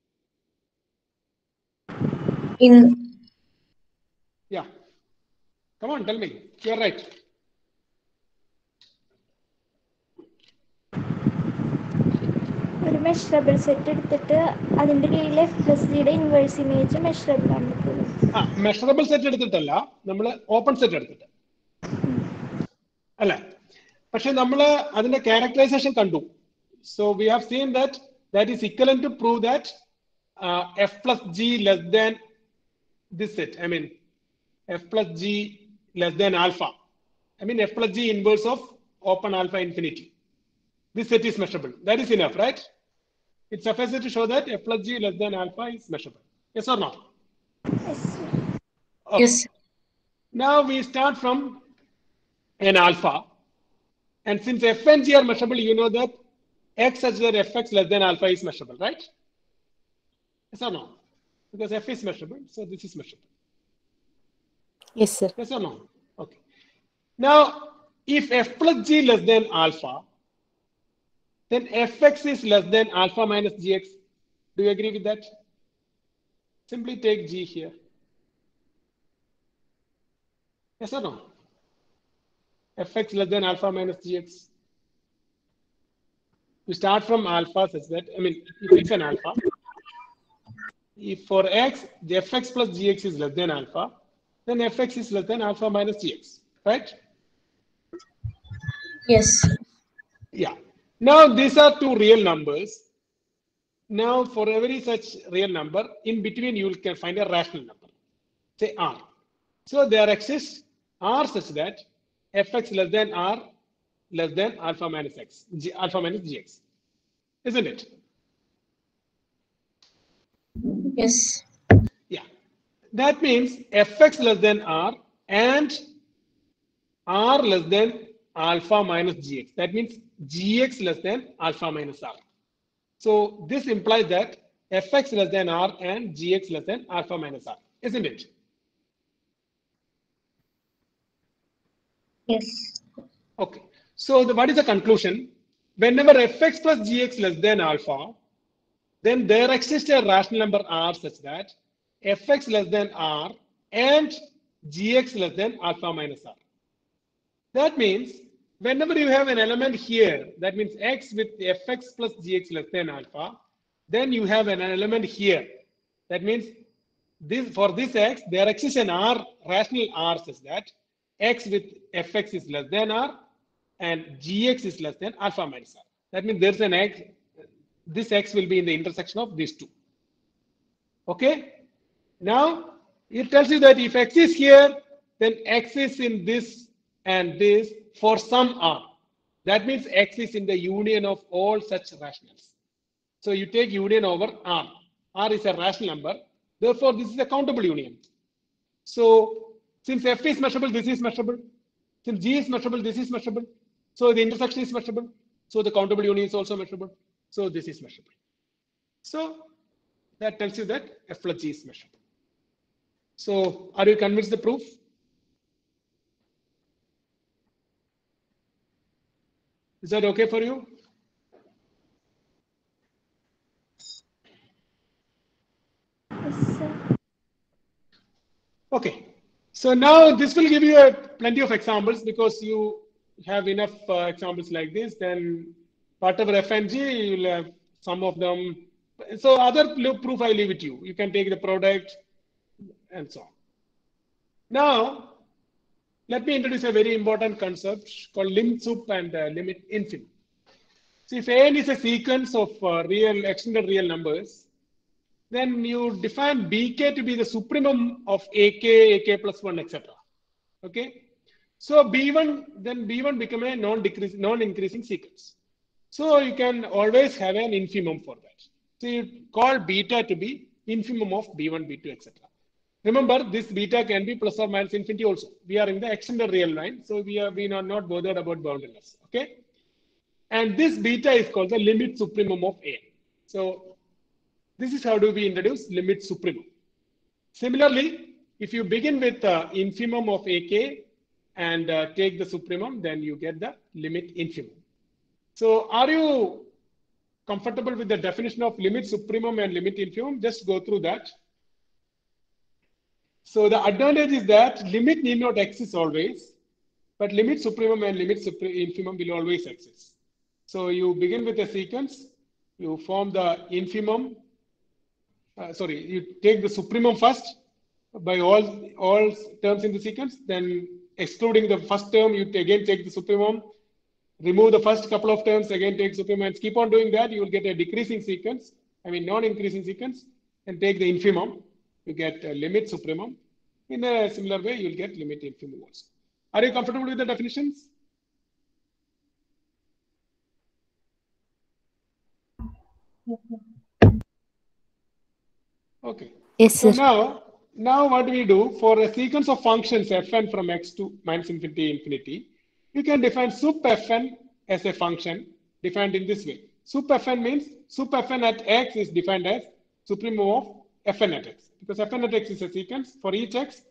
Yeah. Come on, tell me. You're right. ഒരു measurable set എടുത്തിട്ട് അതിന്റെ കീഴിൽ F plus G യുടെ inverse image measurable ആണ്. Measurable set എടുത്തിട്ടല്ല, നമ്മൾ open set എടുത്തിട്ട് അല്ലേ? പക്ഷെ നമ്മൾ അതിന്റെ ക്യാരക്ടറൈസേഷൻ കണ്ടു. So we have seen that is equivalent to prove that F plus G less than this set. I mean, F plus G less than alpha. I mean, F plus G inverse of open alpha infinity. This set is measurable. That is enough, right? It's sufficient to show that F plus G less than alpha is measurable. Yes or no? Yes. Okay. Yes. Now we start from an alpha. And since F and G are measurable, you know that X such that Fx less than alpha is measurable, right? Yes or no? Because F is measurable, so this is measurable. Yes, sir. Yes or no? Okay. Now, if f plus g less than alpha, then fx is less than alpha minus gx. Do you agree with that? Simply take g here. Yes or no? Fx less than alpha minus gx. You start from alpha such that, I mean, if it's an alpha, if for x, the fx plus gx is less than alpha, then fx is less than alpha minus gx, right? Yes. Yeah. Now these are two real numbers. Now for every such real number, in between you can find a rational number, say r. So there exists r such that fx less than r less than alpha minus x, alpha minus gx, isn't it? Yes. Yeah. That means fx less than r and r less than alpha minus gx. That means gx less than alpha minus r. So this implies that fx less than r and gx less than alpha minus r, isn't it? Yes. Okay. So what is the conclusion? Whenever fx plus gx less than alpha, then there exists a rational number r such that fx less than r and gx less than alpha minus r. That means whenever you have an element here, that means x with fx plus gx less than alpha, then you have an element here. That means this for this x, there exists an r, rational r such that x with fx is less than r and gx is less than alpha minus r. That means there's an x, this x will be in the intersection of these two. Okay? Now, it tells you that if x is here, then x is in this and this for some r. That means x is in the union of all such rationals. So you take union over r. R is a rational number. Therefore, this is a countable union. So since f is measurable, this is measurable. Since g is measurable, this is measurable. So the intersection is measurable. So the countable union is also measurable. So this is measurable. So that tells you that f plus g is measurable. So are you convinced the proof? Is that okay for you? Yes, sir. Okay. So now this will give you plenty of examples because you have enough examples like this. Then whatever f and g, you'll have some of them. So other proof I leave it to you. You can take the product and so on. Now, let me introduce a very important concept called lim sup and limit infimum. So if n is a sequence of real extended real numbers, then you define bk to be the supremum of ak plus 1, etc. Okay. So b1, then b1 become a non-increasing sequence. So you can always have an infimum for that. So you call beta to be infimum of b1, b2, etc. Remember, this beta can be plus or minus infinity also. We are in the extended real line, so we are not bothered about boundariness. Okay. And this beta is called the limit supremum of A. So this is how do we introduce limit supremum. Similarly, if you begin with infimum of AK and take the supremum, then you get the limit infimum. So are you comfortable with the definition of limit supremum and limit infimum? Just go through that. So the advantage is that limit need not exist always, but limit supremum and limit infimum will always exist. So you begin with a sequence, you form the infimum, you take the supremum first by all terms in the sequence, then excluding the first term, you again take the supremum, remove the first couple of terms, again take supremum, and keep on doing that, you will get a decreasing sequence, non-increasing sequence, and take the infimum, you get a limit supremum. In a similar way, you will get limit infimum also. Are you comfortable with the definitions? Okay. Yes, so sir. now what do we do? For a sequence of functions fn from x to minus infinity, you can define sup fn as a function defined in this way. Sup fn means sup fn at x is defined as supremum of fn at x, because fn at x is a sequence. For each x,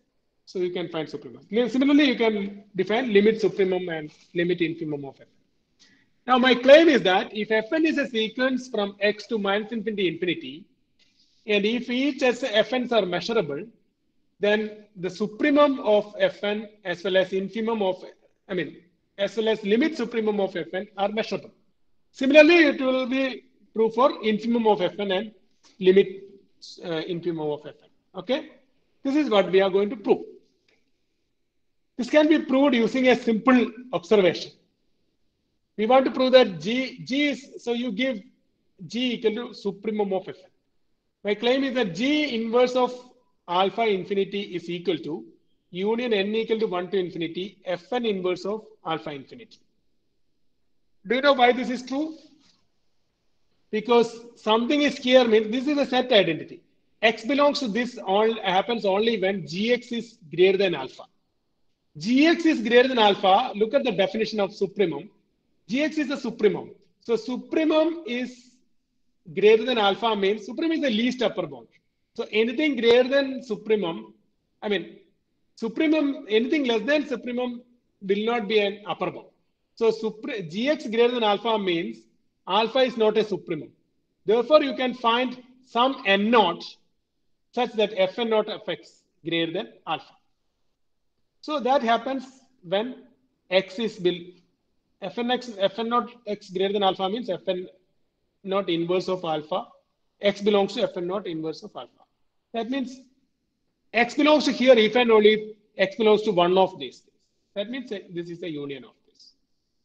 So you can find supremum. Similarly, you can define limit supremum and limit infimum of Fn. Now, my claim is that if Fn is a sequence from x to minus infinity infinity, and if each Fn's are measurable, then the supremum of Fn as well as infimum of, as well as limit supremum of Fn are measurable. Similarly, it will be true for infimum of Fn and limit infimum of Fn. Okay, this is what we are going to prove. This can be proved using a simple observation. We want to prove that G is, so you give G equal to supremum of Fn. My claim is that G inverse of alpha infinity is equal to union n equal to 1 to infinity Fn inverse of alpha infinity. Do you know why this is true? Because something is here means this is a set identity. X belongs to this all happens only when Gx is greater than alpha. Gx is greater than alpha. Look at the definition of supremum. Gx is a supremum. So supremum is greater than alpha means supremum is the least upper bound. So anything greater than supremum, supremum, anything less than supremum will not be an upper bound. So Gx greater than alpha means alpha is not a supremum. Therefore, you can find some n naught such that Fn naught of x greater than alpha. So that happens when x is Fn naught x greater than alpha means Fn naught inverse of alpha. X belongs to Fn naught inverse of alpha. That means x belongs to here if and only if x belongs to one of these. That means this is the union of this.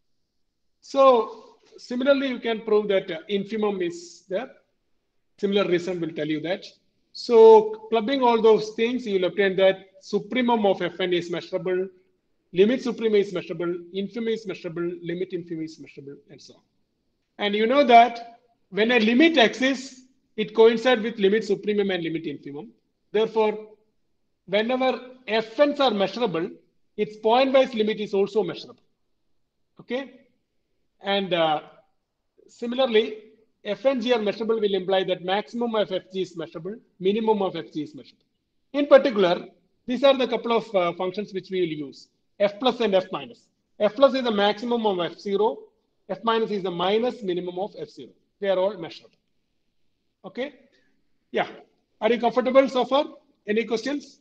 So similarly, you can prove that infimum is there. Similar reason will tell you that. So clubbing all those things, you will obtain that supremum of Fn is measurable, limit supremum is measurable, infimum is measurable, limit infimum is measurable, and so on. And you know that when a limit exists, it coincides with limit supremum and limit infimum. Therefore, whenever Fn's are measurable, its point-wise limit is also measurable. Okay? And similarly, F and G are measurable will imply that maximum of Fg is measurable, minimum of Fg is measurable. In particular, these are the couple of functions which we will use, F plus and F minus. F plus is the maximum of F0, F minus is the minus minimum of F0. They are all measurable. Okay? Yeah. Are you comfortable so far? Any questions?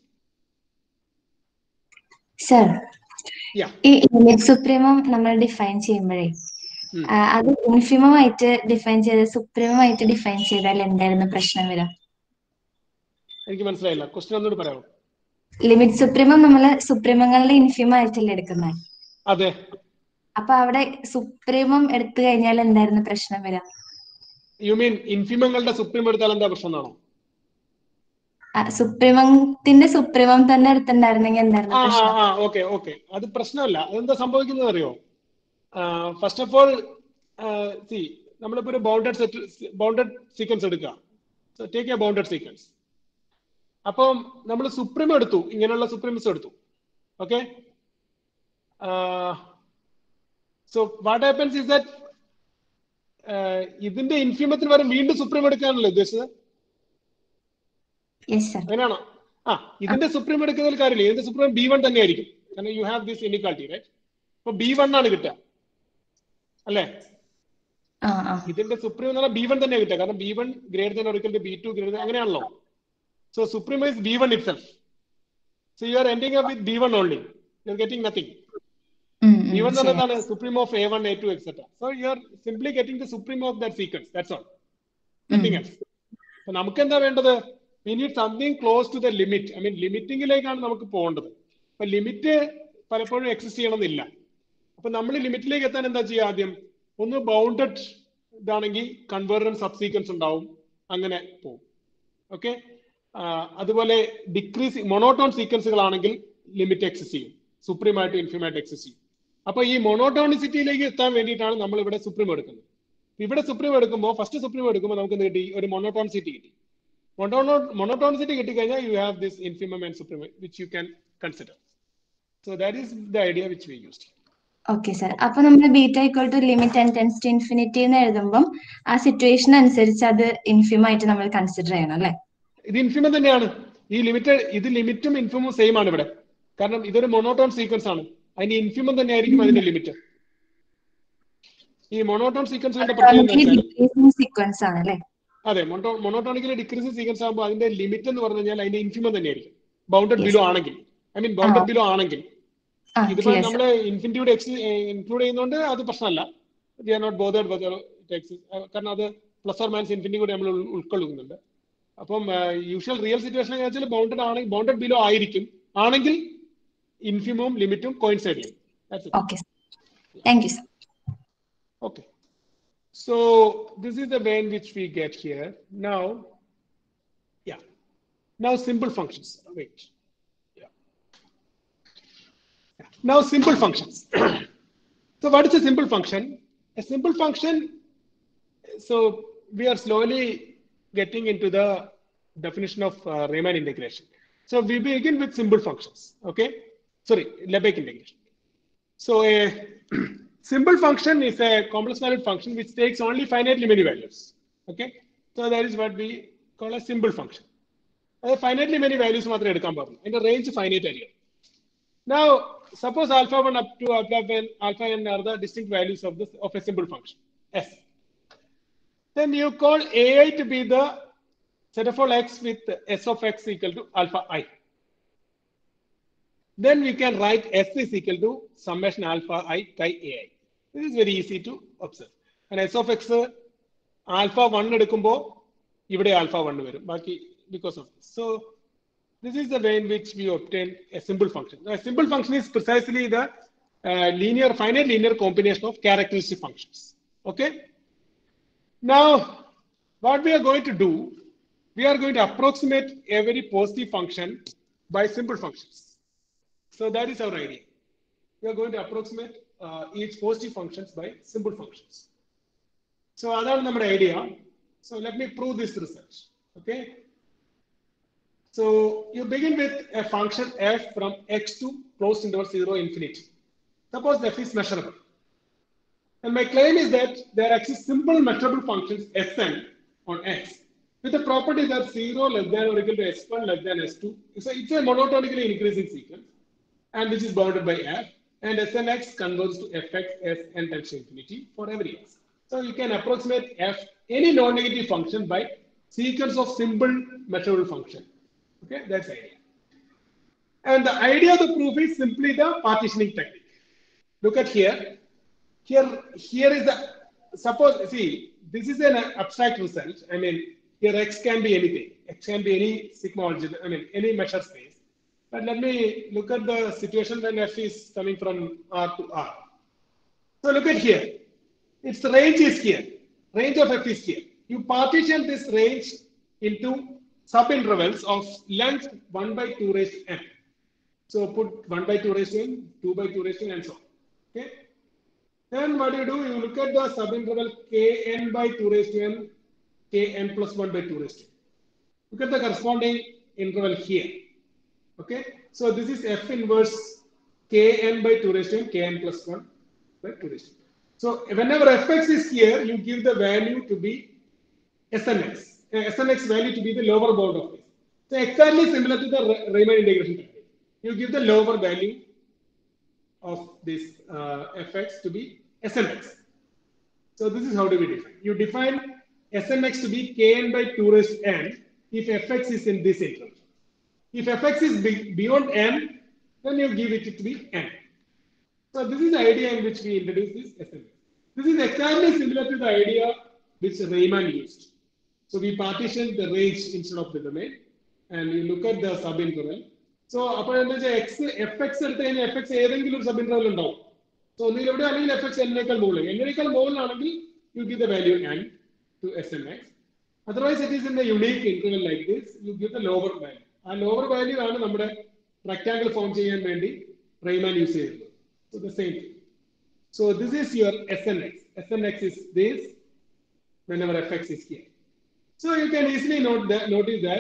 Sir. Yeah. Limit supremum നമ്മൾ define ചെയ്യുമ്പോഴേ അത് infimum ആയിട്ട് define ചെയ്ത് supremum ആയിട്ട് define ചെയ്താൽ എന്തായിരുന്നു പ്രശ്നം വരാം? എനിക്ക് മനസ്സിലായില്ല. ക്വസ്റ്റ്യൻ ഒന്നുകൂടി പറയാമോ? ലിമിറ്റ് സുപ്രീമം നമ്മള് സുപ്രീമങ്ങളുടെ ഇൻഫിമം ആയിട്ടല്ലേ എടുക്കുന്നത്? അതെ. അപ്പൊ അവിടെ സുപ്രീമം എടുത്തു കഴിഞ്ഞാൽ എന്തായിരുന്നു പ്രശ്നം വരാം? യു മീൻ ഇൻഫിമങ്ങളുടെ സുപ്രീം എടുത്താൽ എന്താ പ്രശ്നം എന്നാണോ? സുപ്രീമത്തിന്റെ സുപ്രീമം തന്നെ എടുത്തിട്ടുണ്ടായിരുന്നെങ്കിൽ എന്തായിരുന്നു പ്രശ്നം? ഓക്കെ ഓക്കെ, അത് പ്രശ്നമല്ല. അതെന്താ സംഭവിക്കുന്നത് അറിയോ? ഫസ്റ്റ് ഓഫ് ഓൾ നമ്മളിപ്പോ ഒരു ബൗണ്ടഡ് സീക്വൻസ് എടുക്കുക. Take a bounded sequence. അപ്പം നമ്മൾ സുപ്രീം എടുത്തു, ഇങ്ങനെയുള്ള സുപ്രീംസ് എടുത്തു. Okay, so what happens is that ഇതിന്റെ ഇൻഫിമത്തിന് വരെ വീണ്ടും സുപ്രീം എടുക്കാനല്ലോ ഉദ്ദേശിച്ചത്? അങ്ങനെയാണോ? ഇതിന്റെ സുപ്രീം എടുക്കുന്നതിൽ കാര്യമില്ല. ഇതിന്റെ സുപ്രീം B1 തന്നെ ആയിരിക്കും. കാരണം you have this inequality, right? അപ്പൊ B1 ആണ് കിട്ടുക അല്ലേ? ഇതിന്റെ സുപ്രീം എന്ന് പറഞ്ഞാൽ B1 തന്നെ കിട്ടുക. കാരണം B1 greater than or equal to B2 greater than, അങ്ങനെയാണല്ലോ. So supreme is B1 itself. So you are ending up with B1 only. You are getting nothing. B1 എന്ന് പറഞ്ഞാൽ supreme of A1, A2, etc. So you are simply getting the supreme of that sequence. That's all. Nothing else. So നമുക്ക് എന്താ വേണ്ടത്? We need something close to the limit. I mean, ലിമിറ്റിംഗിലേക്കാണ് നമുക്ക് പോകേണ്ടത്. അപ്പൊ limit പലപ്പോഴും exist ചെയ്യണമെന്നില്ല. അപ്പൊ നമ്മൾ ലിമിറ്റിലേക്ക് എത്താൻ എന്താ ചെയ്യുക? ആദ്യം ഒന്ന് ബൗണ്ടഡ് ഇതാണെങ്കിൽ കൺവേർജന്റ് സബ് സീക്വൻസ് ഉണ്ടാവും, അങ്ങനെ പോകും. ഓക്കെ, അതുപോലെ ഡിക്രീസ് മോണോട്ടോൺ സീക്വൻസുകളാണെങ്കിൽ ലിമിറ്റ് എക്സിസ്റ്റ് ചെയ്യും, സുപ്രീമായിട്ട് ഇൻഫിമായിട്ട് എക്സിസ്റ്റ് ചെയ്യും. അപ്പൊ ഈ മോണോട്ടോണിസിറ്റിയിലേക്ക് എത്താൻ വേണ്ടിയിട്ടാണ് നമ്മൾ ഇവിടെ സുപ്രീം എടുക്കുന്നത്. ഇവിടെ സുപ്രീം എടുക്കുമ്പോൾ ഫസ്റ്റ് സുപ്രീം എടുക്കുമ്പോൾ നമുക്ക് കിട്ടി ഒരു മോണോട്ടോണിസിറ്റി കിട്ടി. Monotonicity കിട്ടിക്കഴിഞ്ഞാൽ you have this infimum and supremum which you can consider. So that is the idea which we used. Okay sir. അപ്പോൾ നമ്മൾ beta equal to limit n tends to infinity എന്ന് എഴുതുമ്പോൾ ആ സിറ്റുവേഷൻ അനുസരിച്ച് അത് ഇൻഫിമം ആയിട്ട് നമ്മൾ കൺസിഡർ ചെയ്യണം അല്ലേ? ഇത് ഇൻഫിമം തന്നെയാണ്. ഈ ലിമിറ്റ്, ഇത് ലിമിറ്റും ഇൻഫിമും സെയിം ആണ് ഇവിടെ. കാരണം ഇതൊരു മോണോട്ടോൺ സീക്വൻസ് ആണ്. അതിന് ഇൻഫിമം തന്നെ ആയിരിക്കും അതിന്റെ ലിമിറ്റ്. ഈ മോണോട്ടോൺ സീക്വൻസിന്റെ പ്രത്യേകത സീക്വൻസ് ആണ് അല്ലേ? അതെ, മോണോട്ടോണിക്കലി ഡിക്രീസിംഗ് സീക്വൻസ് ആകുമ്പോൾ അതിന്റെ ലിമിറ്റ് എന്ന് പറഞ്ഞു കഴിഞ്ഞാൽ അതിന്റെ ഇൻഫിമം തന്നെയായിരിക്കും. ബൗണ്ടഡ് ബിലോ ആണെങ്കിൽ, ബൗണ്ടഡ് ബിലോ ആണെങ്കിൽ. ഇതിപ്പോ നമ്മള് ഇൻഫിനിറ്റിയുടെ ഇൻക്ലൂഡ് ചെയ്യുന്നതുകൊണ്ട് അത് പ്രശ്നമല്ല. We are not bothered with it exist, കാരണം അത് പ്ലസ് ഓർ മൈനസ് ഇൻഫിനിറ്റി കൂടി നമ്മൾ ഉൾക്കൊള്ളുന്നുണ്ട്. അപ്പം യൂഷ്വൽ റിയൽ സിറ്റുവേഷൻ എന്ന് വെച്ചാൽ ബൗണ്ടഡ് ബിലോ ആയിരിക്കും. ആണെങ്കിൽ ഇൻഫിമവും ലിമിറ്റും കോയിൻസൈഡ് ചെയ്യും. Okay. Thank you, sir. Okay. So this is the way in which we get here. Now, yeah. Now simple functions. Wait. Yeah. Now simple functions. So what is a simple function? A simple function. So we are slowly getting into the definition of Riemann integration. So we begin with simple functions. Okay. Sorry, Lebesgue integration. So a simple function is a complex valued function which takes only finitely many values. Okay. So that is what we call a simple function. Finitely many values മാത്രമേ എടുക്കാൻ പാടുള്ളൂ. അതിന്റെ range finite ആയിരിക്കും. Now suppose alpha 1 up to alpha n are the distinct values of a simple function S. Then you call AI to be the set of all x with S of x equal to alpha I. Then we can write S is equal to summation alpha I chi AI. This is very easy to observe. And S of x alpha 1 എടുക്കുമ്പോ ഇവിടെ alpha 1 വരും. ബാക്കി because of this. So this is the way in which we obtain a simple function. Now, a simple function is precisely the finite linear combination of characteristic functions. Okay. Now, what we are going to do, we are going to approximate every positive function by simple functions. So that is our idea. We are going to approximate each positive functions by simple functions. So that's our idea. So let me prove this result. Okay. So you begin with a function f from x to closed interval 0 infinity. Suppose f is measurable. And my claim is that there exist simple measurable functions Sn on x with the property that 0 less than or equal to s1 less than s2. So it's a monotonically increasing sequence, and which is bounded by f, and Snx converges to fx Sn tends to infinity for every x. So you can approximate f any non-negative function by sequence of simple measurable function. Okay, that's the idea. And the idea of the proof is simply the partitioning technique. Look at here. Here is the, suppose, see, this is an abstract result. I mean, here x can be anything. X can be any sigma algebra, any measure space. But let me look at the situation when f is coming from R to R. So look at here. Its range is here. Range of f is here. You partition this range into subintervals of length 1 by 2 raised to n. So put 1 by 2 raised to n, 2 by 2 raised to n, and so on. Okay. Then what do? You look at the subinterval kn by 2 raised to n, kn plus 1 by 2 raised to n. Look at the corresponding interval here. Okay. So this is f inverse kn by 2 raised to n, kn plus 1 by 2 raised to n. So whenever fx is here, you give the value to be Snx. Snx value to be the lower bound of this. So exactly similar to the Riemann integration technique. You give the lower value of this fx to be Snx. So this is how do we define. You define Snx to be kn by 2 raised to n if fx is in this interval. If fx is beyond n, then you give it to be n. So this is the idea in which we introduce this Snx. This is exactly similar to the idea which Riemann used. So we partition the range instead of the domain, and you look at the subinterval. So fx fx ഏതെങ്കിലും subinterval ഉണ്ടാവും. So ഒന്നിലൂടെ അല്ലെങ്കിൽ fx n-നേക്കാൾ മുകളിൽ you give the value n to Snx. Otherwise, it is in the unique interval like this. You give the lower value. ആ lower value ആണ് നമ്മുടെ rectangle form ചെയ്യാൻ വേണ്ടി Riemann use ചെയ്യുന്നത്. So the same thing. So this is your Snx. Snx is this whenever fx is here. So you can easily notice that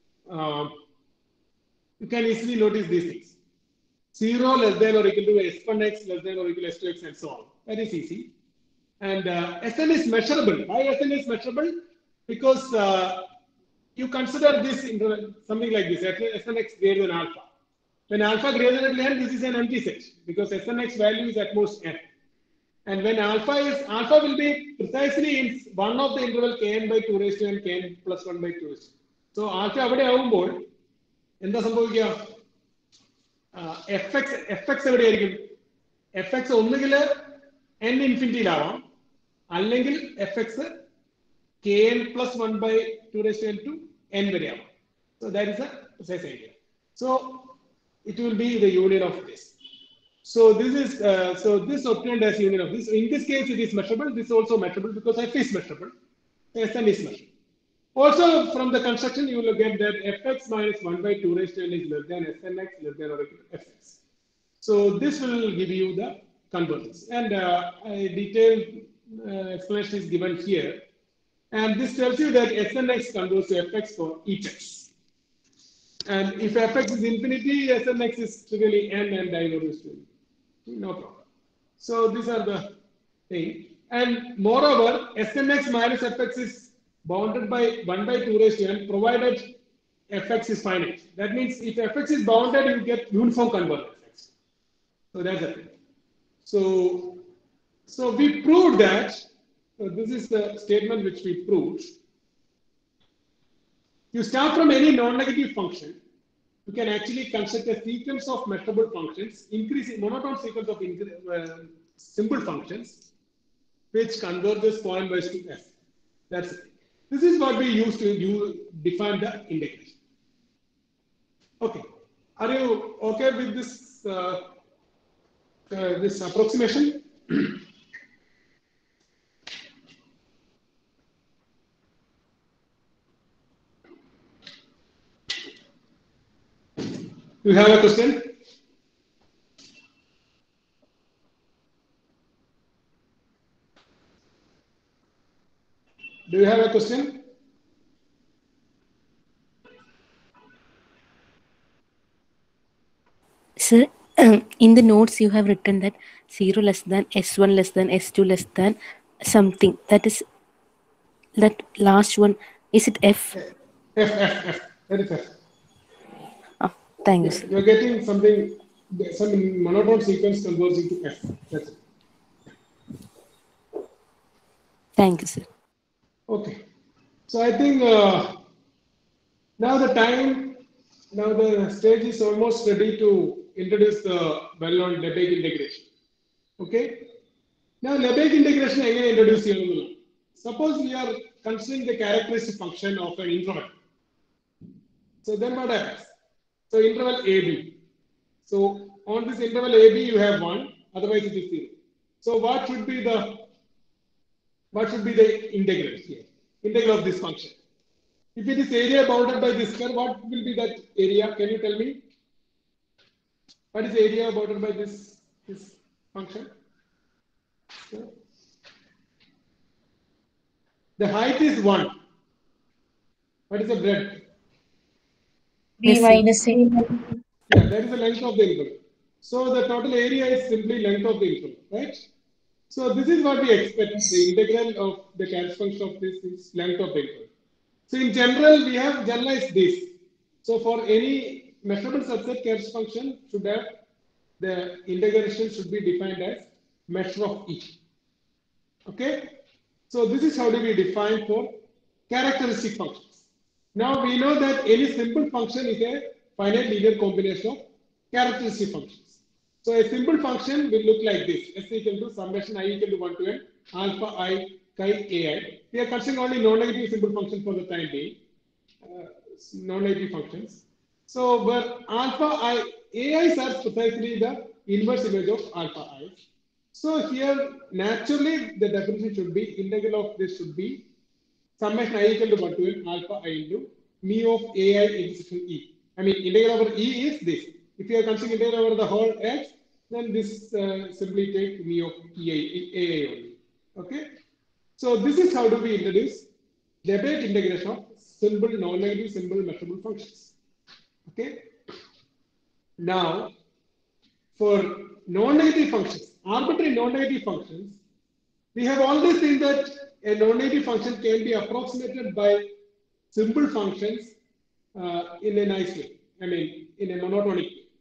you can easily notice these things. 0 less than or equal to s1x less than or equal to s2x and so on. That is easy. And Sn is measurable. Why Sn is measurable? Because you consider this interval something like this, Snx greater than alpha. When alpha greater than n, this is an empty set because Snx value is at most n. And when alpha will be precisely in one of the interval kn by 2 raised to n, kn plus 1 by 2 raised to n. So alpha avade avumbol endha sambhavikka fx evade irikkum fx onnugil n infinity lavam allengil fx kn plus 1 by 2 raised to n to n vare avam. So that is a precise idea. So it will be the union of this. So this is this obtained as union of this. In this case, it is measurable. This is also measurable because f is measurable. Sn is measurable. Also, from the construction, you will get that fx minus 1 by 2 raised to n is less than snx less than or equal to fx. So this will give you the convergence. And a detailed explanation is given here. And this tells you that snx converges to fx for each x. And if fx is infinity, snx is trivially n and diverges to n. No problem. So these are the thing. And moreover, snx minus fx is bounded by 1 by 2 raised to n provided fx is finite. That means if fx is bounded, you get uniform convergence. So that's the thing. So we proved that. So this is the statement which we proved. You start from any non-negative function. You can actually construct a sequence of measurable functions, increasing monotone sequence of simple functions, which converges point-wise to f. That's it. This is what we use to define the integration. Okay, are you okay with this this approximation? You have a question? Do you have a question? Sir, in the notes you have written that 0 less than S1 less than S2 less than something. That is that last one. Is it F? F. That is F. Oh, thank you, sir. You're getting something, some monotone sequence converging to F. That's it. Thank you, sir. Okay. So I think now the stage is almost ready to introduce the well-known Lebesgue integration. Okay. Now Lebesgue integration again introduce here. Suppose we are considering the characteristic function of an interval. So then what happens? So interval AB. So on this interval AB you have 1, otherwise it is 0. So what should be the integral here? Integral of this function. If it is area bounded by this curve, what will be that area? Can you tell me? What is the area bounded by this function? So, the height is 1. What is the breadth? B minus A. Yeah, that is the length of the interval. So the total area is simply length of the interval, right? So this is what we expect. The integral of the characteristic function of this is length of the interval. So in general, we have generalized this. So for any measurable subset, characteristic function should have the integration should be defined as measure of E. Okay. So this is how do we define for characteristic functions. Now we know that any simple function is a finite linear combination of characteristic functions. So a simple function will look like this: S equal to summation I equal to 1 to n alpha I chi ai. We are considering only non-negative simple function for the time being, non-negative functions. So where alpha I ai's are precisely the inverse image of alpha I. So here naturally the definition should be integral of this should be summation I equal to 1 to n alpha I into mu of ai intersection E. I mean integral over E is this. If you are considering integral over the whole x, then this simply take mu of ai only. Okay. So this is how do we introduce Lebesgue integration of simple non-negative simple measurable functions. Okay. Now for non-negative functions, arbitrary non-negative functions, we have always seen that a non-negative function can be approximated by simple functions in a nice way. I mean, in a monotonic way.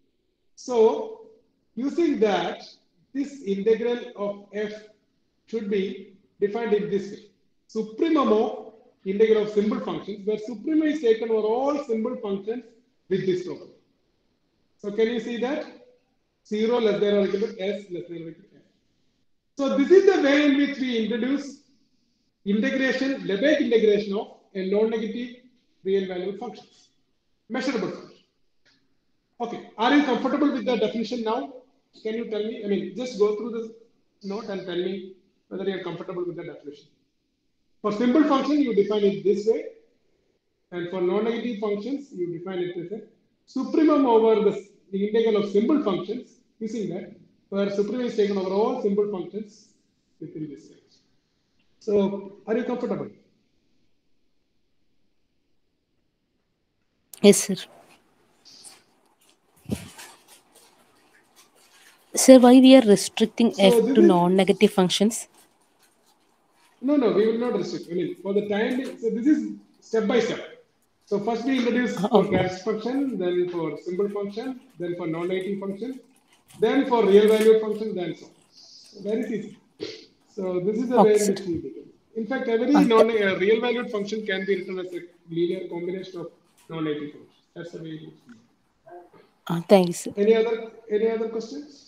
So using that, this integral of f should be defined in this way. Supremum of integral of simple functions, where supremum is taken over all simple functions with this property. So can you see that? 0 less than or equal to s less than or equal to f. So this is the way in which we introduce integration, Lebesgue integration of a non-negative real valued functions, measurable functions. Okay, are you comfortable with the definition now? Can you tell me? I mean, just go through this note and tell me whether you are comfortable with the definition. For simple function, you define it this way, and for non-negative functions, you define it as a supremum over the integral of simple functions, using that, where supremum is taken over all simple functions within this range. So, are you comfortable? Yes, sir. Sir, why we are restricting f to non-negative functions? No, we will not restrict. I mean, for the time, so this is step by step. So first we introduce for characteristic function, then for simple function, then for non-negative function, then for real valued function, then so on. So very easy. So this is the way in which we begin. In fact, every real valued function can be written as a linear combination of non-negative functions. That's the way it is. Thanks. Any other questions?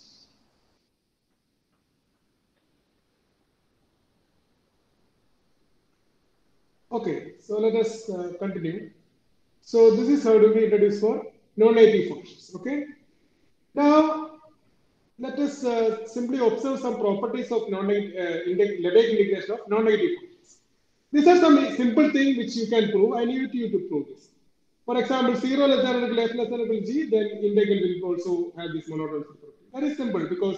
Okay, so let us continue. So this is how do we introduce for non-negative functions. Okay. Now let us simply observe some properties of Lebesgue integration of non-negative functions. These are some simple things which you can prove. I need you to prove this. For example, 0 less than or equal to f less than or equal to g, then integral will also have this monotone property. That is simple because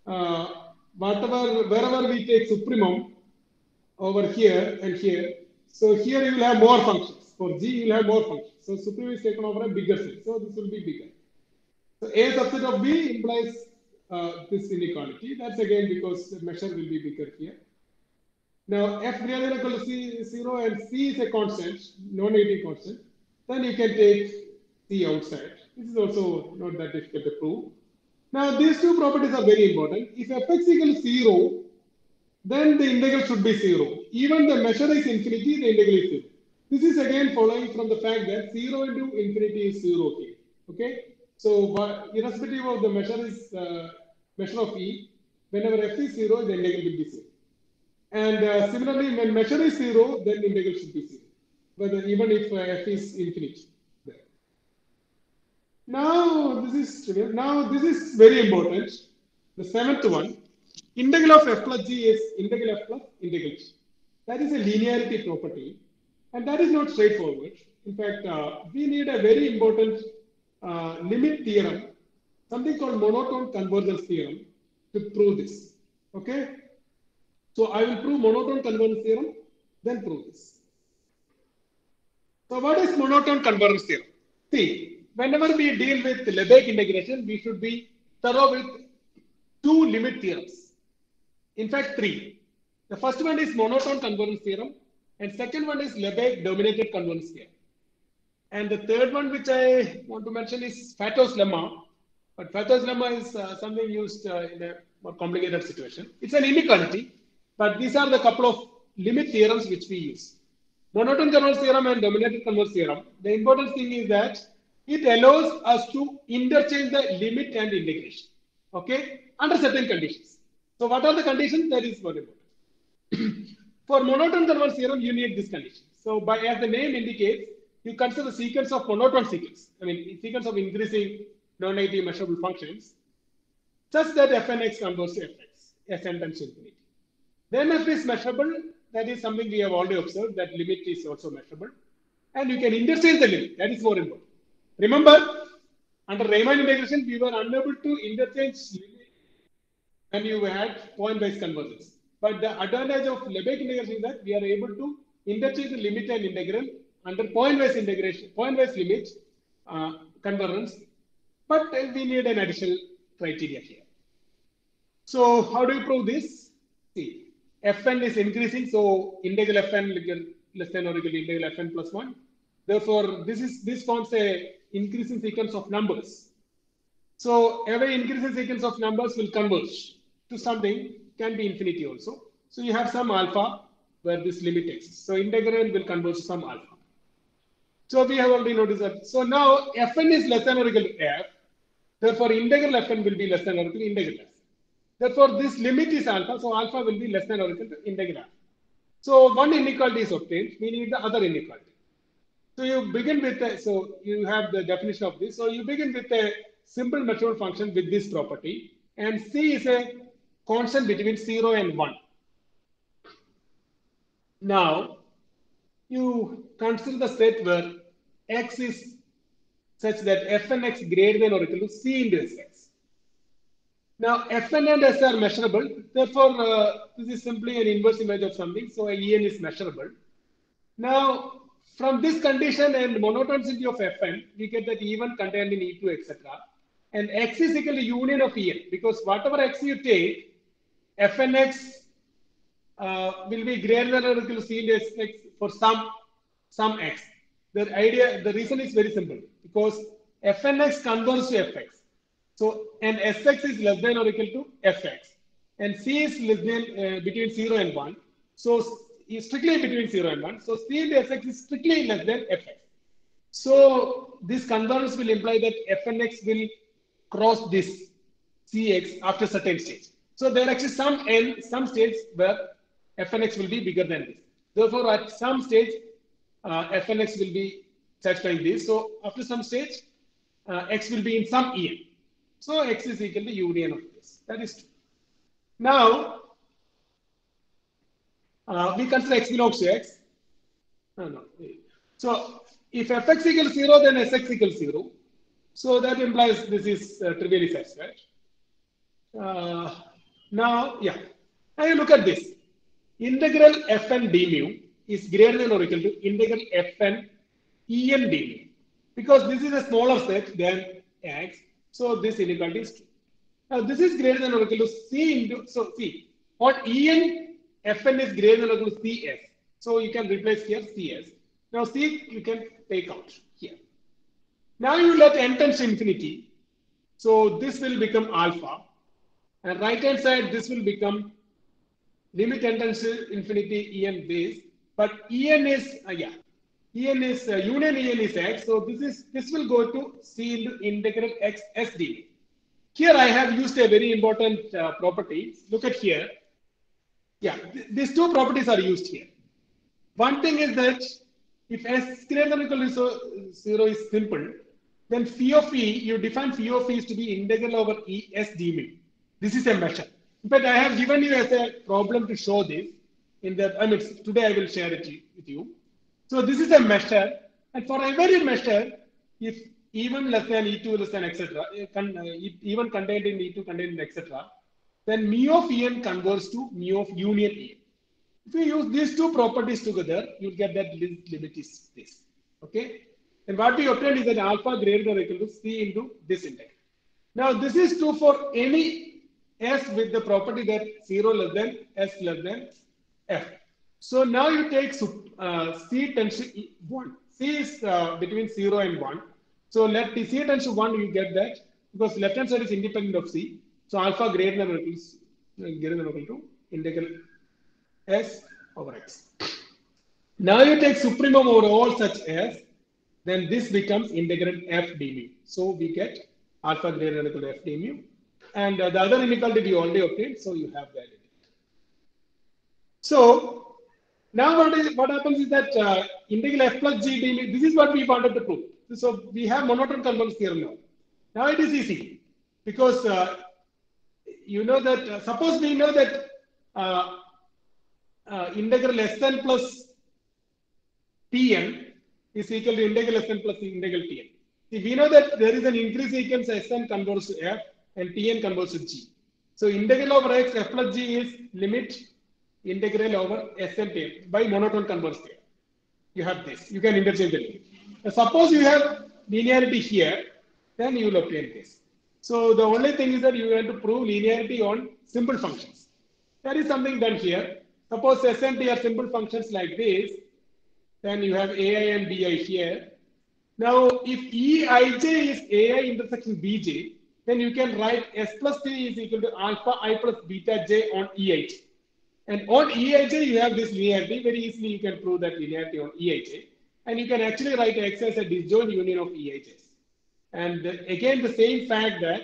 wherever we take supremum over here and here, so here you will have more functions. For g, you will have more functions. So supremum is taken over a bigger set. So this will be bigger. So a subset of b implies this inequality. That's again because the measure will be bigger here. Now, f greater than or equal to 0 and c is a constant, non-negative constant. Then you can take c outside. This is also not that difficult to prove. Now, these two properties are very important. If fx equals 0, then the integral should be 0. Even the measure is infinity, the integral is 0. This is again following from the fact that 0 into infinity is 0 here. Okay? So, irrespective of the measure is measure of e, whenever f is 0, the integral will be 0. And similarly, when measure is 0, then the integral should be 0. Whether even if f is infinite. Now this is very important. The seventh one, integral of f plus g is integral f plus integral g. That is a linearity property, and that is not straightforward. In fact, we need a very important limit theorem, something called monotone convergence theorem, to prove this. Okay. So I will prove monotone convergence theorem, then prove this. So what is monotone convergence theorem? See, whenever we deal with Lebesgue integration, we should be thorough with two limit theorems. In fact, three. The first one is monotone convergence theorem, and second one is Lebesgue dominated convergence theorem. And the third one, which I want to mention, is Fato's lemma. But Fato's lemma is something used in a more complicated situation. It's an inequality, but these are the couple of limit theorems which we use. Monotone convergence theorem and dominated convergence theorem. The important thing is that it allows us to interchange the limit and integration. Okay, under certain conditions. So, what are the conditions? That is very important. For monotone convergence theorem, you need this condition. So, as the name indicates, you consider the sequence of monotone sequence. I mean, sequence of increasing non-negative measurable functions, such that fnx converges to fx, Sn times infinity. Then f is measurable. That is something we have already observed, that limit is also measurable. And you can interchange the limit. That is more important. Remember, under Riemann integration, we were unable to interchange limit when you had point-wise convergence. But the advantage of Lebesgue integration is that we are able to interchange the limit and integral under point-wise integration, point-wise limit convergence. But we need an additional criteria here. So how do you prove this? See. Fn is increasing, so integral Fn less than or equal to integral Fn plus 1. Therefore, this forms a increasing sequence of numbers. So every increasing sequence of numbers will converge to something, can be infinity also. So you have some alpha where this limit exists. So integral will converge to some alpha. So we have already noticed that. So now Fn is less than or equal to F. Therefore, integral Fn will be less than or equal to integral F. Therefore, this limit is alpha. So alpha will be less than or equal to integral F. So one inequality is obtained. We need the other inequality. So you begin with, so you have the definition of this. So you begin with a simple measurable function with this property. And C is a constant between 0 and 1. Now, you consider the set where x is such that Fn x greater than or equal to C into Sx. Now, Fn and S are measurable. Therefore, this is simply an inverse image of something. So, En is measurable. Now, from this condition and monotonicity of Fn, we get that E1 contained in E2, etc. And x is equal to union of En, because whatever x you take, Fnx will be greater than or equal to C into Sx for some x. The reason is very simple, because Fnx converges to Fx. So, and Sx is less than or equal to Fx. And C is less than between 0 and 1. So, strictly between 0 and 1. So, C into Sx is strictly less than Fx. So, this convergence will imply that Fnx will cross this Cx after certain stage. So, there are actually some states where Fnx will be bigger than this. Therefore, at some stage, Fnx will be satisfying this. So, after some stage, x will be in some En. So, x is equal to union of this. That is true. Now, we consider x belongs to x. So, if Fx equals 0, then Sx equals 0. So, that implies this is trivially satisfied. Now, yeah. Now, you look at this. Integral Fn d mu is greater than or equal to integral Fn En d mu. Because this is a smaller set than x. So, this inequality is true. Now, this is greater than or equal to C into, so see, what En Fn is greater than or equal to Cs. So, you can replace here Cs. Now, C you can take out here. Now, you let n tends to infinity. So, this will become alpha. And right hand side, this will become limit n tends to infinity En base. But En is, En is, union En is x. So, this will go to C into integral x s dv. Here I have used a very important property. Look at here. Yeah, these two properties are used here. One thing is that if s greater than or equal to 0 is simple, then phi of e, you define phi of e is to be integral over E s d mu. This is a measure. But I have given you as a problem to show this. Today I will share it with you. So this is a measure, and for every measure, if even less than E2 less than etc., even contained in E2 contained in etc., then mu of En converges to mu of union En. If you use these two properties together, you'll get that limit is this. Okay? And what we obtained is that alpha greater than or equal to C into this integral. Now, this is true for any S with the property that 0 less than S less than F. So now you take C tends to 1. C is between 0 and 1. So let C tends to 1, you get that, because left hand side is independent of C. So alpha greater than or equal to integral S over X. Now you take supremum over all such S, then this becomes integral F d mu. So we get alpha greater than or equal to F d mu. And the other inequality we already obtained, so you have that. So now what happens is that integral f plus g d mu, this is what we wanted to prove. So we have monotone convergence theorem now. Now it is easy, because you know that, suppose we know that integral Sn plus Tn is equal to integral Sn plus integral Tn. See, we know that there is an increase sequence Sn converges to F and Tn converges to G. So integral over X F plus G is limit integral over Sn Tn by monotone convergence theorem. You have this. You can interchange the limit. Suppose you have linearity here, then you will obtain this. So the only thing is that you have to prove linearity on simple functions. That is something done here. Suppose S and T are simple functions like this, then you have AI and BI here. Now, if EIJ is AI intersection BJ, then you can write S plus T is equal to alpha I plus beta j on EIJ. And on EIJ, you have this linearity. Very easily, you can prove that linearity on EIJ. And you can actually write X as a disjoint union of EIJs. And again, the same fact that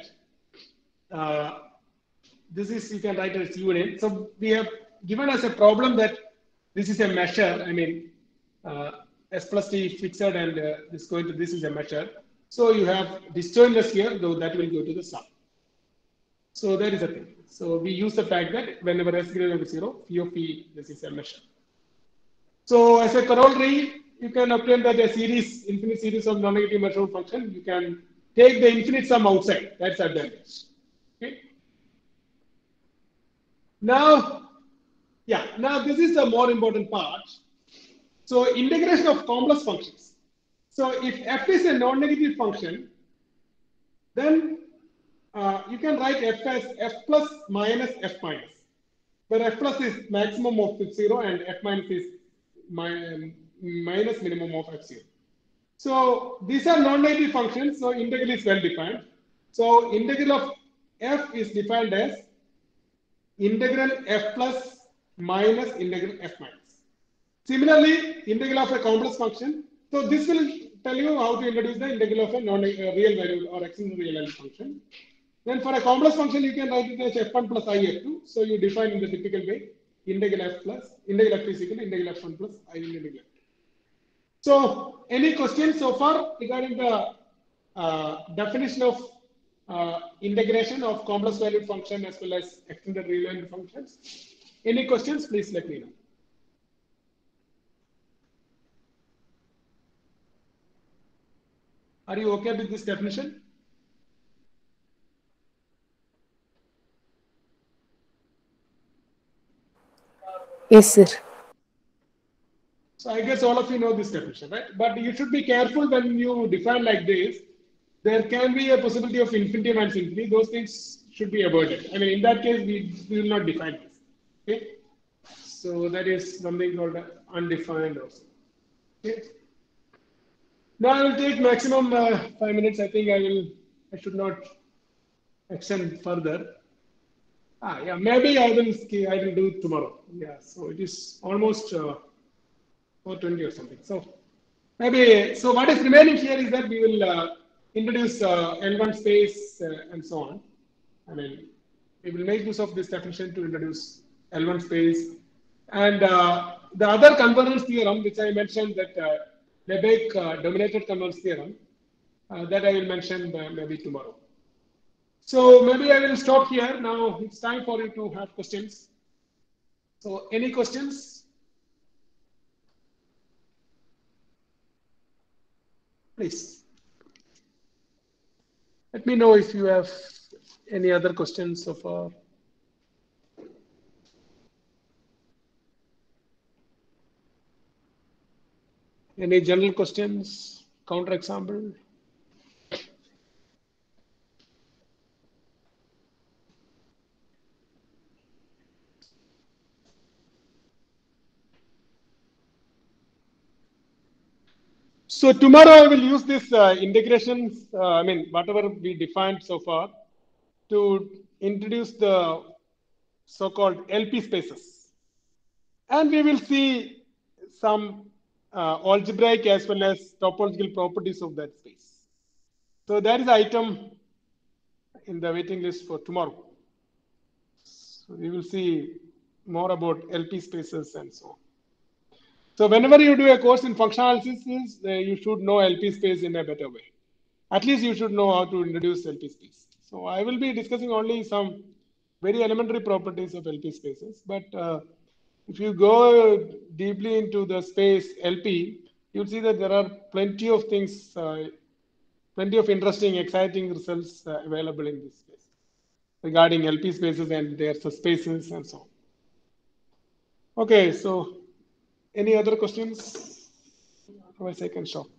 this is, you can write as union. So we have given us a problem that this is a measure. I mean, S plus T fixed and this is a measure. So you have disjointness here, though that will go to the sum. So that is the thing. So we use the fact that whenever S greater than 0, phi of P, this is a measure. So as a corollary, you can obtain that a infinite series of non-negative measurable function. You can take the infinite sum outside. That's advantage. Okay. Now this is the more important part. So integration of complex functions. So if f is a non-negative function, then you can write f as f plus minus f minus, where f plus is maximum of f0 and f minus is minus minimum of f0. So these are non-negative functions, so integral is well defined. So integral of f is defined as integral f plus minus integral f minus. Similarly, integral of a complex function. So this will tell you how to introduce the integral of a real value or extended real value function. Then for a complex function, you can write it as f1 plus I f2. So you define in the typical way, integral f is equal to integral f1 plus I integral f2. So any questions so far regarding the definition of integration of complex valued function as well as extended real value functions? Any questions, please let me know. Are you okay with this definition? Yes, sir. So I guess all of you know this definition, right? But you should be careful when you define like this. There can be a possibility of infinitive and infinity. Those things should be avoided. I mean, in that case, we will not define this. Okay? So that is something called undefined also. Okay? Now I will take maximum 5 minutes. I think I should not extend further. Yeah, maybe I will do it tomorrow. Yeah, so it is almost 4:20 or something. So maybe, so what is remaining here is that we will introduce L1 space and so on. I mean, we will make use of this definition to introduce L1 space. And the other convergence theorem, which I mentioned, that Lebesgue dominated convergence theorem, that I will mention maybe tomorrow. So maybe I will stop here. Now it's time for you to have questions. So any questions? Please. Let me know if you have any other questions so far. Any general questions? Counter example? So tomorrow I will use this integrations, I mean, whatever we defined so far, to introduce the so-called LP spaces. And we will see some algebraic as well as topological properties of that space. So that is the item in the waiting list for tomorrow. So we will see more about LP spaces and so on. So whenever you do a course in functional analysis, you should know LP space in a better way. At least you should know how to introduce LP space. So I will be discussing only some very elementary properties of LP spaces. But if you go deeply into the space LP, you'll see that there are plenty of things, plenty of interesting, exciting results available in this space regarding LP spaces and their subspaces and so on. Okay, so any other questions? Otherwise, I can stop.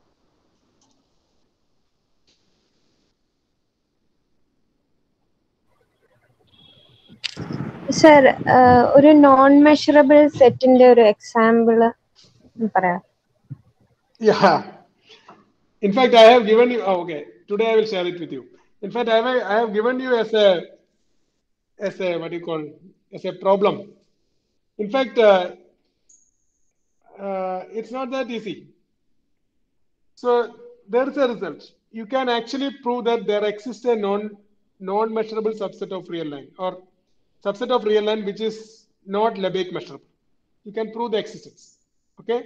Sir, ഒരു non measurable സെറ്റിന്റെ ഒരു example പറയാം. Yeah. In fact, I have given you. Okay, today I will share it with you. In fact, I have given you as a what do you call, as a problem. In fact, it's not that easy. So there is a result. You can actually prove that there exists a non-measurable subset of real line, or subset of real line which is not Lebesgue measurable. You can prove the existence. Okay.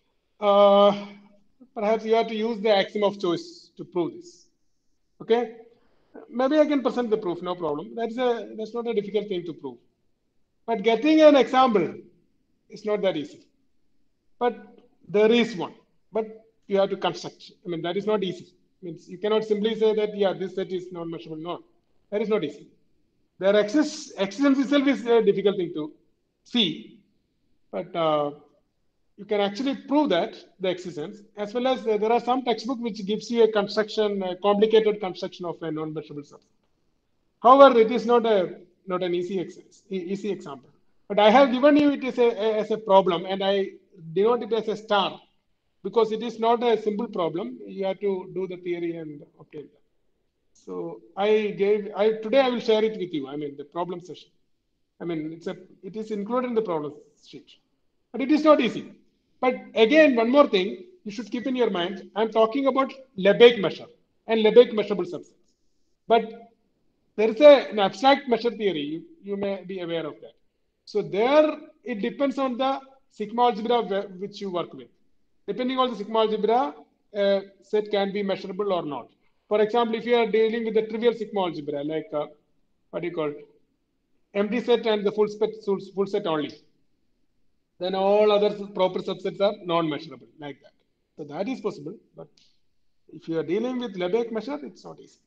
Perhaps you have to use the axiom of choice to prove this. Okay. Maybe I can present the proof, no problem. That's not a difficult thing to prove. But getting an example is not that easy. But there is one. But you have to construct. I mean, that is not easy. Means you cannot simply say that, yeah, this set is non-measurable. No, that is not easy. There existence itself is a difficult thing to see. But you can actually prove that the existence, as well as there are some textbook which gives you a construction, a complicated construction of a non-measurable subset. However, it is not an easy example. But I have given you it as a problem, and I denote it as a star because it is not a simple problem. You have to do the theory and obtain that. So today I will share it with you. I mean, the problem session. I mean, it is included in the problem sheet, but it is not easy. But again, one more thing you should keep in your mind. I'm talking about Lebesgue measure and Lebesgue measurable subsets. But there is an abstract measure theory. You may be aware of that. So there, it depends on the sigma algebra which you work with. Depending on the sigma algebra, set can be measurable or not. For example, if you are dealing with the trivial sigma algebra, like what do you call it? Empty set and the full set only, then all other proper subsets are non-measurable, like that. So that is possible, but if you are dealing with Lebesgue measure, it's not easy.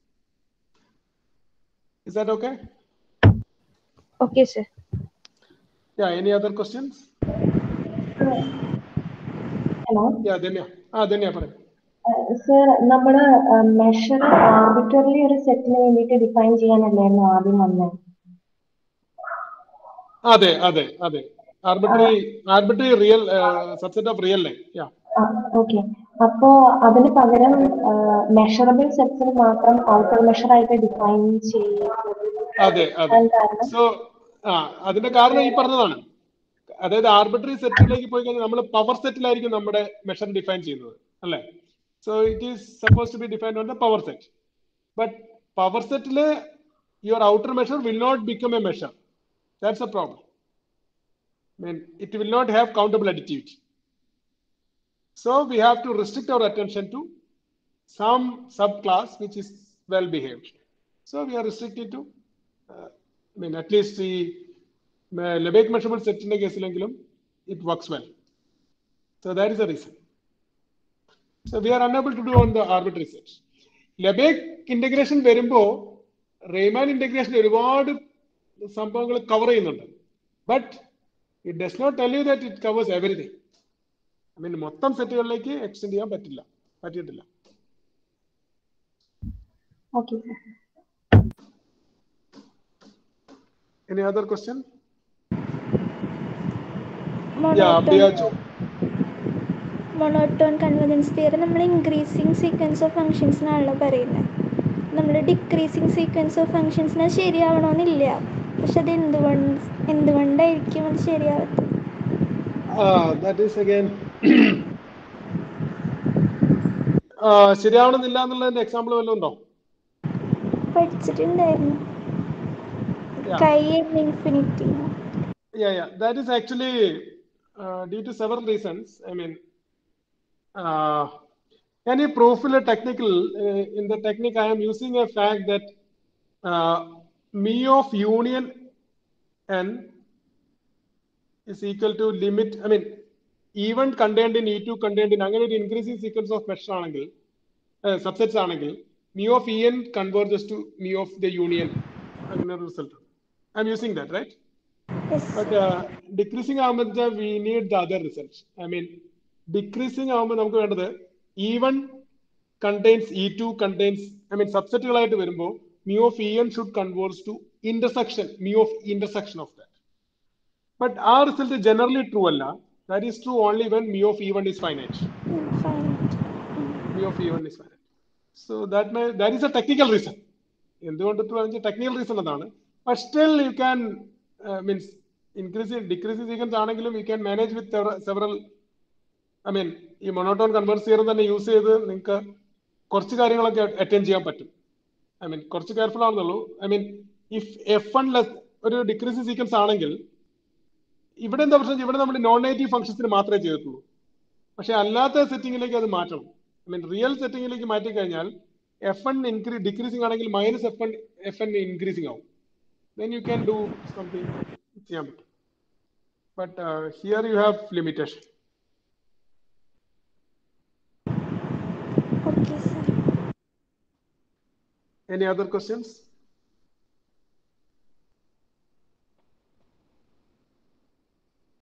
Is that okay? Okay, sir. Yeah, any other questions? Hello? Yeah, Danya, parang. Sir, നമ്മള് measure arbitrary ഒരു സെറ്റിന് വേണ്ടിയിട്ട് define ചെയ്യാനല്ലായിരുന്നു ആദ്യം വന്നത്. അതെ. Arbitrary real subset of real line. Yeah. Okay. അപ്പോ അതിന് പകരം മെഷറബിൾ സെറ്റ്സിന് മാത്രം ഔട്ടർ മെഷർ ആയിട്ട് ഡിഫൈൻ അതെ. സോ അതിന്റെ കാരണം ഈ പറഞ്ഞതാണ്. അതായത് ആർബിട്രറി സെറ്റിലേക്ക് പോയി കഴിഞ്ഞാൽ നമ്മൾ പവർ സെറ്റിലായിരിക്കും നമ്മുടെ മെഷർ ഡിഫൈൻ ചെയ്യുന്നത്, അല്ലേ? So it is suppose to be defined on the power set. But power സെറ്റില് your outer measure will not become a measure. That's a problem. I mean, it will not have countable additivity. So we have to restrict our attention to some subclass which is well behaved. So we are restricted to, at least the Lebesgue measurable set in the case, it works well. So that is the reason. So we are unable to do on the arbitrary sets. Lebesgue integration verumbo Riemann integration reward സംഭവങ്ങൾ cover ചെയ്യുന്നുണ്ട്. But it does not tell you that it covers everything. I mean മൊത്തം സെറ്റുകളിലേക്ക് extend ചെയ്യാൻ പറ്റിയിട്ടില്ല. Any other question? Monotone convergence theory നമ്മൾ increasing sequence of ഫംഗ്ഷൻസിനാണല്ലോ പറയുന്നത്. നമ്മൾ ഡിക്രീസിങ് സീക്വൻസ് ഓഫ് ഫംഗ്ഷൻസിന് ശരിയാവണമെന്നില്ല. പക്ഷെ അത് എന്തുകൊണ്ടായിരിക്കും അത് ശരിയാവാത്തത്? ശരിയാവണമെന്നില്ല എന്നുള്ളതിന്റെ എക്സാമ്പിൾ വല്ലതും ഉണ്ടോ? പഠിച്ചിട്ടുണ്ടായിരുന്നു. Infinity. That is actually due to several reasons. I mean, can you profile a technical? In the technique, I am using a fact that mu of union n is equal to limit. I mean, even contained in E2 contained in അങ്ങനെ ഒരു increasing sequence of mesh ആണെങ്കിൽ subsets ആണെങ്കിൽ mu of En converges to mu of the union. അങ്ങനെ ഒരു result. I am using that, right? Yes. But decreasing ആകുമ്പോൾ we need the other result. I mean, decreasing ആകുമ്പോൾ നമുക്ക് വേണ്ടത് even contains E2 contains, subsetകളായിട്ട് വരുമ്പോൾ mu of En should converge to intersection, mu of intersection of that. But our result is generally true അല്ല. That is true only when mu of E1 is finite. Mu of E1 is finite. So that is a technical reason. technical reason. But still you can means increasing decreasing sequence aanengilum you can manage with several I mean ee monotone converter thanne use cheythu ninka korchu കാര്യങ്ങളൊക്കെ attain ചെയ്യാൻ പറ്റും. I mean കുറച്ച് careful ആണെന്നുള്ളൂ. I mean if f1 less ഒരു decreasing sequence ആണെങ്കിൽ ഇവിടെ എന്താ പ്രശ്നം, ഇവിടെ നമ്മൾ നോൺ നെഗറ്റീവ് ഫംഗ്ഷൻസിന് മാത്രമേ ചെയ്തിട്ടുള്ളൂ. പക്ഷെ അല്ലാത്ത സെറ്റിംഗിലേക്ക് അത് മാറ്റണം. I mean റിയൽ സെറ്റിംഗിലേക്ക് മാറ്റി കഴിഞ്ഞാൽ f1 ഡിക്രീസിംഗ് ആണെങ്കിൽ fn ഇൻക്രീസിംഗ് ആവും. Then you can do something. But here you have limitation. Okay, sir. Any other questions?